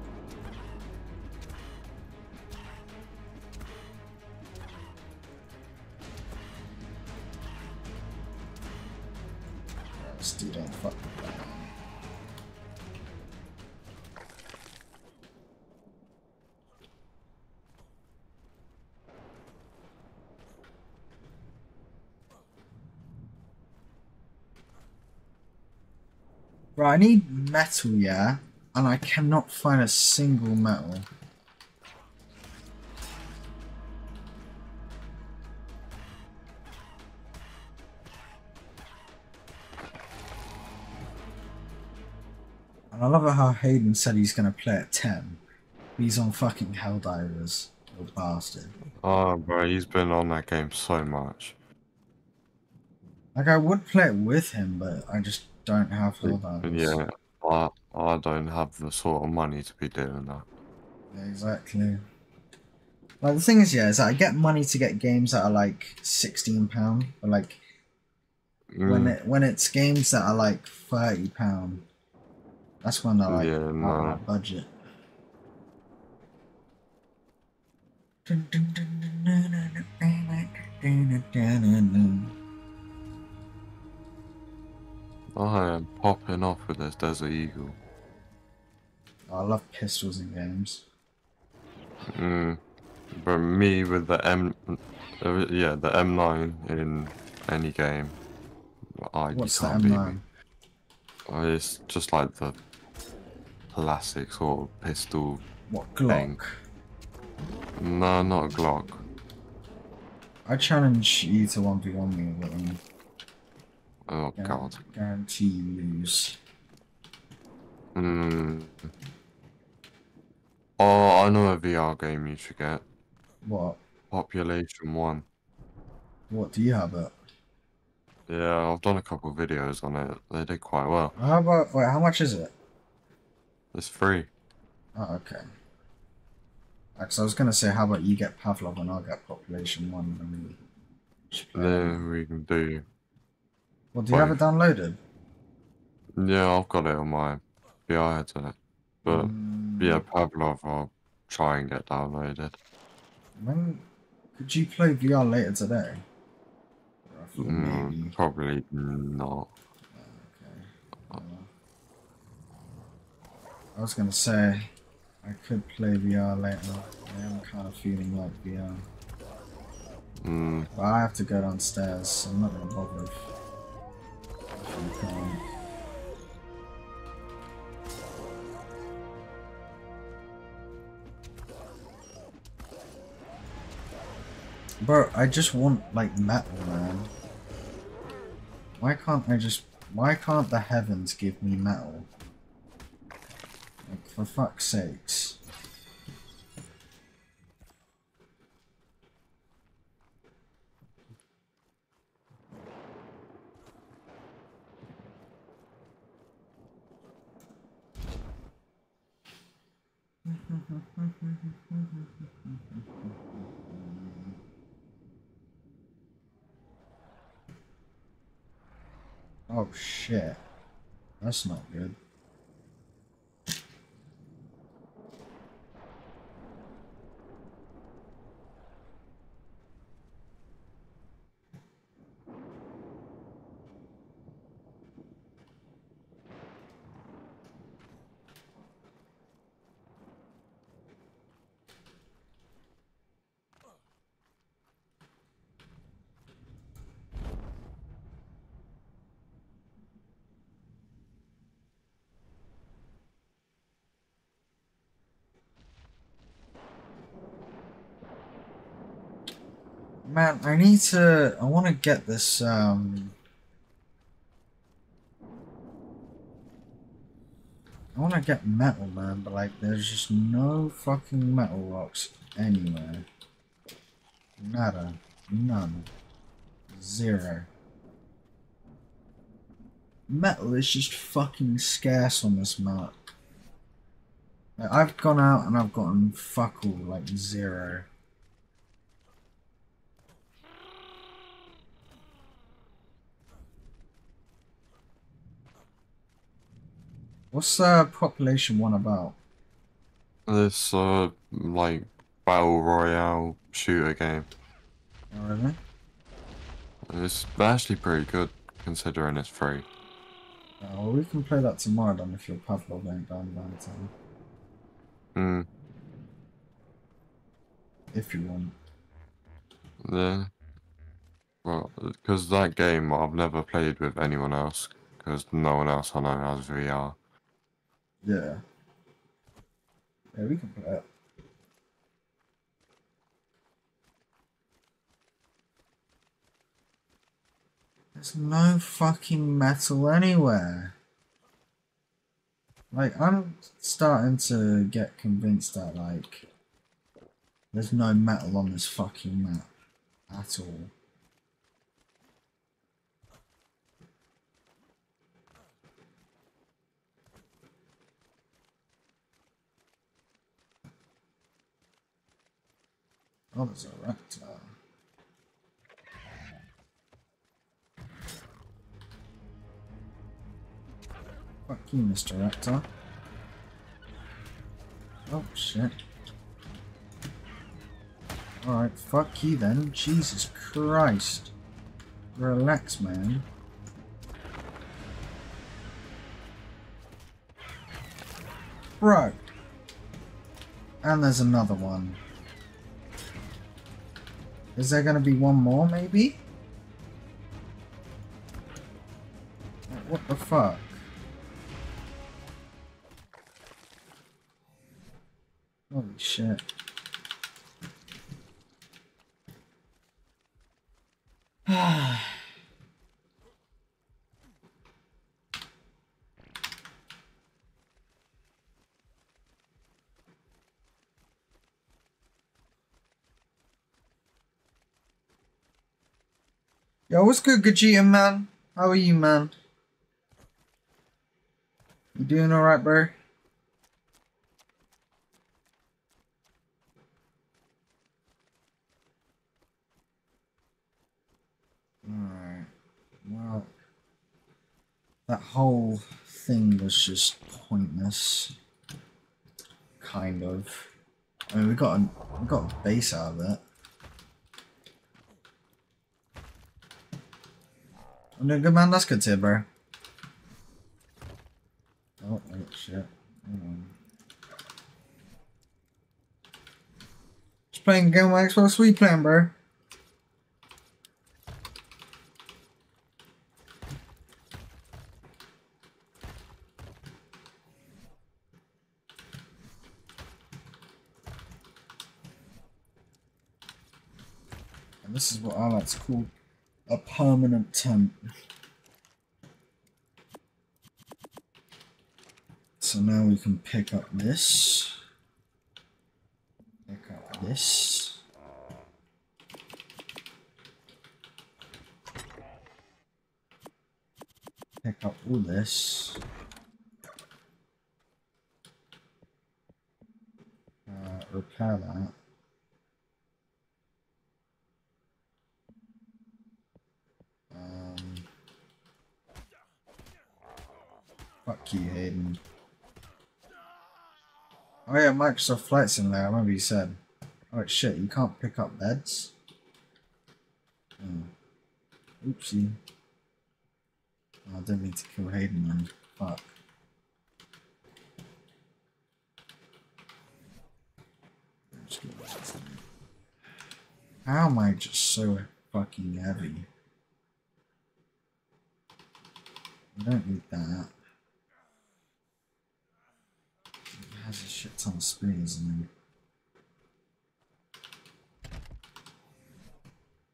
A: This dude ain't fuck with that. Right, I need metal, yeah? And I cannot find a single metal. And I love it how Hayden said he's going to play at 10. He's on fucking Helldivers, old bastard.
J: Oh, bro, he's been on that game so much.
A: Like, I would play it with him, but I just don't have Helldivers.
J: Yeah, I don't have the sort of money to be doing that.
A: Yeah, exactly. Like, the thing is, yeah, is that I get money to get games that are like £16, but like, when it's games that are like £30, that's when they're like, out of my budget.
J: I am popping off with this Desert Eagle.
A: I love pistols in games.
J: But me with the the M9 in any game,
A: What's the
J: can't beat me.
A: M9?
J: It's just like the classic sort of pistol.
A: What, Glock?
J: Thing. No, not a Glock.
A: I challenge you to 1v1 me with them.
J: Oh god.
A: Guarantee you lose.
J: Oh, I know a VR game you should get.
A: What?
J: Population 1.
A: What, do you have it?
J: Yeah, I've done a couple of videos on it. They did quite well.
A: How about, wait, how much is it?
J: It's free.
A: Oh, okay. Because I was going to say, how about you get Pavlov and I'll get Population 1 and
J: Then we can do...
A: Well, do you have it downloaded?
J: Yeah, I've got it on my VR headset. But, yeah, Pavlov I'll try and get downloaded.
A: When... Could you play VR later today? Maybe.
J: Probably not.
A: Okay. I was going to say, I could play VR later. I am kind of feeling like VR. But I have to go downstairs, so I'm not going to bother if you can't. Bro, I just want, like, metal, man. Why can't the heavens give me metal? Like, for fuck's sakes. Oh shit. That's not good. Man, I want to get this, I want to get metal, man, but like, there's just no fucking metal rocks anywhere. Nada. None. Zero. Metal is just fucking scarce on this map. Like, I've gone out and I've gotten fuck all, like zero. What's Population 1 about?
J: This like battle royale shooter game.
A: Oh, really?
J: It's actually pretty good considering it's free.
A: Well, we can play that tomorrow then if your Pavlov ain't down time. If you want.
J: Yeah. Well, because that game I've never played with anyone else, because no one else I know has VR.
A: Yeah. Yeah, we can play it. There's no fucking metal anywhere. Like, I'm starting to get convinced that, like, there's no metal on this fucking map at all. Oh, there's a raptor. Fuck you, Mr. Raptor. Oh, shit. Alright, fuck you then. Jesus Christ. Relax, man. Bro. And there's another one. Is there gonna be one more, maybe? What the fuck? Holy shit. Yo, what's good, Gogeta, man? How are you, man? You doing alright, bro? Alright. Well, that whole thing was just pointless. Kind of. I mean, we got a base out of it. I'm doing good, man. That's good too, bro. Oh, wait, shit. Just playing a game on Xbox. What are you playing, bro? And this is what I like to call a permanent temp. So now we can pick up this. Pick up this. Pick up all this. Repair that. Fuck you, Hayden. Oh yeah, Microsoft Flight Simulator, I remember you said. Oh shit, you can't pick up beds? Oh. Oopsie. Oh, I didn't need to kill Hayden then. Fuck. How am I just so fucking heavy? I don't need that. It has a shit ton of spears in it.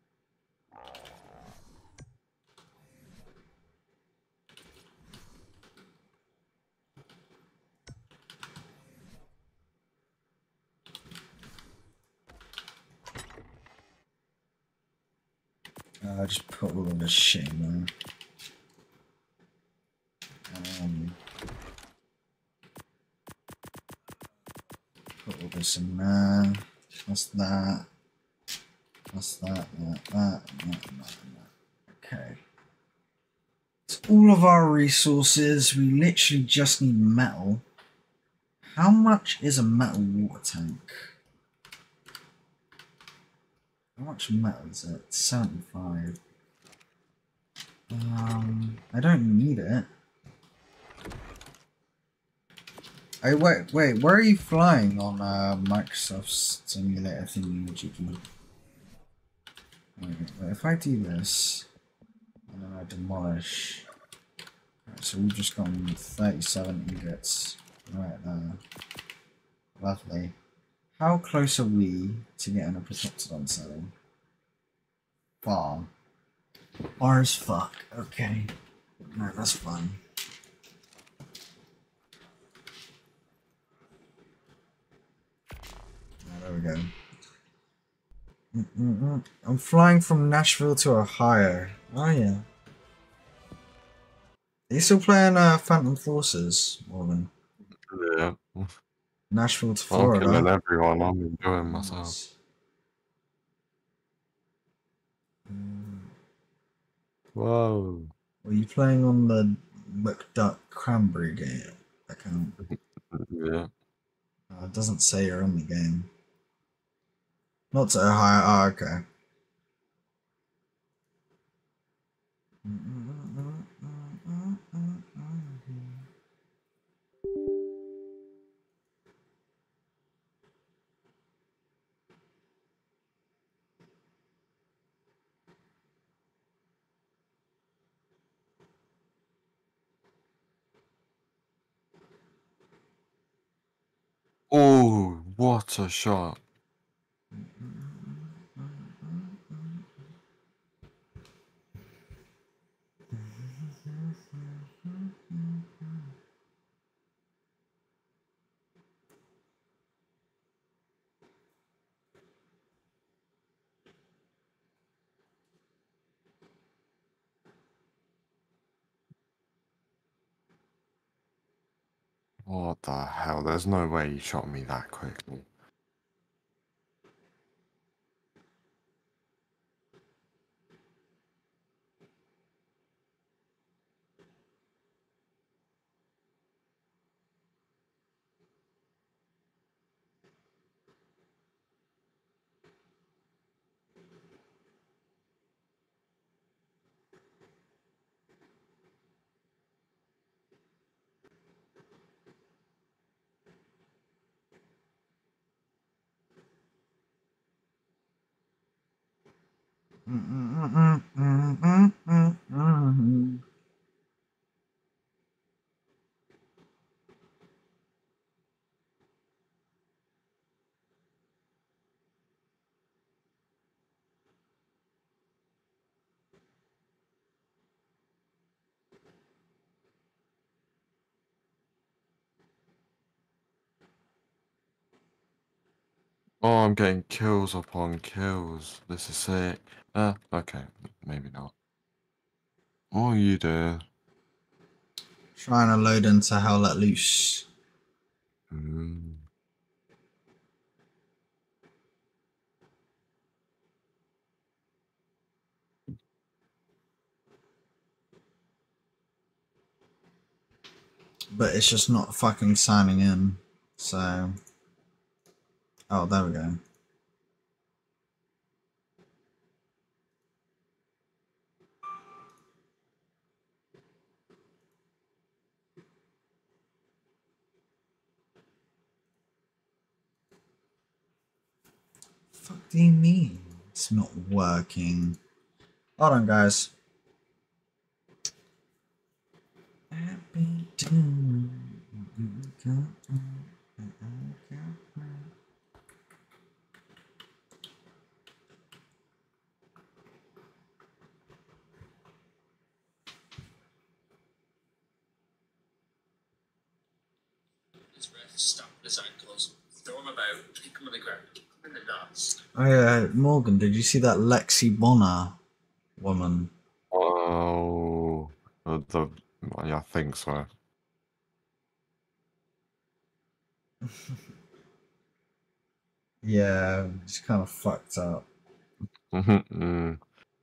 A: Just put all of this shit in there. Put all this in there. That's that. That's that. Okay. It's all of our resources. We literally just need metal. How much is a metal water tank? How much metal is it? 75. I don't need it. Hey, wait, where are you flying on Microsoft Simulator thingy, Jiggy? Wait, if I do this, and then I demolish, right, so we've just gotten 37 ingots right there. Lovely. How close are we to getting a Protectodon setting? Far. Far as fuck. Okay. Right, that's fun. There we go. I'm flying from Nashville to Ohio. Oh yeah. Are you still playing Phantom Forces, Morgan?
J: Yeah.
A: Nashville to
J: I'm
A: Florida.
J: killing everyone. I'm enjoying myself. Whoa.
A: Were you playing on the McDuck Cranberry game account?
J: Yeah.
A: It doesn't say you're in the game. Not to Ohio. Oh, okay.
J: Oh, what a shot. What the hell? There's no way you shot me that quickly. Oh, I'm getting kills upon kills. This is sick. Okay, maybe not. What are you doing?
A: Trying to load into Hell Let Loose. But it's just not fucking signing in. So. Oh, there we go. Fuck do you mean? It's not working. Hold on, guys.
I: Stop his ankles, throw him about, kick him on the ground, kick him in the nuts.
A: Oh yeah, Morgan, did you see that Lexi Bonner woman.
J: Oh, yeah, I think so.
A: Yeah, it's kind of fucked up.
J: Mm.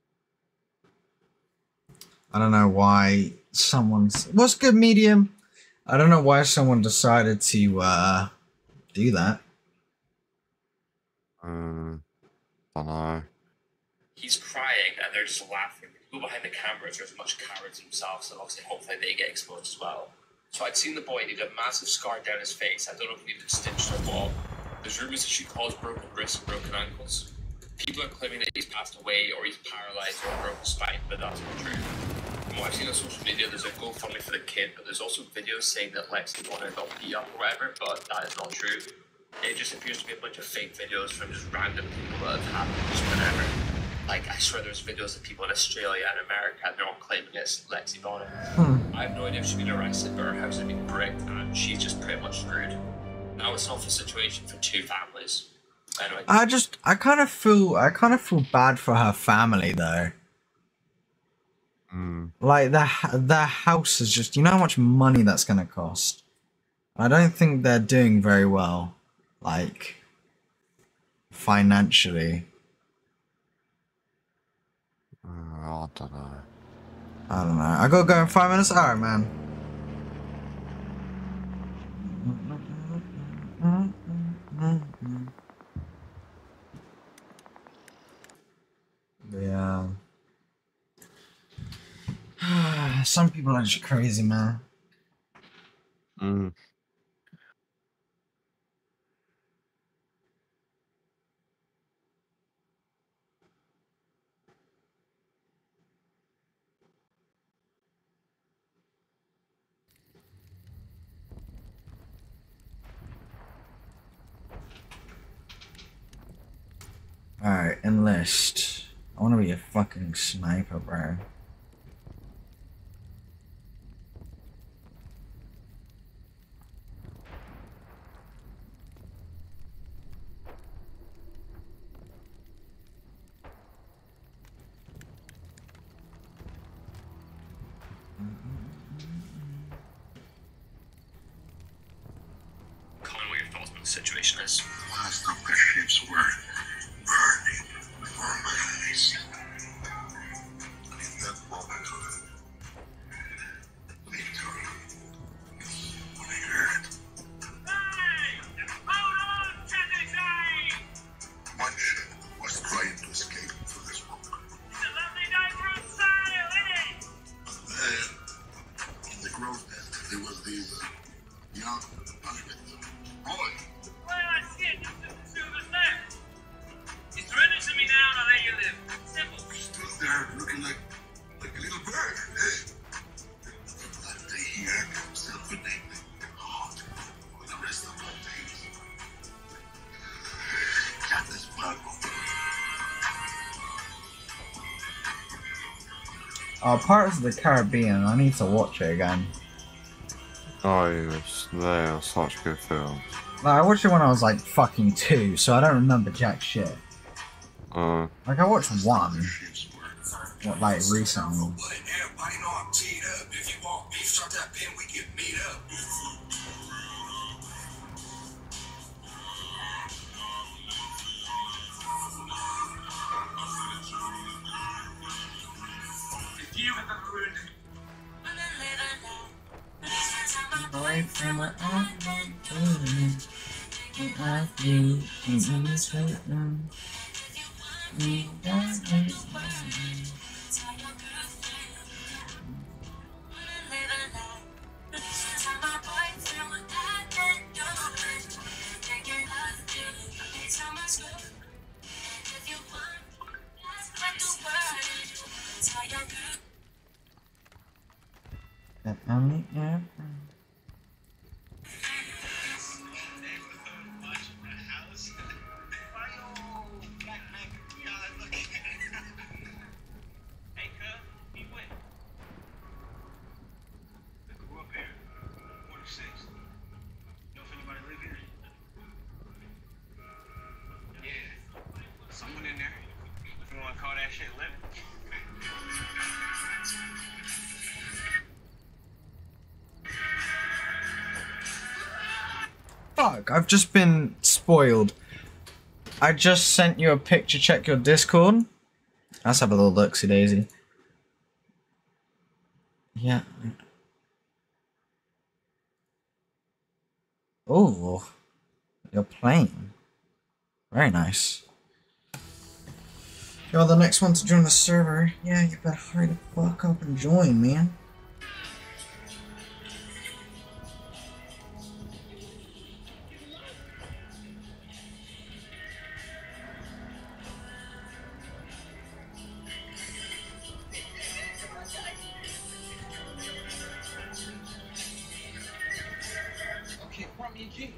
A: I don't know why someone's... What's good, medium? I don't know why someone decided to do that.
J: Don't know.
I: He's crying and they're just laughing. The people behind the cameras are as much cowards themselves, so obviously hopefully they get exposed as well. So I'd seen the boy, and he had a massive scar down his face. I don't know if he needed stitched or what. There's rumours that she caused broken wrists and broken ankles. People are claiming that he's passed away or he's paralysed or a broken spine, but that's not true. From what I've seen on social media, there's a GoFundMe for the kid, but there's also videos saying that Lexi Bonner got beat up or whatever, but that is not true. It just appears to be a bunch of fake videos from just random people that have happened just whenever. Like, I swear there's videos of people in Australia and America, and they're all claiming it's Lexi Bonner. I have no idea if she's been arrested, but her house has been bricked, and she's just pretty much screwed. Now it's an awful situation for two families. Anyway.
A: I kind of feel bad for her family though. Like the house is just, you know how much money that's gonna cost. I don't think they're doing very well, like financially.
J: I don't know.
A: I gotta go in 5 minutes. Alright, man. Yeah. Some people are just crazy, man. Alright, enlist. I wanna be a fucking sniper, bro.
I: Colin, what your thoughts on the situation is?
H: Last of the ships were burning before my eyes. And in that moment of victory, when I heard, "Hey! Hold on, Tennessee!" One ship was trying to escape through the smoke.
F: It's a lovely day for a sail, isn't it?
H: And then, in the crow's nest, there was this young, unexpected boy.
F: Well, I see it. Just the two of us left. You surrender to me now and I'll let you live. Simple.
H: Stood there looking like a little bird. That day he earned himself a name, Hot, for the rest of our days. Captain Sparrow.
A: Pirates of the Caribbean, I need to watch it again.
J: Oh, yes, they are such good films.
A: Like, I watched it when I was like fucking 2, so I don't remember jack shit. Like, I watched one. What, like, recently.
H: But everybody know I'm teed up. If you want beef, start that pen, we get beat up.
F: If you ever ruined it, wanna call that shit living?
A: Fuck, I've just been spoiled. I just sent you a picture, check your Discord. Let's have a little look-see daisy. Yeah. Oh, you're playing. Very nice. You're the next one to join the server. Yeah, you better hurry the fuck up and join, man.
F: Okay, front me again.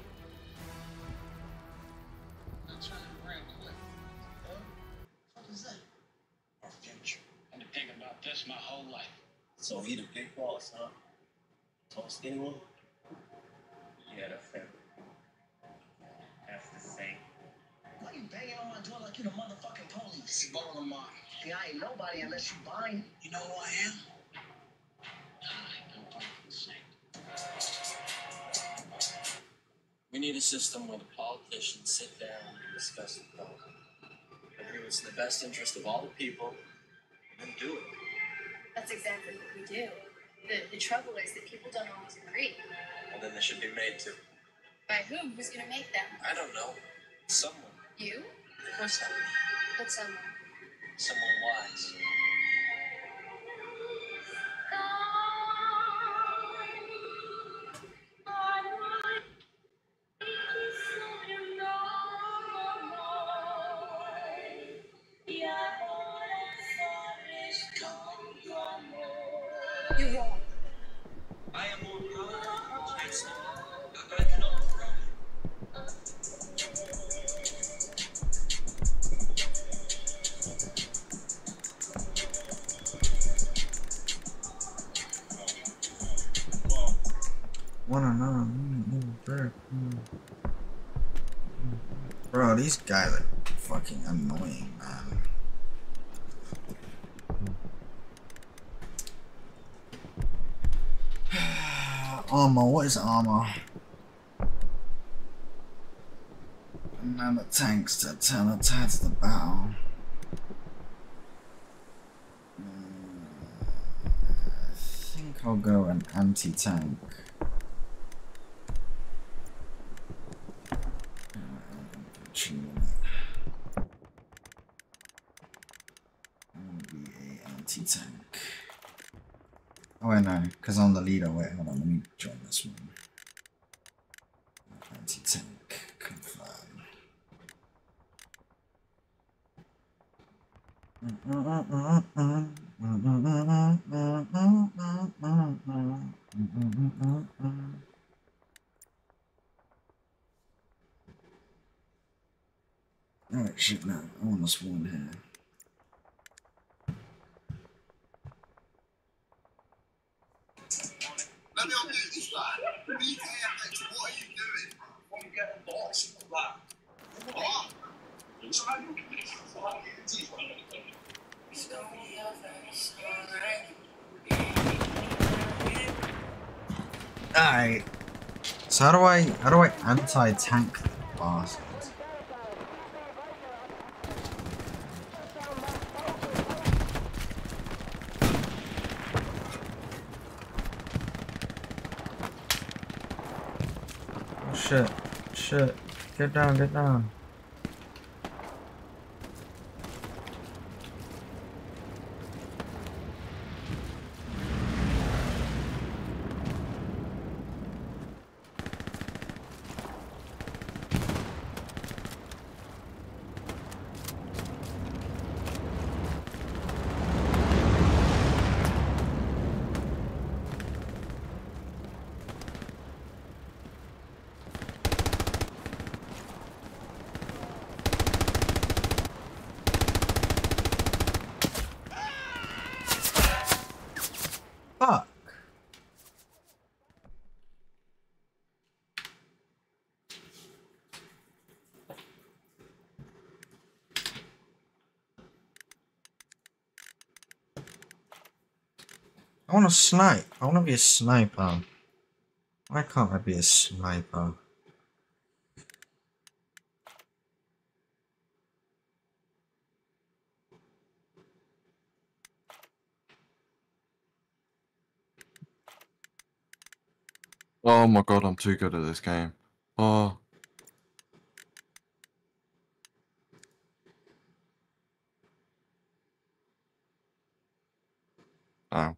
F: I'm trying to grab quick. What is that? Our future. I've been thinking about this my whole life. So he the big boss, huh? Tall skinny one? Yeah, that's him. That's the same. Why you banging on my door like you the motherfucking police? You borrowing mine. Yeah, I ain't nobody unless you buying. You know who I am? We need a system where the politicians sit down and discuss the problem. Agree what's in the best interest of all the people, and then do it.
K: That's exactly what we do. The trouble is that people don't always agree.
F: Well, then they should be made to.
K: By whom? Who's gonna make them?
F: I don't know. Someone.
K: You?
F: Of course not.
K: But someone.
F: Someone wise.
K: You're wrong.
F: I am more powerful. Yes. I cannot grow.
A: Bro, these guys are fucking annoying, man. Armor, what is armor? None of tanks to turn attack to the battle. I think I'll go an anti-tank. Anti-tank. Oh wait, no, because I'm the leader. Wait, hold on, let me join this one. Anti-tank, confirm. Alright, shit, no, I want to spawn here.
H: Let me undo this side. BKFX, what are you doing? What are you getting box? What?
A: Alright. So how do I anti-tank the bastards? Oh shit. Shit. Get down, get down. I want to snipe. I want to be a sniper. Why can't I be a sniper?
J: Oh my god, I'm too good at this game. Oh. Oh.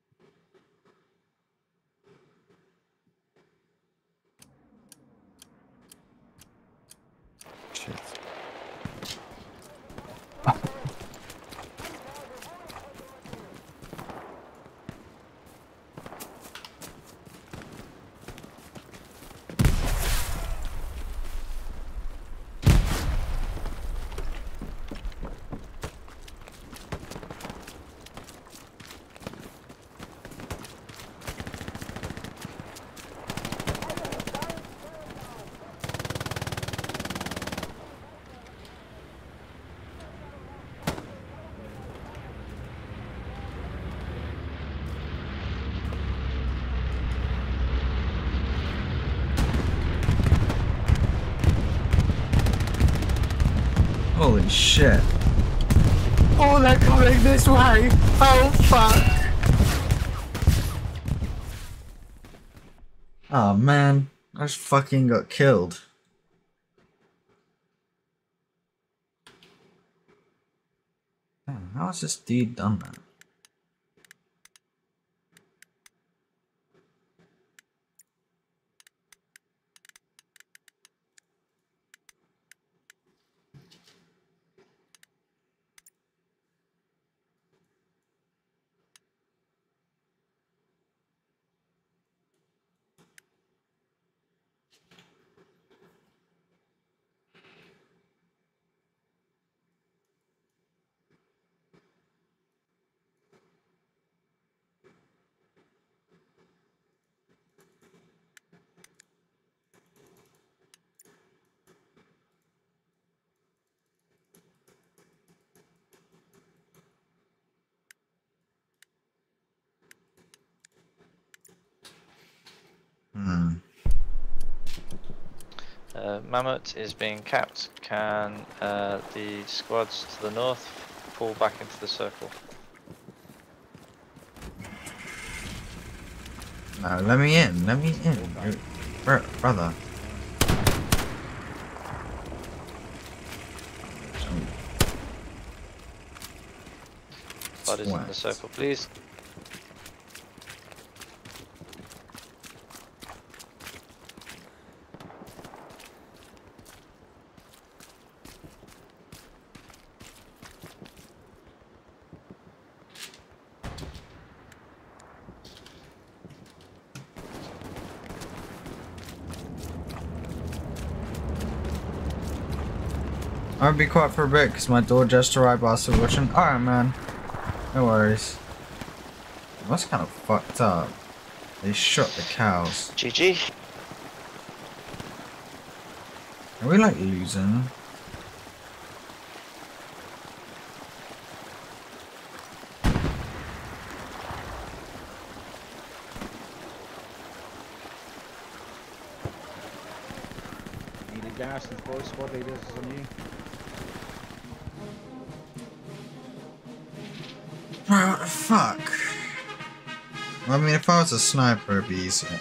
J: Shit.
A: Holy shit.
J: Oh, they're coming this way! Oh, fuck!
A: Oh man, I just fucking got killed. Damn, how has this dude done that?
L: Mammoth is being capped. Can the squads to the north pull back into the circle?
A: No, let me in. Let me in. Brother.
L: Squad is in the circle, please.
A: I'll be quiet for a bit because my door just arrived while still watching. Alright, man. No worries. That's kind of fucked up. They shot the cows.
L: GG.
A: Are we like losing?
M: Needed gas and boys, squad leaders is on you.
A: Bro, what the fuck? I mean, if I was a sniper, it'd be easier.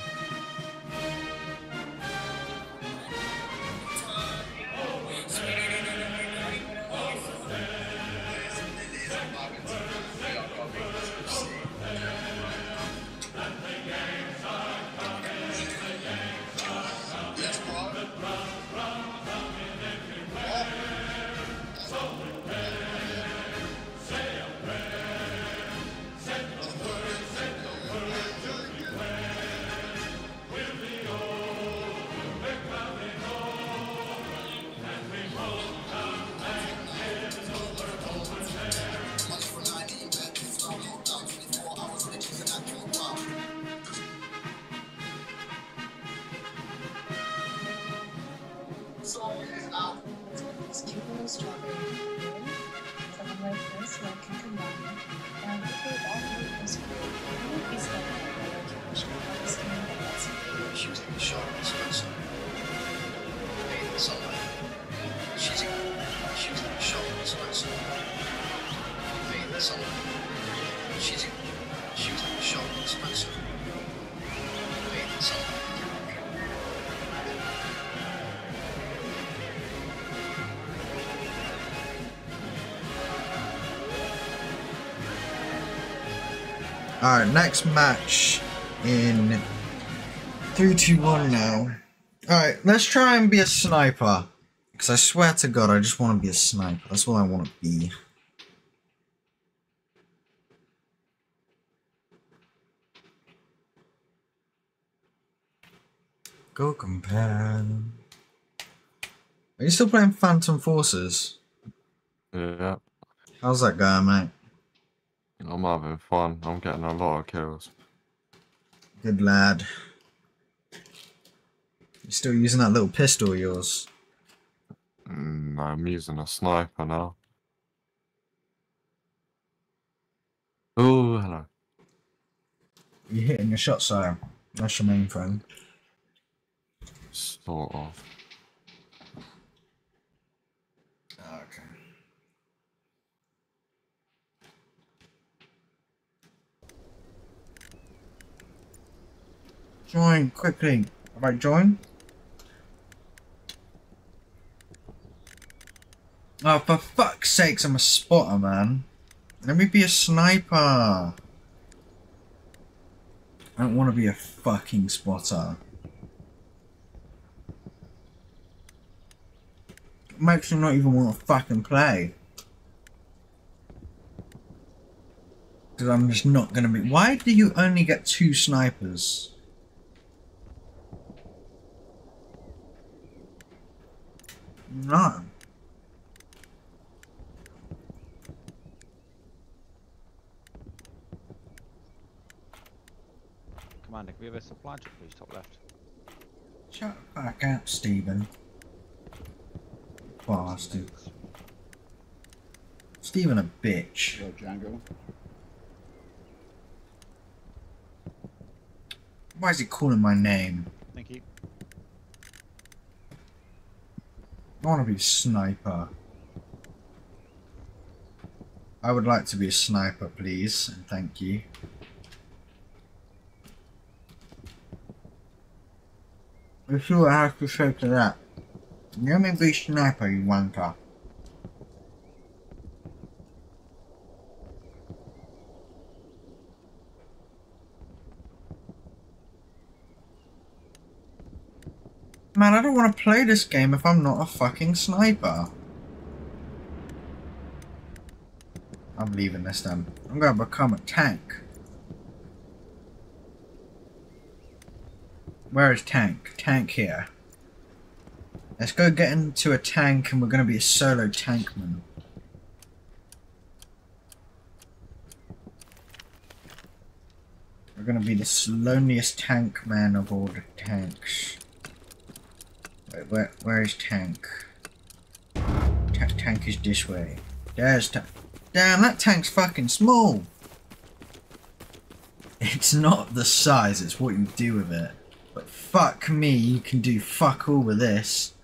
F: So she was on the show expensive. So
A: alright, next match in 3, 2, 1 now. Alright, let's try and be a sniper. Because I swear to God, I just want to be a sniper. That's all I want to be. Go compare. Are you still playing Phantom Forces?
J: Yeah.
A: How's that going, mate?
J: I'm having fun. I'm getting a lot of kills.
A: Good lad. You still using that little pistol of yours?
J: No, I'm using a sniper now. Oh, hello.
A: You hitting your shot siren. That's your main thing.
J: Sort of.
A: Okay. Join quickly. Alright, join. Oh, for fuck's sakes, I'm a spotter, man. Let me be a sniper. I don't want to be a fucking spotter. It makes me not even want to fucking play. Because I'm just not going to be... Why do you only get 2 snipers? No.
M: Commander, can we have a supply check, please? Top left.
A: Shut the fuck up, Stephen. Bastard. Stephen a bitch.
N: Go, Django.
A: Why is he calling my name?
M: Thank you.
A: I want to be a sniper. I would like to be a sniper, please, and thank you. Let's see what I have to say to that. Let me be a sniper, you wanker. Man, I don't want to play this game if I'm not a fucking sniper. I'm leaving this then. I'm gonna become a tank. Where is tank? Tank here. Let's go get into a tank and we're gonna be a solo tankman. We're gonna be the loneliest tank man of all the tanks. Wait, where is tank? Tank is this way. There's tank. Damn, that tank's fucking small. It's not the size, it's what you do with it. But fuck me, you can do fuck all with this.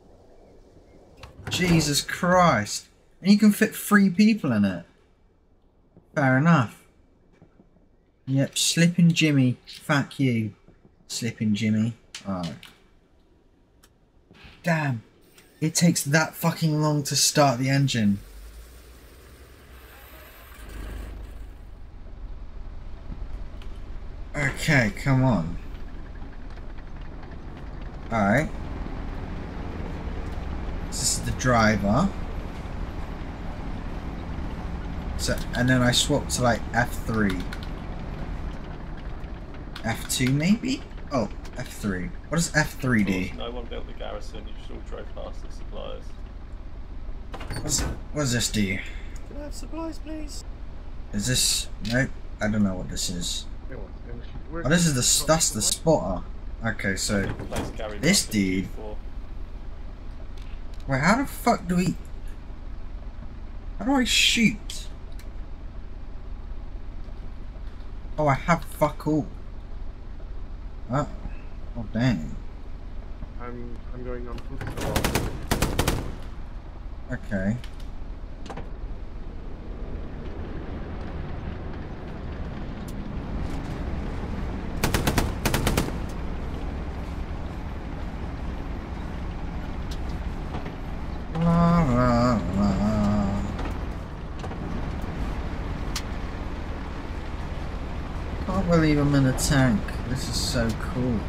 A: Jesus Christ. And you can fit 3 people in it. Fair enough. Yep, Slippin' Jimmy. Fuck you. Slippin' Jimmy. Alright. Damn. It takes that fucking long to start the engine. Okay, come on. Alright. This is the driver. So, and then I swap to like F3. F2 maybe? Oh, F3. What does F3 do?
O: No one built the garrison, you just all drove past the suppliers.
A: What does this do?
O: Can I have supplies, please?
A: Is this... Nope, I don't know what this is. Oh, this is that's the spotter. Okay, so this dude. Wait, how the fuck do we? How do I shoot? Oh, I have fuck all. Oh, oh dang.
P: I'm going on foot.
A: Okay. can't believe I'm in a tank. This is so cool.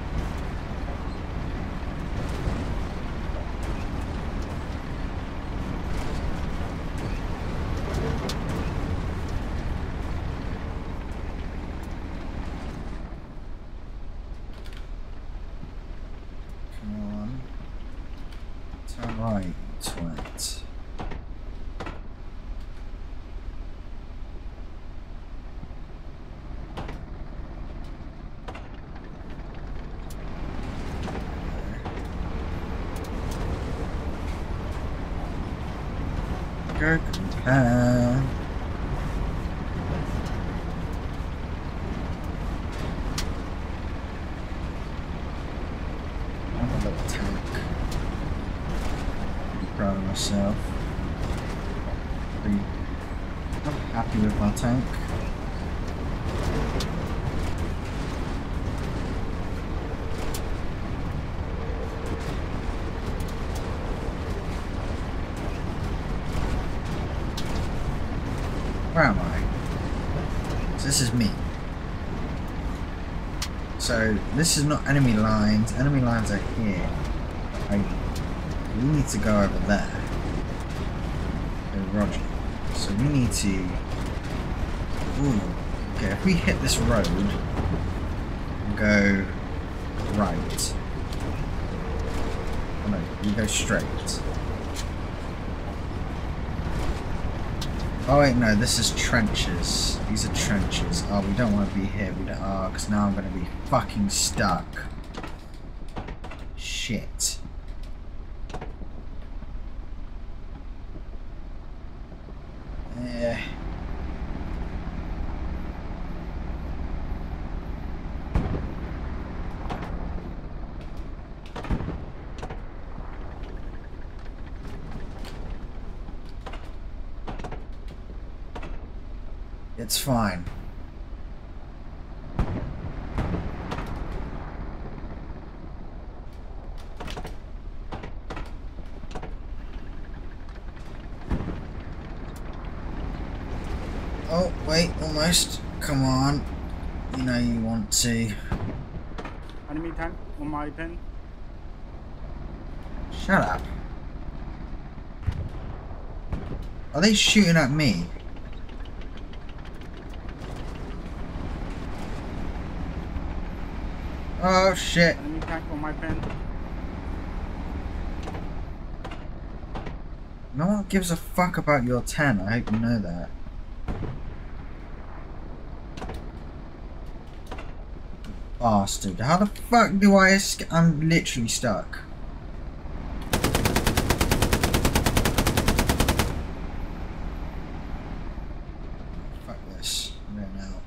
A: Come on. Turn right, twat. Go compare. I'm a little tank. Pretty proud of myself. I'm happy with my tank. Where am I? So this is me. So this is not enemy lines. Enemy lines are here. We need to go over there. Okay, roger. So we need to... Ooh. Okay, if we hit this road and go right. Oh no, we go straight. Oh wait, no, this is trenches. These are trenches. Oh, we don't want to be here. We don't. Oh, because now I'm going to be fucking stuck. Shit. It's fine. Oh, wait, almost. Come on. You know you want to.
C: Enemy tank on my pin.
A: Shut up. Are they shooting at me? Oh shit.
C: Enemy tank on my pin.
A: No one gives a fuck about your 10, I hope you know that. Bastard. How the fuck do I escape? I'm literally stuck. Fuck this. I'm going out.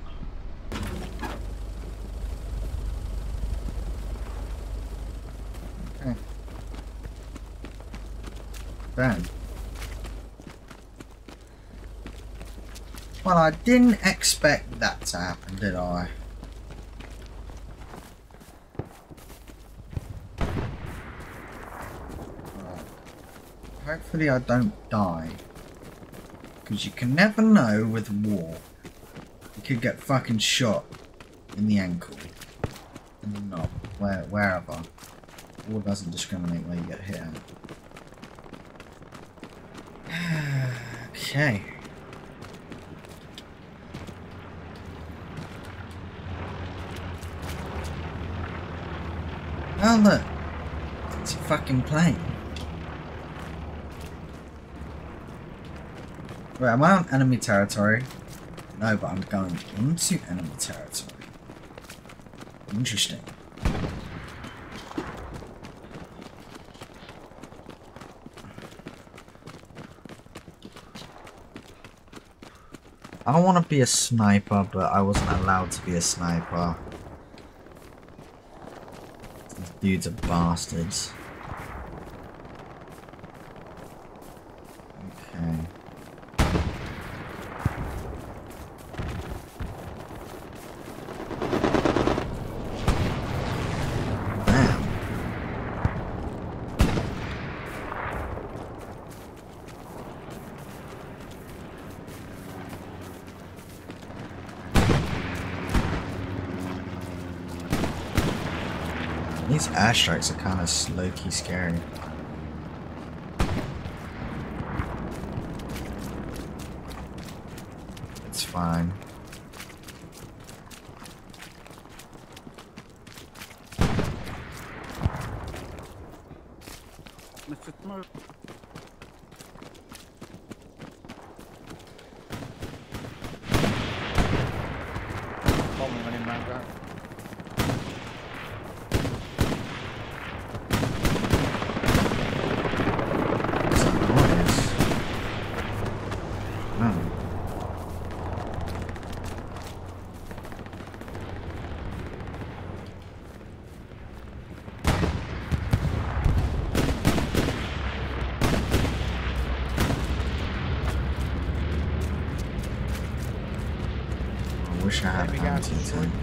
A: Okay. Bang. Well, I didn't expect that to happen, did I? Hopefully I don't die. Because you can never know with war. You could get fucking shot in the ankle. In the knob. Wherever. War doesn't discriminate where you get hit at. Okay. Oh look. It's a fucking plane. Wait, am I on enemy territory? No, but I'm going into enemy territory. Interesting. I want to be a sniper, but I wasn't allowed to be a sniper. These dudes are bastards. Okay. These airstrikes are kind of low-key scary. It's fine.
M: Mr. Smurf. Call me when in round out.
A: What's that noise? Oh. I wish I had an anti-tank.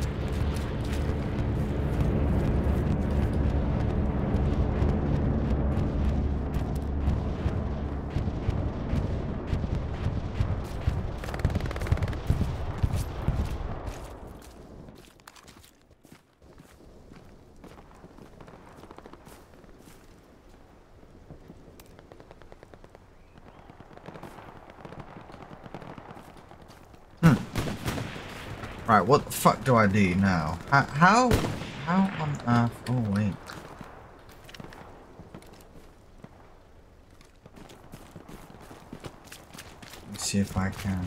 A: Right, what the fuck do I do now? How on earth? Oh wait. Let's see if I can.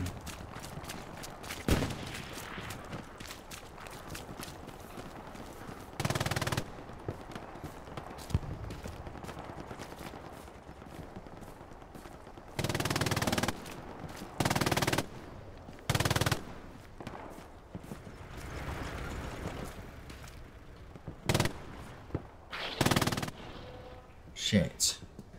A: Shit.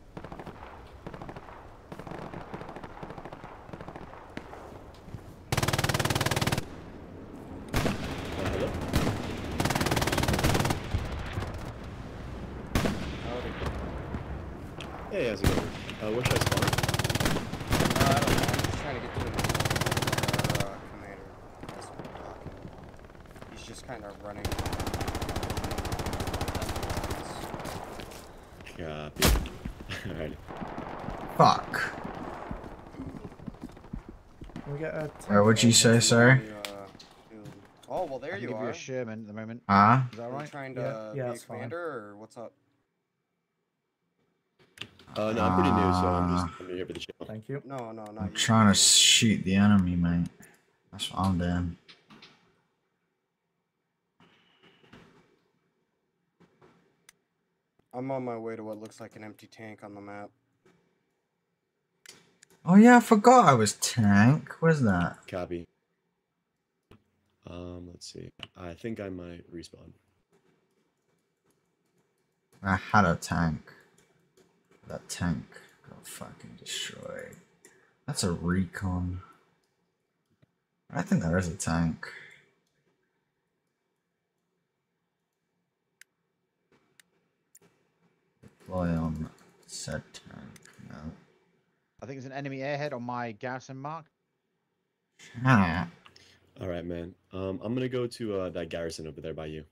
N: Hello? Hey, how's it going? Where should I spawn?
Q: I don't know. I'm just trying to get to the commander. That's what we're talking. He's just kind of running.
N: Copy. Alright.
A: Fuck.
M: Can we get a
A: Where would you say, sir?
Q: Oh, well, there
M: I can
Q: you
M: give
Q: are.
M: you a Sherman at the moment.
A: Ah?
M: Is that
Q: Are you
M: right?
Q: trying to be a
M: that's fine.
Q: commander, or what's up?
N: No, I'm pretty new, so I'm here for the channel.
M: Thank you.
Q: No, not
A: I'm
Q: you.
A: trying to shoot the enemy, mate. That's what I'm doing.
Q: I'm on my way to what looks like an empty tank on the map.
A: Oh yeah, I forgot I was tank. Where's that?
N: Copy. Let's see. I think I might respawn.
A: I had a tank. That tank got fucking destroyed. That's a recon. I think there is a tank. Deploy on said tank. No.
M: I think there's an enemy airhead on my garrison mark.
A: Ah.
N: Alright, man. I'm gonna go to that garrison over there by you.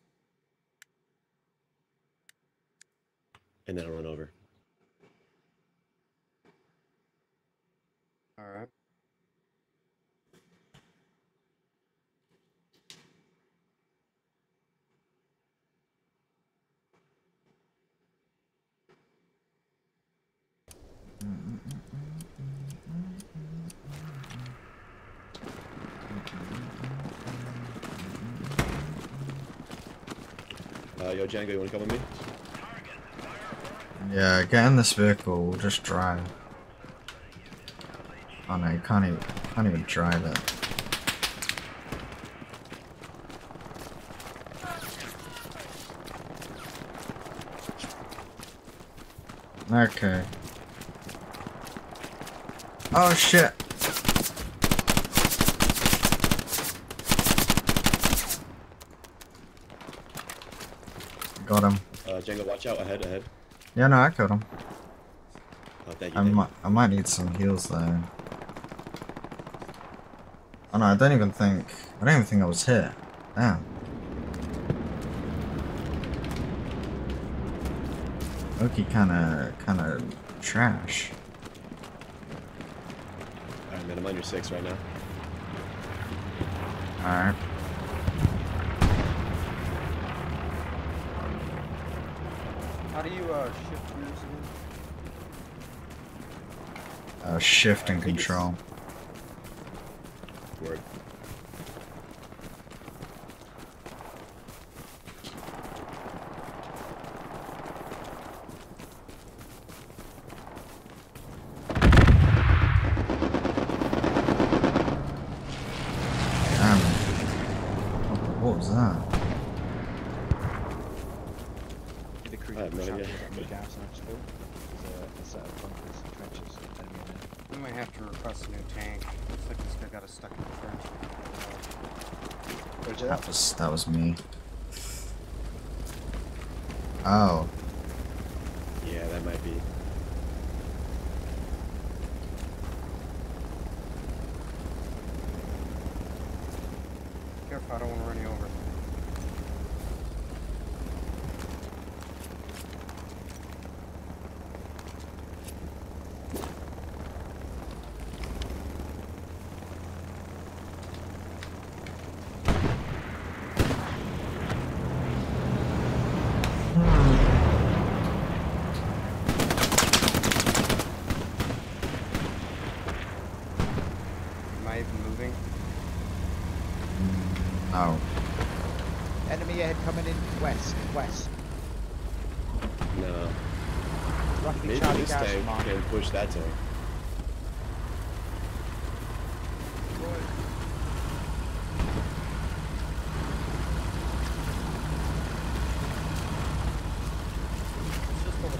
N: And then I'll run over.
Q: Alright.
N: Yo, Django, you wanna come with me?
A: Yeah, get in this vehicle. We'll just drive. Oh no, you can't even drive it. Okay. Oh shit. Got him.
N: Django, watch out, ahead.
A: Yeah, no, I killed him.
N: Oh, thank you.
A: I might need some heals though. Oh no, I don't even think I was hit. Damn. Loki kinda trash.
N: Alright, man, I'm on your 6 right now.
A: Alright.
Q: How do you shift yours again?
A: Shift and control.
N: Word.
A: What was that?
M: The crew
N: I have no idea.
M: the gas next door. There's a set of bunkers and trenches. Enemy in there.
Q: We might have to request a new tank. Looks like this guy got us stuck in the trench.
A: That was me. Oh.
N: Yeah, that might be.
Q: Careful, I don't want to run you over. Am I even moving?
A: No.
M: Enemy ahead coming in west.
N: No.
M: Roughly
N: Maybe
M: Charlie
N: this
M: gas
N: tank
M: mark.
N: can push that tank.
Q: It's just a little.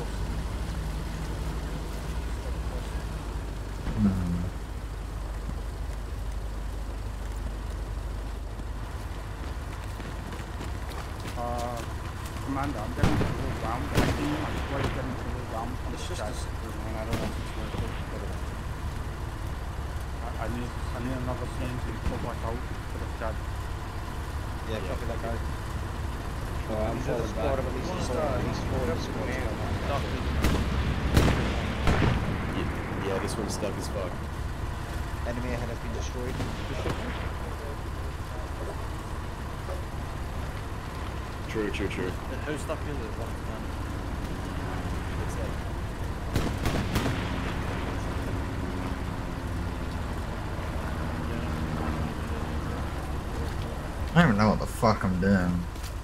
C: Commander, I'm getting overwhelmed. I think my squad is getting overwhelmed.
Q: It's just a screw, man. I don't know if it's worth it.
C: I need another plane to cover us out for the chat.
Q: Yeah, copy that guy.
M: I'm falling back.
N: Yeah, this one's stuck as fuck.
M: Enemy ahead has been destroyed.
N: True.
Q: Who's stuck in the one?
A: I don't even know what the fuck I'm doing.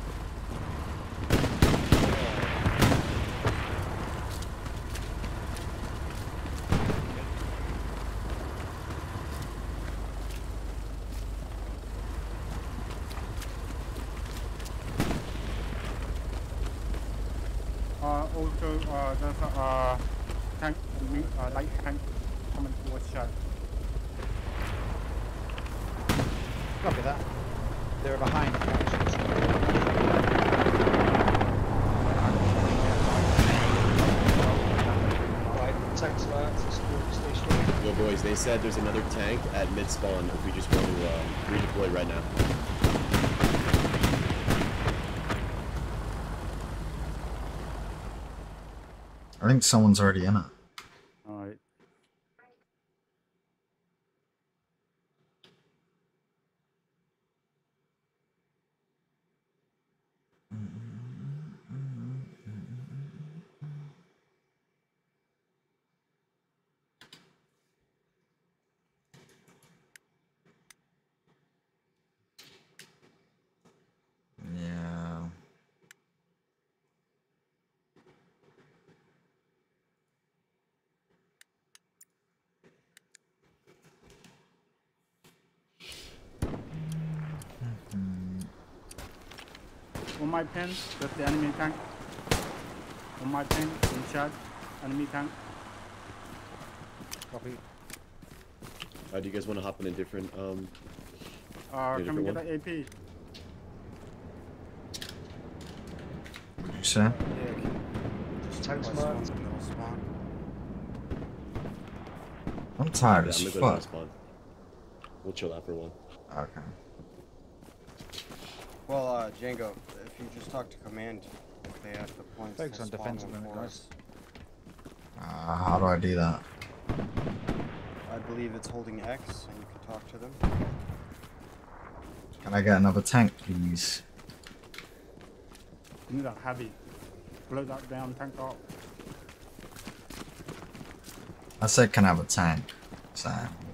C: Also, there's a tank, light tank coming towards chat.
M: Copy that. They're behind.
N: Yo, boys, they said there's another tank at mid-spawn if we just want to redeploy right now.
A: I think someone's already in it.
C: Alright.
A: Yeah.
C: On my pen, there's the enemy tank. On my pen, in chat, enemy tank.
M: Copy.
N: Do you guys want to hop in a different,
C: Can we get an AP?
A: What did you say? I'm tired as
N: I'm gonna go to
A: fuck.
N: spawn. We'll chill out for one.
A: Okay.
Q: Well, Django, if you just talk to command, They have the points.
M: Focus
Q: to
M: on
Q: spawn
M: defense
Q: on
M: at the minute,
Q: for
M: guys.
Q: us.
A: How do I do that?
Q: I believe it's holding X, and you can talk to them.
A: Can I get another tank, please?
C: You need that heavy. Blow that down, tank up.
A: I said, can I have a tank? So,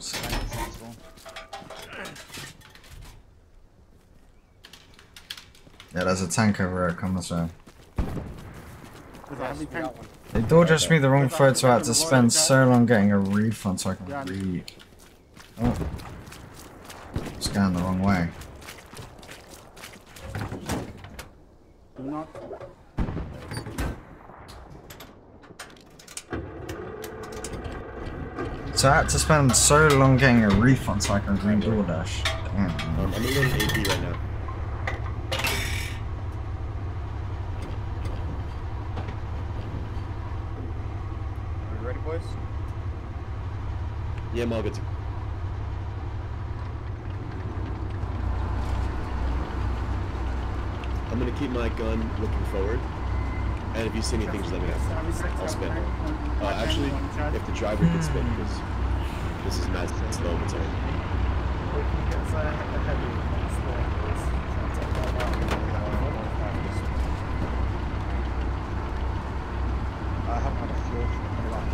A: yeah, there's a tank over there. Come this way.
C: There's a heavy tank.
A: They do just me the wrong photo. I had to spend so long getting a refund so I can read. Oh, it's going the wrong way.
C: Do not.
A: So I had to spend so long getting a refund so I can read DoorDash. Damn.
N: I'm gonna go to AP right now.
Q: Are we ready, boys?
N: Yeah, I'm all good. I'm gonna keep my gun looking forward, and if you see anything, just let me know. I'll spin. Actually, if the driver can spin, because this is mad slow return.
M: I haven't had a fuel for probably like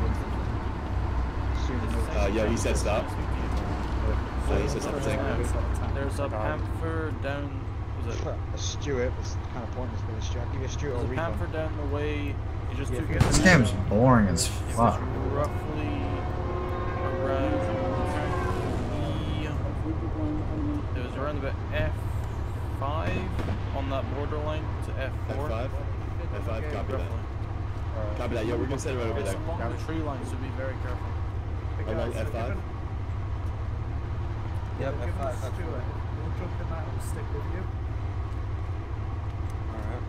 M: 20
N: Yeah, he said stop. He said stop the tank.
R: There's a Panther down. Was it?
M: A Stuart was kind of pointless with a Stuart. Give you a Stuart or
R: There's a
M: recon.
R: Panther down the way. You just took it.
A: This game's boring as fuck.
R: Roughly around. It was around about F5 on that borderline to F4.
N: F5? F5, copy that. Copy that. Yo, we're gonna set it right over there.
R: Along the tree line, so be very careful.
N: Along F5?
S: Yep, F5. We'll jump in that, we'll stick with you.
Q: Alright.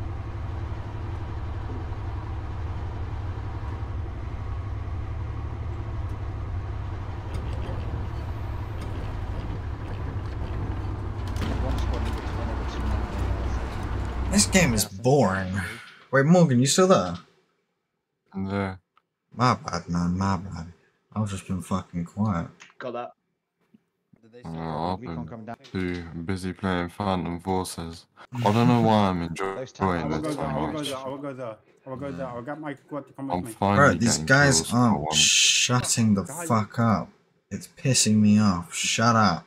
A: This game is boring. Wait, Morgan, you still there?
J: Yeah.
A: My bad, man, my bad. I've just been fucking quiet.
N: Got that.
J: I've been too busy playing Phantom Forces. I don't know why I'm enjoying it so much.
C: I will go there. I'll get my squad to come with
J: I'm
C: me.
J: finally
A: Bro, these
J: getting
A: guys
J: kills for
A: aren't
J: once.
A: shutting the fuck up. It's pissing me off. Shut up.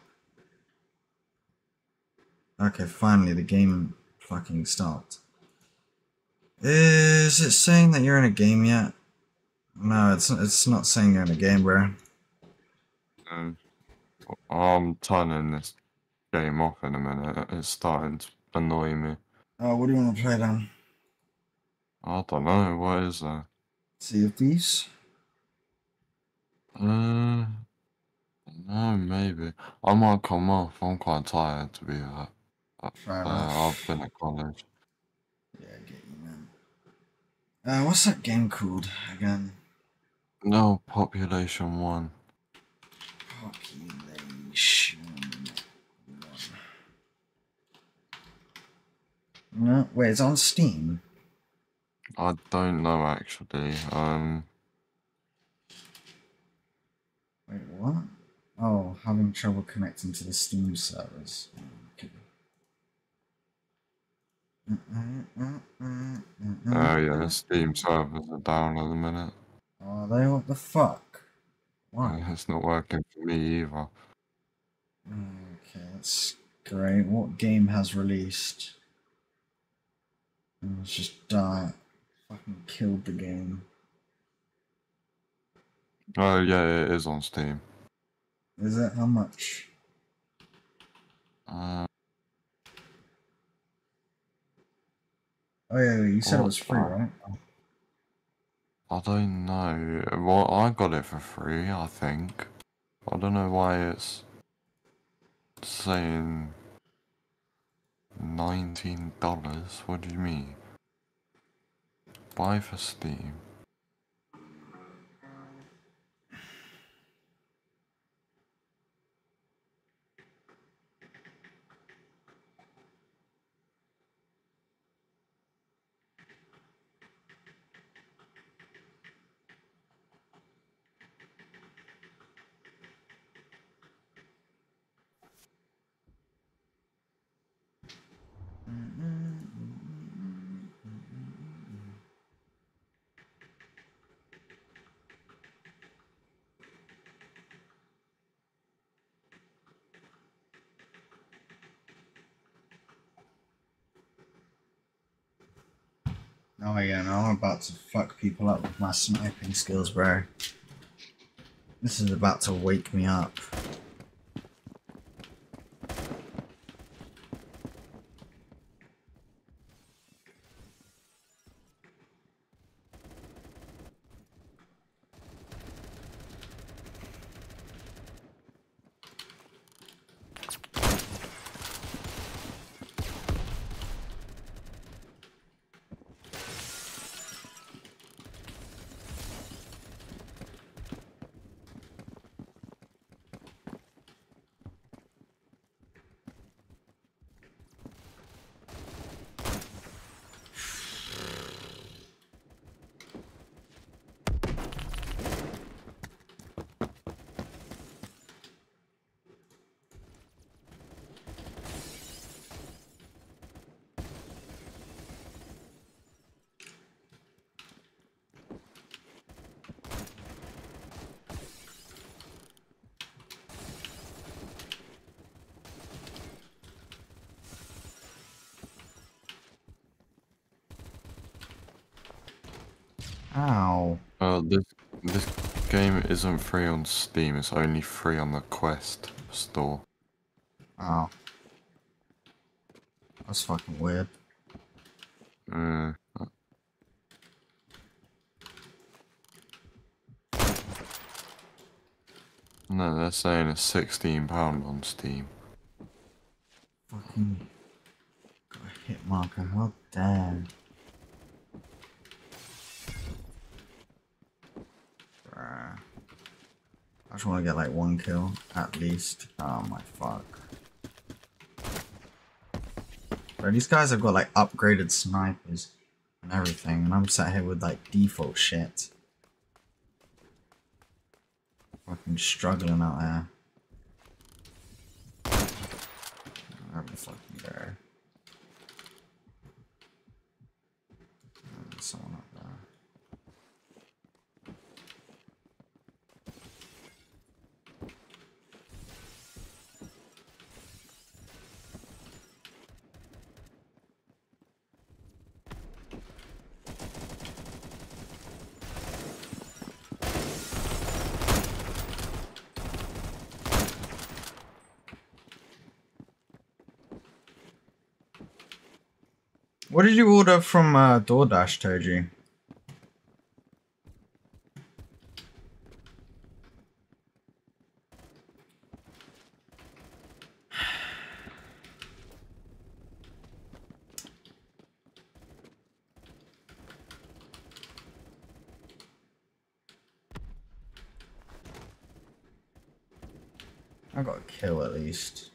A: Okay, finally the game fucking stopped. Is it saying that you're in a game yet? No, it's not saying you're in a game, bro.
J: I'm turning this game off in a minute. It's starting to annoy me.
A: Oh, what do you want to play then?
J: I don't know. What is that?
A: Sea of Thieves?
J: No, maybe. I might come off. I'm quite tired to be fair.
A: Fair enough.
J: I've been at college.
A: Yeah, I get you, man. What's that game called again?
J: No, Population 1.
A: Population 1. No, wait, it's on Steam.
J: I don't know actually.
A: Wait, what? Oh, having trouble connecting to the Steam servers. Okay.
J: Oh yeah, the Steam servers are down at the minute.
A: Are they? What the fuck? Why?
J: It's not working for me either.
A: Okay, that's great. What game has released? Let's just die. Fucking killed the game.
J: Oh yeah, it is on Steam.
A: Is it? How much?
J: Uh,
A: Oh yeah, you said it was free, right?
J: I don't know. Well, I got it for free, I think. I don't know why it's saying $19. What do you mean? Buy for Steam.
A: Oh yeah, no, I'm about to fuck people up with my sniping skills, bro. This is about to wake me up. Ow.
J: This game isn't free on Steam. It's only free on the Quest store.
A: Oh. That's fucking weird.
J: No, they're saying it's £16 on Steam.
A: Fucking got a hit marker. Oh damn. Bruh. I just want to get like 1 kill at least. Oh my fuck. Bro, these guys have got like upgraded snipers and everything, and I'm sat here with like default shit. Fucking struggling out there. Where the fucking go? There's someone up there. What did you order from DoorDash, Toji? I got a kill at least.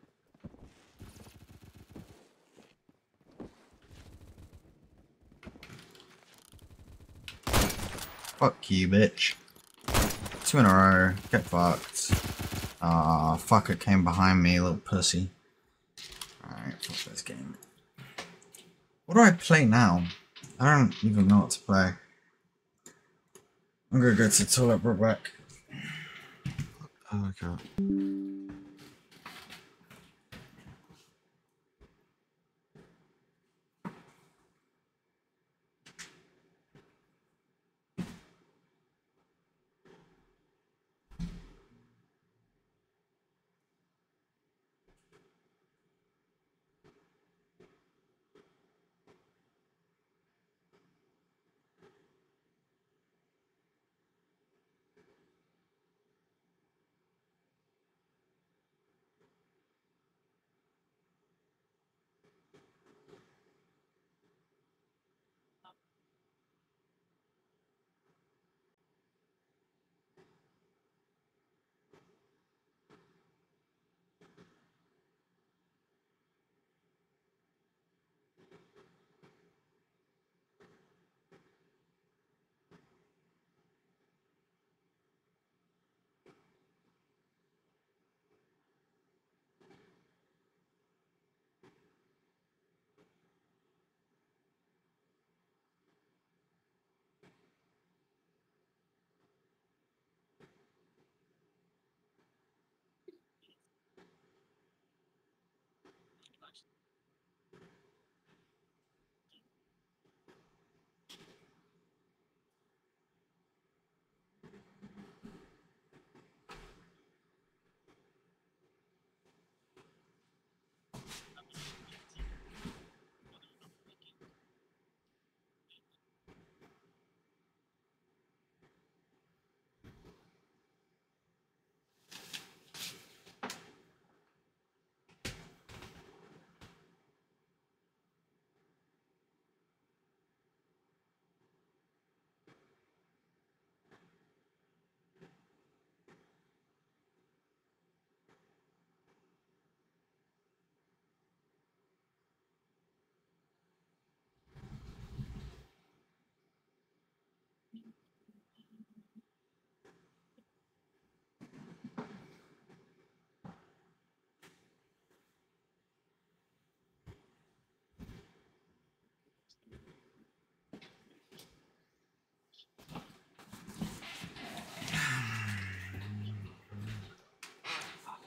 A: Fuck you, bitch. 2 in a row. Get fucked. Ah, fucker came behind me, little pussy. Alright, fuck this game. What do I play now? I don't even know what to play. I'm gonna go to the toilet, bro, back.
J: Okay.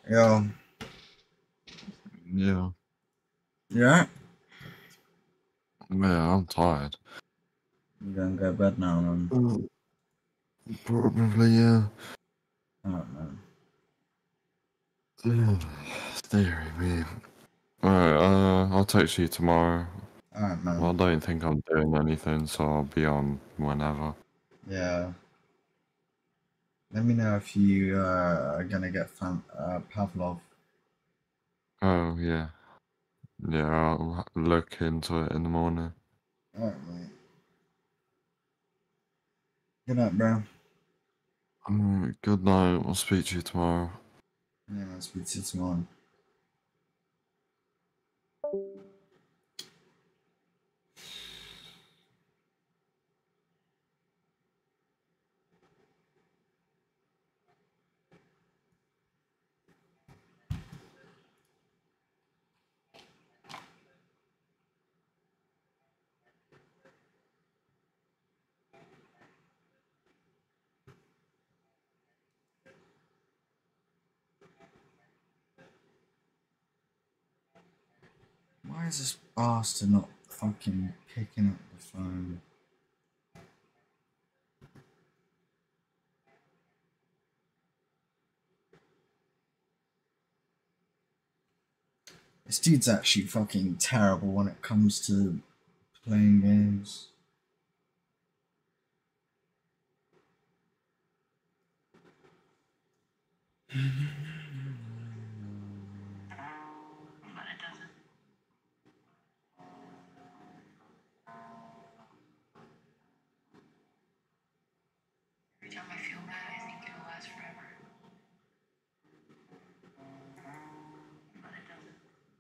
A: Yo.
J: Yeah.
A: Yeah?
J: Yeah, I'm tired.
A: You gonna go to bed now, man?
J: Probably, yeah.
A: Alright, man.
J: Yeah. Theory, me. Alright, I'll text you tomorrow.
A: Alright, man.
J: I don't think I'm doing anything, so I'll be on whenever.
A: Yeah. Let me know if you are gonna get Pavlov.
J: Oh, yeah. Yeah, I'll look into it in the morning.
A: Alright, mate. Good night, bro.
J: Alright, good night. I'll speak to you tomorrow.
A: Yeah, I'll speak to you tomorrow. Why is this bastard not fucking picking up the phone? This dude's actually fucking terrible when it comes to playing games.
K: Every time I feel bad, I think it'll last forever. But it doesn't.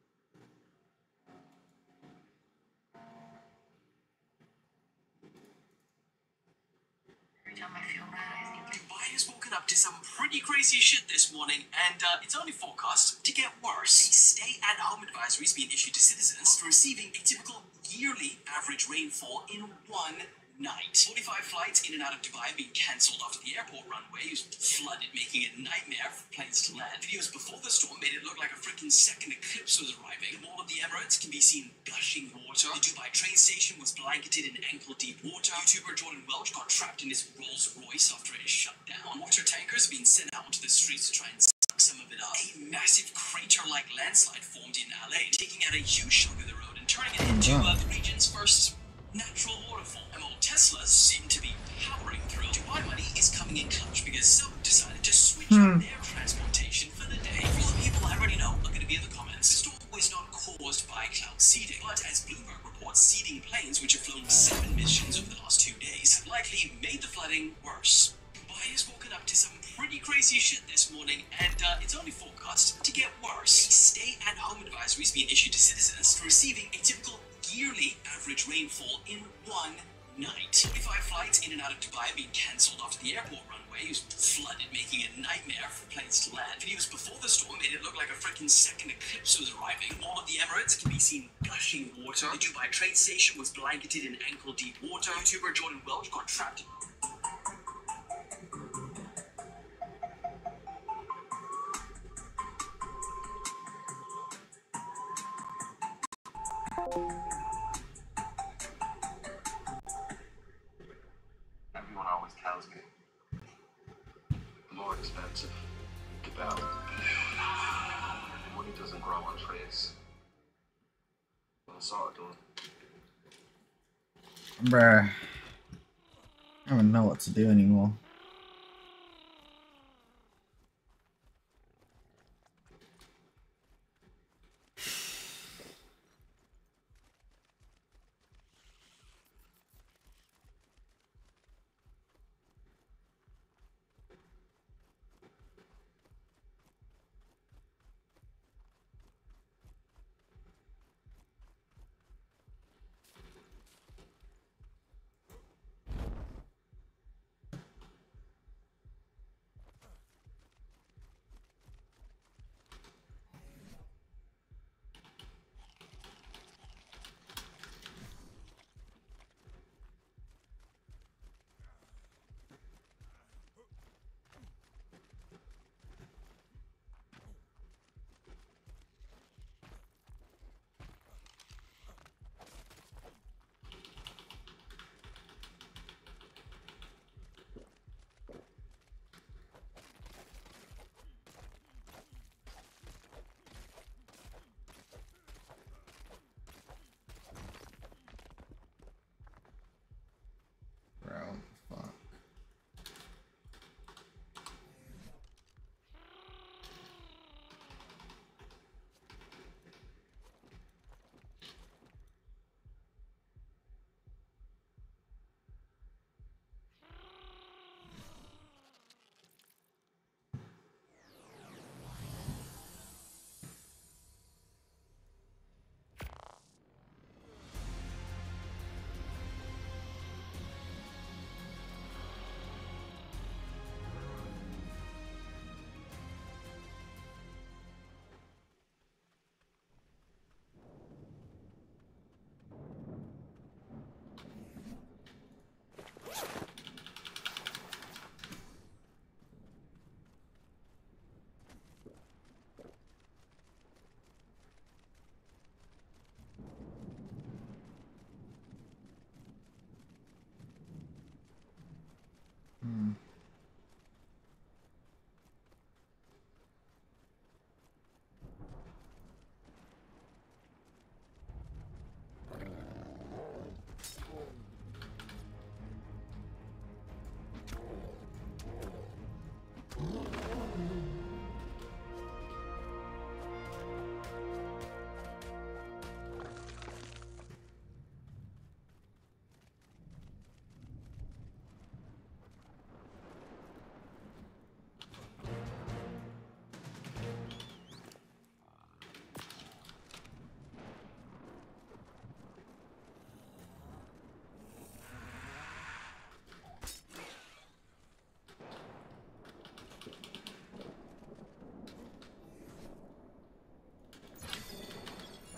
K: Every time I feel bad, I think
T: Dubai has woken up to some pretty crazy shit this morning, and it's only forecast to get worse. A stay-at-home advisory is being issued to citizens for receiving a typical yearly average rainfall in one night. 45 flights in and out of Dubai have been cancelled after the airport runway was flooded, making it a nightmare for planes to land. Videos before the storm made it look like a freaking second eclipse was arriving. The Mall of the Emirates can be seen gushing water. The Dubai train station was blanketed in ankle-deep water. YouTuber Jordan Welch got trapped in his Rolls Royce after it shut down. Water tankers have been sent out onto the streets to try and suck some of it up. A massive crater-like landslide formed in LA, taking out a huge chunk of the road and turning it into the region's first natural waterfall. Old Teslas seem to be powering through. Dubai money is coming in clutch because someone decided to switch up their transportation for the day. All the people I already know are going to be in the comments. The storm was not caused by cloud seeding, but as Bloomberg reports, seeding planes which have flown 7 missions over the last 2 days have likely made the flooding worse. Dubai has woken up to some pretty crazy shit this morning, and it's only forecast to get worse. A stay-at-home advisory is being issued to citizens for receiving a typical yearly average rainfall in one night. 45 flights in and out of Dubai have been cancelled after the airport runway was flooded, making it a nightmare for planes to land. Videos before the storm made it look like a freaking second eclipse was arriving. The Mall of the Emirates can be seen gushing water. The Dubai train station was blanketed in ankle-deep water. YouTuber Jordan Welch got trapped.
H: Everyone always tells me the more expensive, the better. Money doesn't grow on trees. Well, it sort of does.
A: Bruh. I don't know what to do anymore.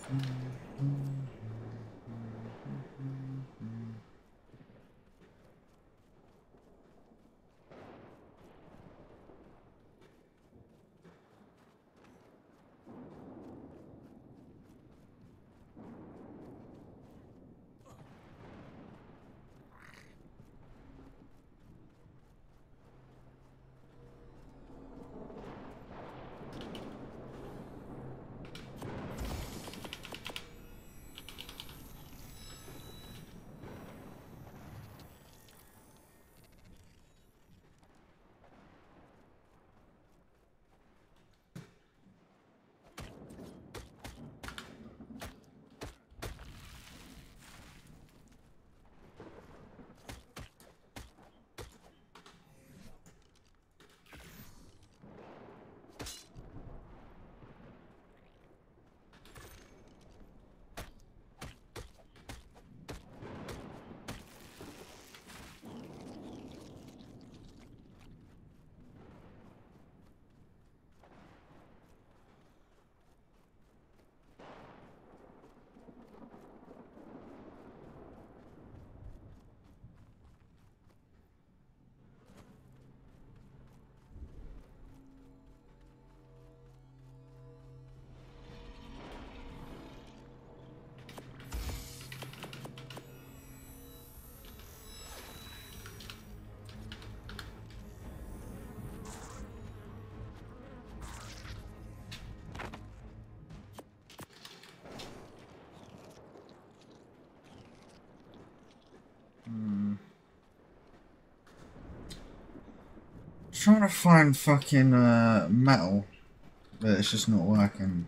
A: Trying to find fucking metal, but it's just not working.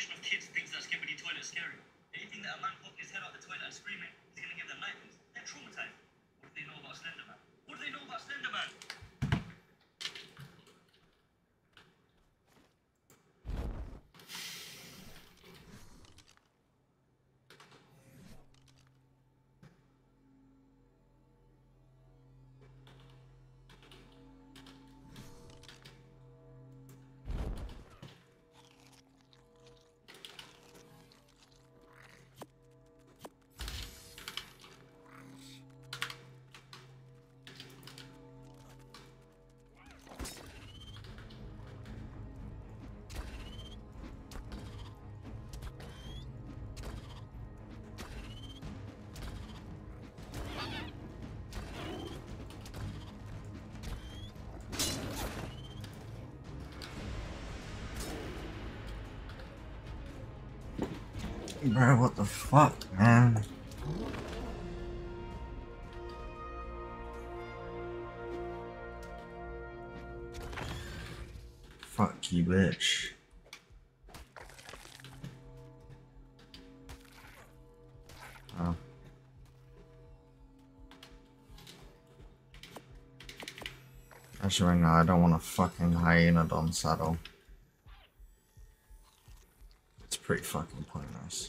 F: generation of kids thinks that skippity toilet is scary. They think that a man popping his head out the toilet and screaming is gonna give them nightmares. They're traumatized. What do they know about Slender Man? What do they know about Slender Man?
A: Bro, what the fuck, man? Fuck you, bitch. Oh. Actually, right now, I don't want a fucking Hyaenodon saddle. It's pretty fucking pointless.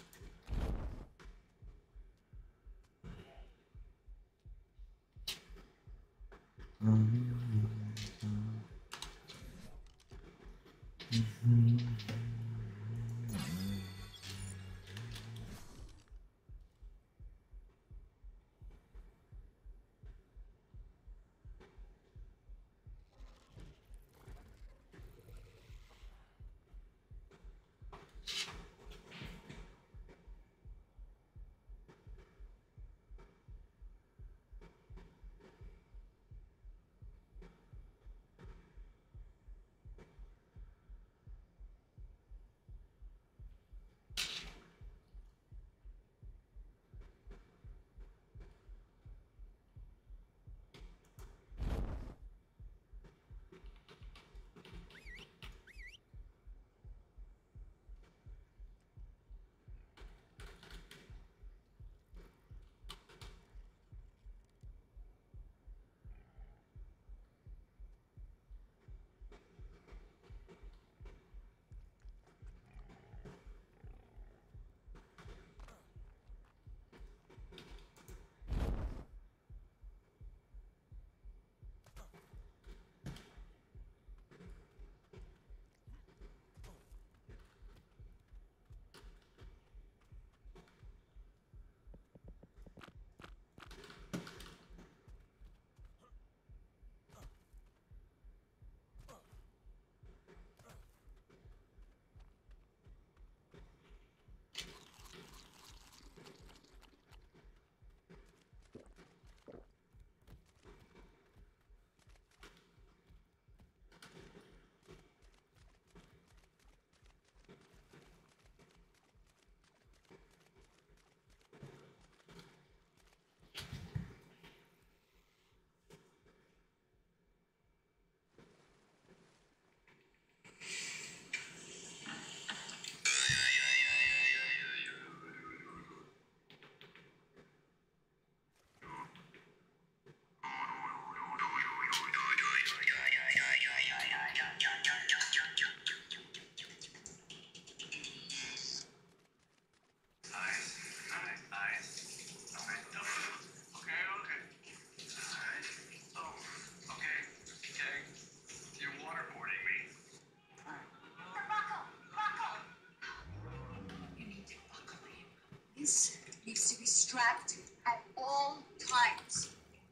K: This needs to be strapped at all times.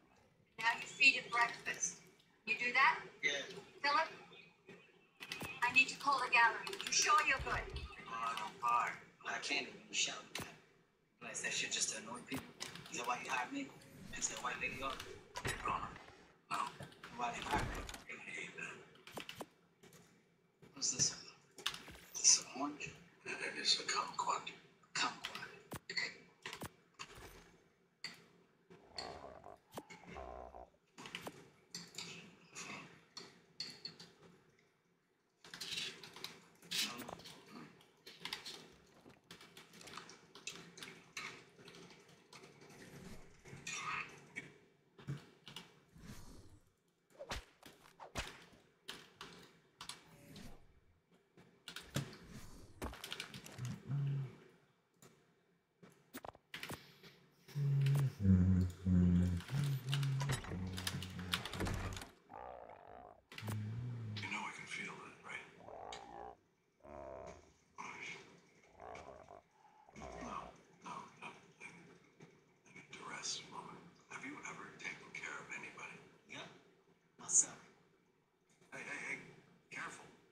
K: Now you feed it breakfast. You do that?
F: Yeah.
K: Philip? I need to call the gallery. You sure you're good?
F: I'm fired. I can't even shout that. Like that shit just to annoy people. Is that why you hired me? Is that white lady up? No. Why they hired me? Hey, what's this? Is this an orange? It's a kumquat. Kumquat.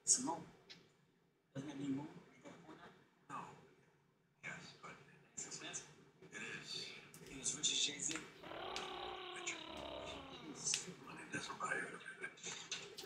T: It's a move. Doesn't it mean move? Ain't that point now?
H: No. Yes, but
T: It's expensive.
H: it is.
T: You as rich as Jay-Z?
H: Richard. Money doesn't buy you everything.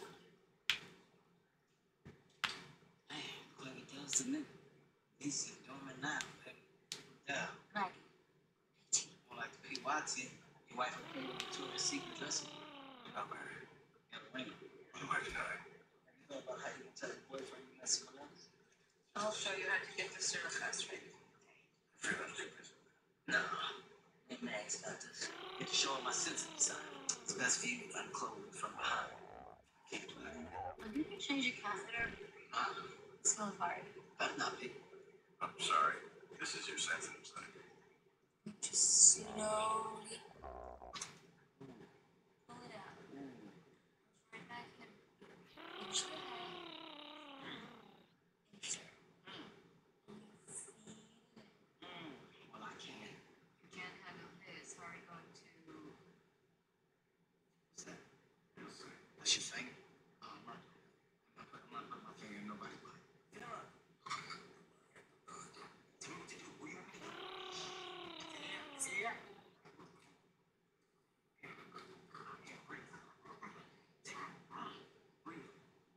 T: Man, glad it does to me. He's dormant now, baby. Yeah.
K: Right.
T: More like the PYT. Your wife will pay Victoria's Secret lesson.
H: Not married.
T: Got a ring.
H: My wife died.
T: Have you thought about how you can tell your boyfriend you met someone else?
K: I'll show you how to get the syrup fast right.
H: I feel I'm stupid.
T: No. Hey, Max got this. Get to show him my sensitive side. It's best for you unclothed from behind. Can't do that.
K: Well, you can change your catheter. It smells hard.
T: Better not be.
H: I'm sorry. This is your sensitive side.
K: Just slowly pull it out. Right back in. Pinch the head. Insert.
T: Well, I can't.
K: You can't handle this. How are you going to?
T: What's that? That's your finger? I'm not putting my finger in nobody's body. You know what? Tell me what to do. Where you want me to go? Yeah. Breathe. Breathe.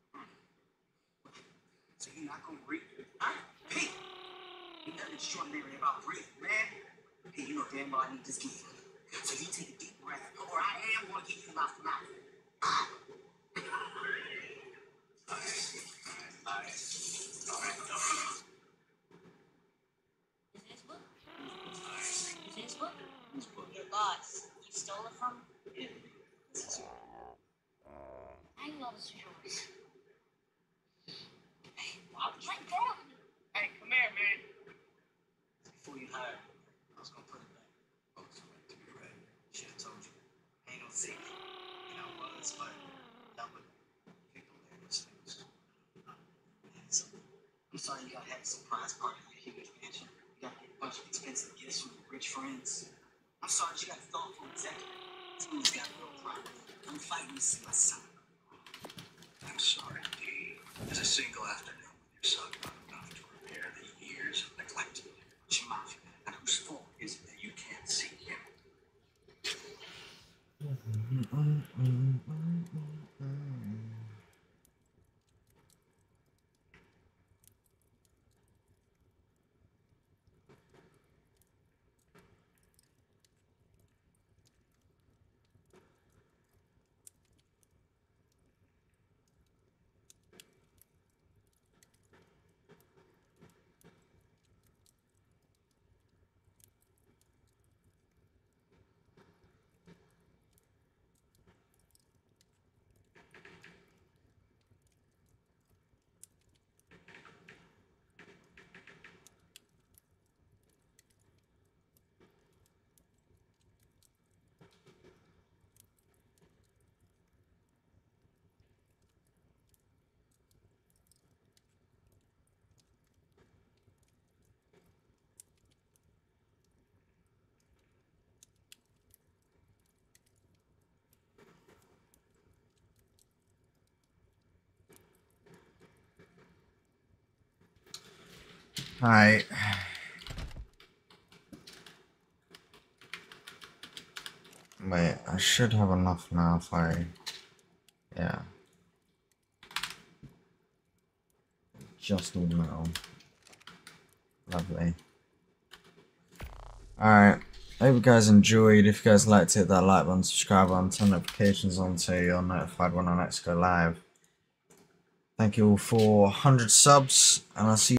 T: So you're not gonna breathe? Huh? Pete! Ain't nothing extraordinary about breathing, man. Hey, you know damn well I need this gift. So you take a deep breath, or I am gonna get you mouth to mouth. All right.
K: Is this book? Is this book? Your boss. You stole it from?
T: Yeah. This is
K: I know this is yours.
T: Let go of me. Hey, come here, man. Before you hired me, I was gonna put it back. Oh, it's right to be right. Should have told you. Ain't no secret. And I was, but that would pick on those things. So, I'm sorry you gotta have a surprise party for your huge mansion. You gotta get a bunch of expensive gifts from your rich friends. I'm sorry you got a thoughtful executive. This movie's got real problems. I'm fighting to see my son.
H: I'm sorry, D. As a single afternoon with your son, not enough to repair the years of neglect.
T: Shut your mouth. And whose fault is it that you can't see him?
A: Alright. Wait, I should have enough now if I... Yeah. Just need metal. Lovely. Alright. Hope you guys enjoyed. If you guys liked it, hit that like button, subscribe button, turn notifications on so you're notified when I next go live. Thank you all for 100 subs, and I'll see you